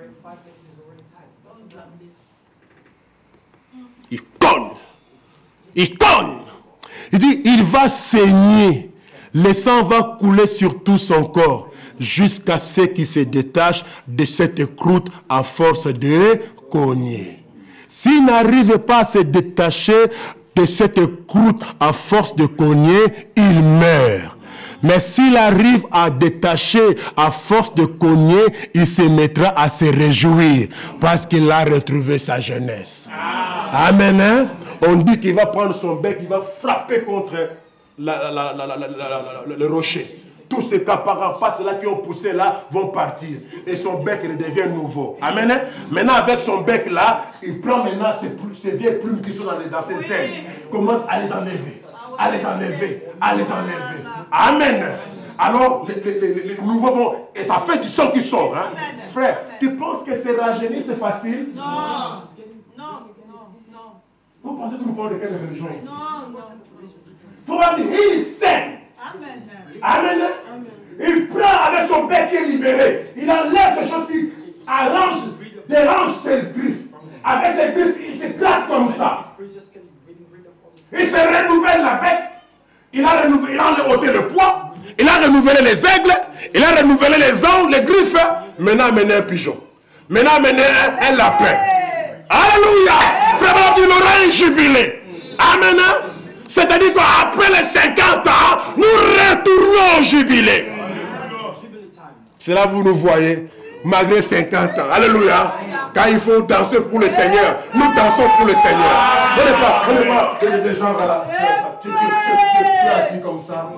Il cogne. Il cogne. Il dit, il va saigner. Le sang va couler sur tout son corps jusqu'à ce qu'il se détache de cette croûte à force de cogner. S'il n'arrive pas à se détacher de cette croûte à force de cogner, il meurt. Mais s'il arrive à détacher à force de cogner, il se mettra à se réjouir parce qu'il a retrouvé sa jeunesse. Amen. Hein? On dit qu'il va prendre son bec, il va frapper contre le rocher. Tous ces carapaces là qui ont poussé là vont partir. Et son bec redevient nouveau. Amen. Hein? Maintenant avec son bec là, il prend maintenant ces vieilles plumes qui sont dans ses ailes. Commence à les enlever. À les enlever. À les enlever. Amen. Alors les nouveaux vont. Et ça fait du sang qui sort. Hein? Frère, tu penses que se rajeunir c'est facile? Non. Non. Non. Vous pensez que nous parlons de quelle religion ici? Non. Non. Faut pas dire, il saigne. Amen. Amen. Il prend avec son bec qui est libéré. Il enlève ces choses qui dérange ses griffes. Avec ses griffes, il se plate comme ça. Il se renouvelle la bec. Il a ôté le poids. Il a renouvelé les aigles. Il a renouvelé les ongles, les griffes. Maintenant, un pigeon. Maintenant, un lapin. Alléluia. Frère, il aura un jubilé. Amen. C'est-à-dire qu'après les 50 ans, nous retournons au jubilé. C'est là que vous nous voyez, malgré 50 ans. Alléluia. Quand il faut danser pour le Seigneur, nous dansons pour le Seigneur. On n'est pas des gens là. Tu es assis comme ça.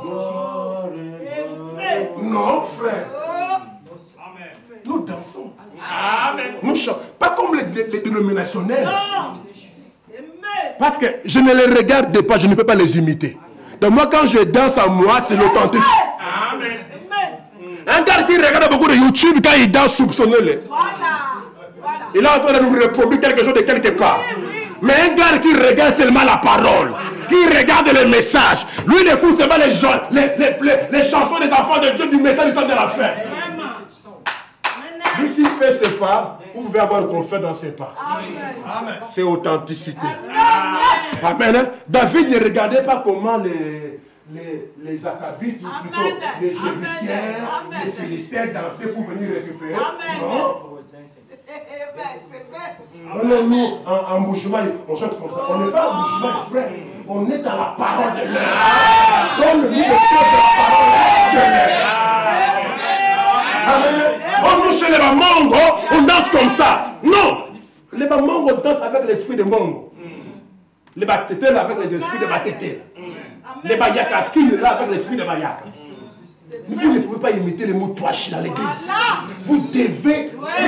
Non, frère. Nous dansons. Nous chantons. Pas comme les dénominationnels. Parce que je ne les regarde pas, je ne peux pas les imiter. Donc moi, quand je danse à moi, c'est l'authentique. Amen. Un gars qui regarde beaucoup de YouTube, quand il danse, soupçonnez-le. Il est en train de nous reproduire quelque chose de quelque part. Mais un gars qui regarde seulement la parole, qui regarde le message, lui il écoute seulement les chansons des enfants de Dieu du message du temps de la fin. Lui s'il fait ses pas, vous pouvez avoir confiance dans ses pas. C'est authenticité. Amen. Hein? David ne regardait pas comment les Akabites, ou plutôt les Jébusiens, les Philistins dansaient pour venir récupérer. Non. Non, nous, en Bouchema, on chante comme ça. On n'est pas en Bouchema, frère. On est dans la parole de l'Église. Comme le livre de la parole de l'Église. Amen. On nous chez les Bamongo, on danse comme ça. Non. Les Bamongo dansent avec l'esprit de Mongo. Les Batétels avec les esprits de Batétels. Les Bayakakines là avec l'esprit de Bayaka. Vous ne pouvez pas imiter les mots toachi dans l'église. Vous devez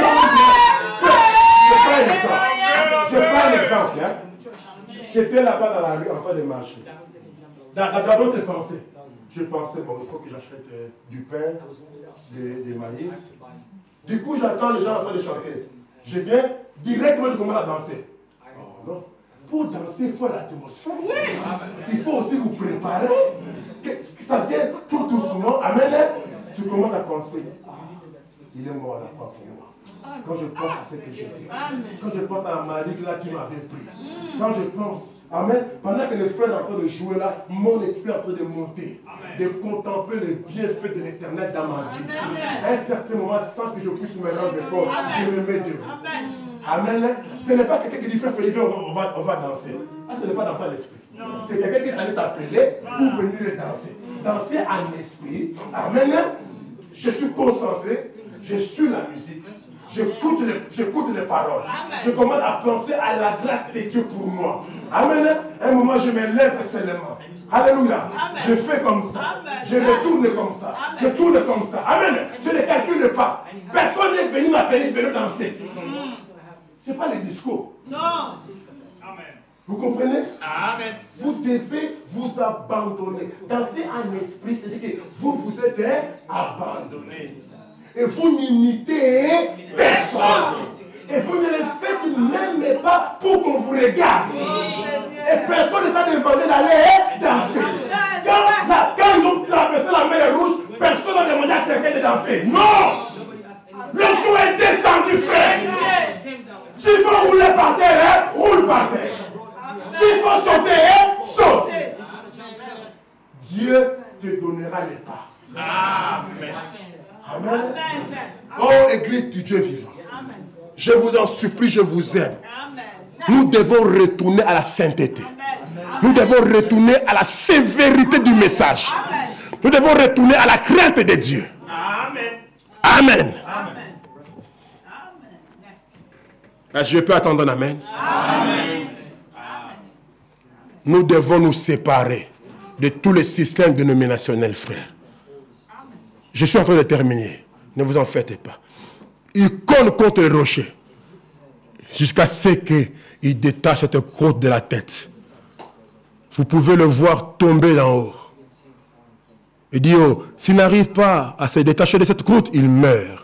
Je prends un exemple. J'étais là-bas dans la rue en train de marcher. Dans d'autres pensées. Je pensais, bon, il faut que j'achète du pain, des maïs. Du coup, j'attends les gens en train de chanter. Je viens, directement, je commence à danser. Oh non. Pour danser, il faut l'atmosphère. Il faut aussi vous préparer. Que ça vient tout doucement. Amen. Tu commences à penser. Il est mort là, pas pour moi. Quand je pense à ce que j'ai fait. Quand je pense à la maladie là qui m'avait pris. Quand je pense. Amen. Pendant que les frères sont en train de jouer là, mon esprit est en train de monter. De contempler les bienfaits de l'Éternel dans ma vie. À un certain moment, sans que je puisse me rendre compte, je me mets debout. Amen. Ce n'est pas quelqu'un qui dit, frère Felipe, on va danser. Ah, ce n'est pas dans ça l'esprit. C'est quelqu'un qui t'allait t'appeler pour venir danser. Danser en esprit. Amen. Je suis concentré. Je suis la musique. J'écoute les paroles. Je commence à penser à la grâce de Dieu pour moi. Amen. Un moment, je me lève seulement. Alléluia. Je fais comme ça. Je retourne comme ça. Je tourne comme ça. Amen. Je ne calcule pas. Personne n'est venu m'appeler, je vais danser. Ce n'est pas les discours. Non. Vous comprenez? Amen. Vous devez vous abandonner. Danser en esprit, c'est-à-dire que vous êtes abandonné. Et vous n'imitez personne. Et vous ne le faites même pas pour qu'on vous regarde. Et personne n'est pas demandé d'aller danser. Quand ils ont traversé la mer Rouge, personne n'a demandé à quelqu'un de danser. Non! Le jour est descendu, frère. S'il faut rouler par terre, roule par terre. S'il faut sauter, saute. Dieu te donnera les pas. Amen. Amen. Oh, Église du Dieu vivant. Je vous en supplie, je vous aime. Nous devons retourner à la sainteté. Nous devons retourner à la sévérité du message. Nous devons retourner à la crainte de Dieu. Amen. Amen. Je peux attendre un amen. Amen. Nous devons nous séparer de tous les systèmes dénominationnels, frères. Je suis en train de terminer. Ne vous en faites pas. Il colle contre le rocher jusqu'à ce qu'il détache cette croûte de la tête. Vous pouvez le voir tomber d'en haut. Il dit, oh, s'il n'arrive pas à se détacher de cette croûte, il meurt.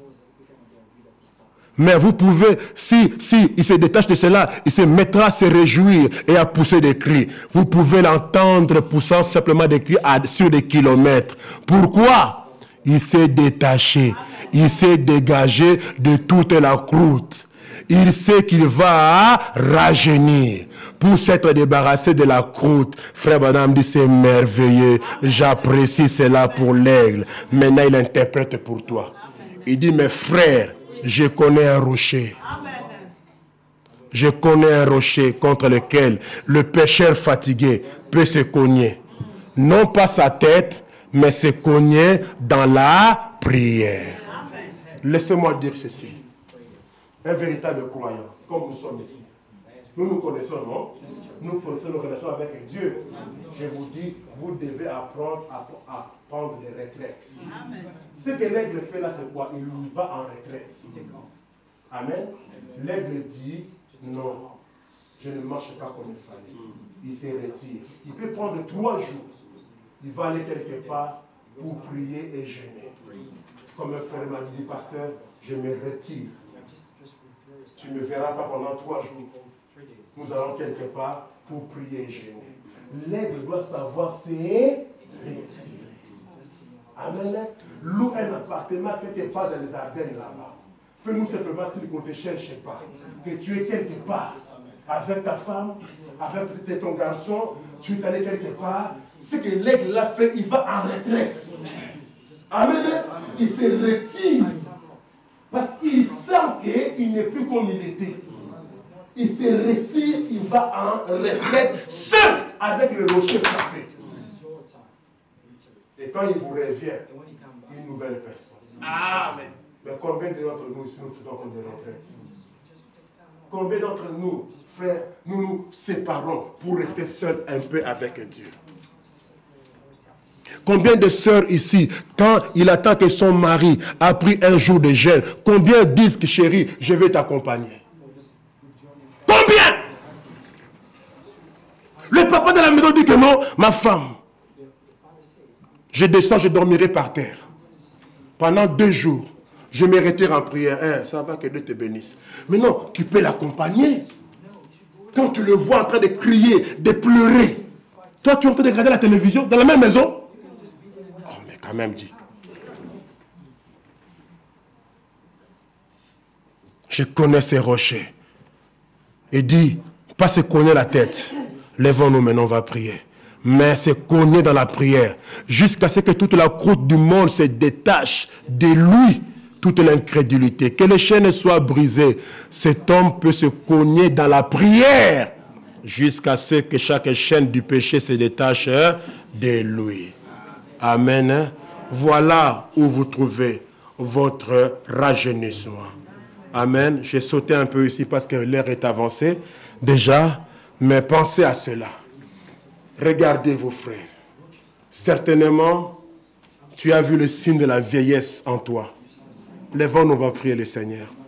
Mais vous pouvez, si il se détache de cela, il se mettra à se réjouir et à pousser des cris. Vous pouvez l'entendre poussant simplement des cris sur des kilomètres. Pourquoi? Il s'est détaché. Il s'est dégagé de toute la croûte. Il sait qu'il va rajeunir. Pour s'être débarrassé de la croûte, frère Madame dit, c'est merveilleux. J'apprécie cela pour l'aigle. Maintenant, il interprète pour toi. Il dit, mes frères, je connais un rocher. Je connais un rocher contre lequel le pécheur fatigué peut se cogner. Non pas sa tête, mais se cogner dans la prière. Laissez-moi dire ceci. Un véritable croyant, comme nous sommes ici, nous nous connaissons, non? Nous connaissons nos relations avec Dieu. Je vous dis, vous devez apprendre à prendre des retraites. Ce que l'aigle fait là, c'est quoi? Il va en retraite. Amen. L'aigle dit, non, je ne marche pas comme il fallait. Il se retire. Il peut prendre 3 jours. Il va aller quelque part pour prier et jeûner. Comme un frère m'a dit, pasteur, je me retire. Tu ne me verras pas pendant 3 jours. Nous allons quelque part pour prier et jeûner. L'aigle doit savoir se retirer. Amen. Loue un appartement quelque part dans les Ardennes là-bas. Fais-nous simplement signe qu'on ne te cherche pas. Que tu es quelque part avec ta femme, avec peut-être ton garçon, tu es allé quelque part. Ce que l'aigle l'a fait, il va en retraite. Amen. Il se retire. Parce qu'il sent qu'il n'est plus comme il était. Il se retire, il va en retraite, seul avec le rocher frappé. Et quand il vous revient, une nouvelle personne. Amen. Mais combien d'entre nous ici nous faisons comme des retraites? Combien d'entre nous, frères, nous nous séparons pour rester seuls un peu avec Dieu? Combien de sœurs ici, quand il attend que son mari a pris un jour de jeûne, combien disent que chérie, je vais t'accompagner? Combien? Le papa de la maison dit que non, ma femme, je descends, je dormirai par terre. Pendant 2 jours, je me retire en prière. Ça va, que Dieu te bénisse. Mais non, tu peux l'accompagner. Quand tu le vois en train de crier, de pleurer, toi tu es en train de regarder la télévision dans la même maison. Oh, mais quand même dit. Je connais ces rochers. Et dit, pas se cogner la tête. Lèvons-nous maintenant, on va prier. Mais se cogner dans la prière. Jusqu'à ce que toute la croûte du monde se détache de lui. Toute l'incrédulité. Que les chaînes soient brisées. Cet homme peut se cogner dans la prière. Jusqu'à ce que chaque chaîne du péché se détache de lui. Amen. Voilà où vous trouvez votre rajeunissement. Amen. J'ai sauté un peu ici parce que l'heure est avancée déjà. Mais pensez à cela. Regardez vos frères. Certainement, tu as vu le signe de la vieillesse en toi. Lèvons-nous, on va prier le Seigneur.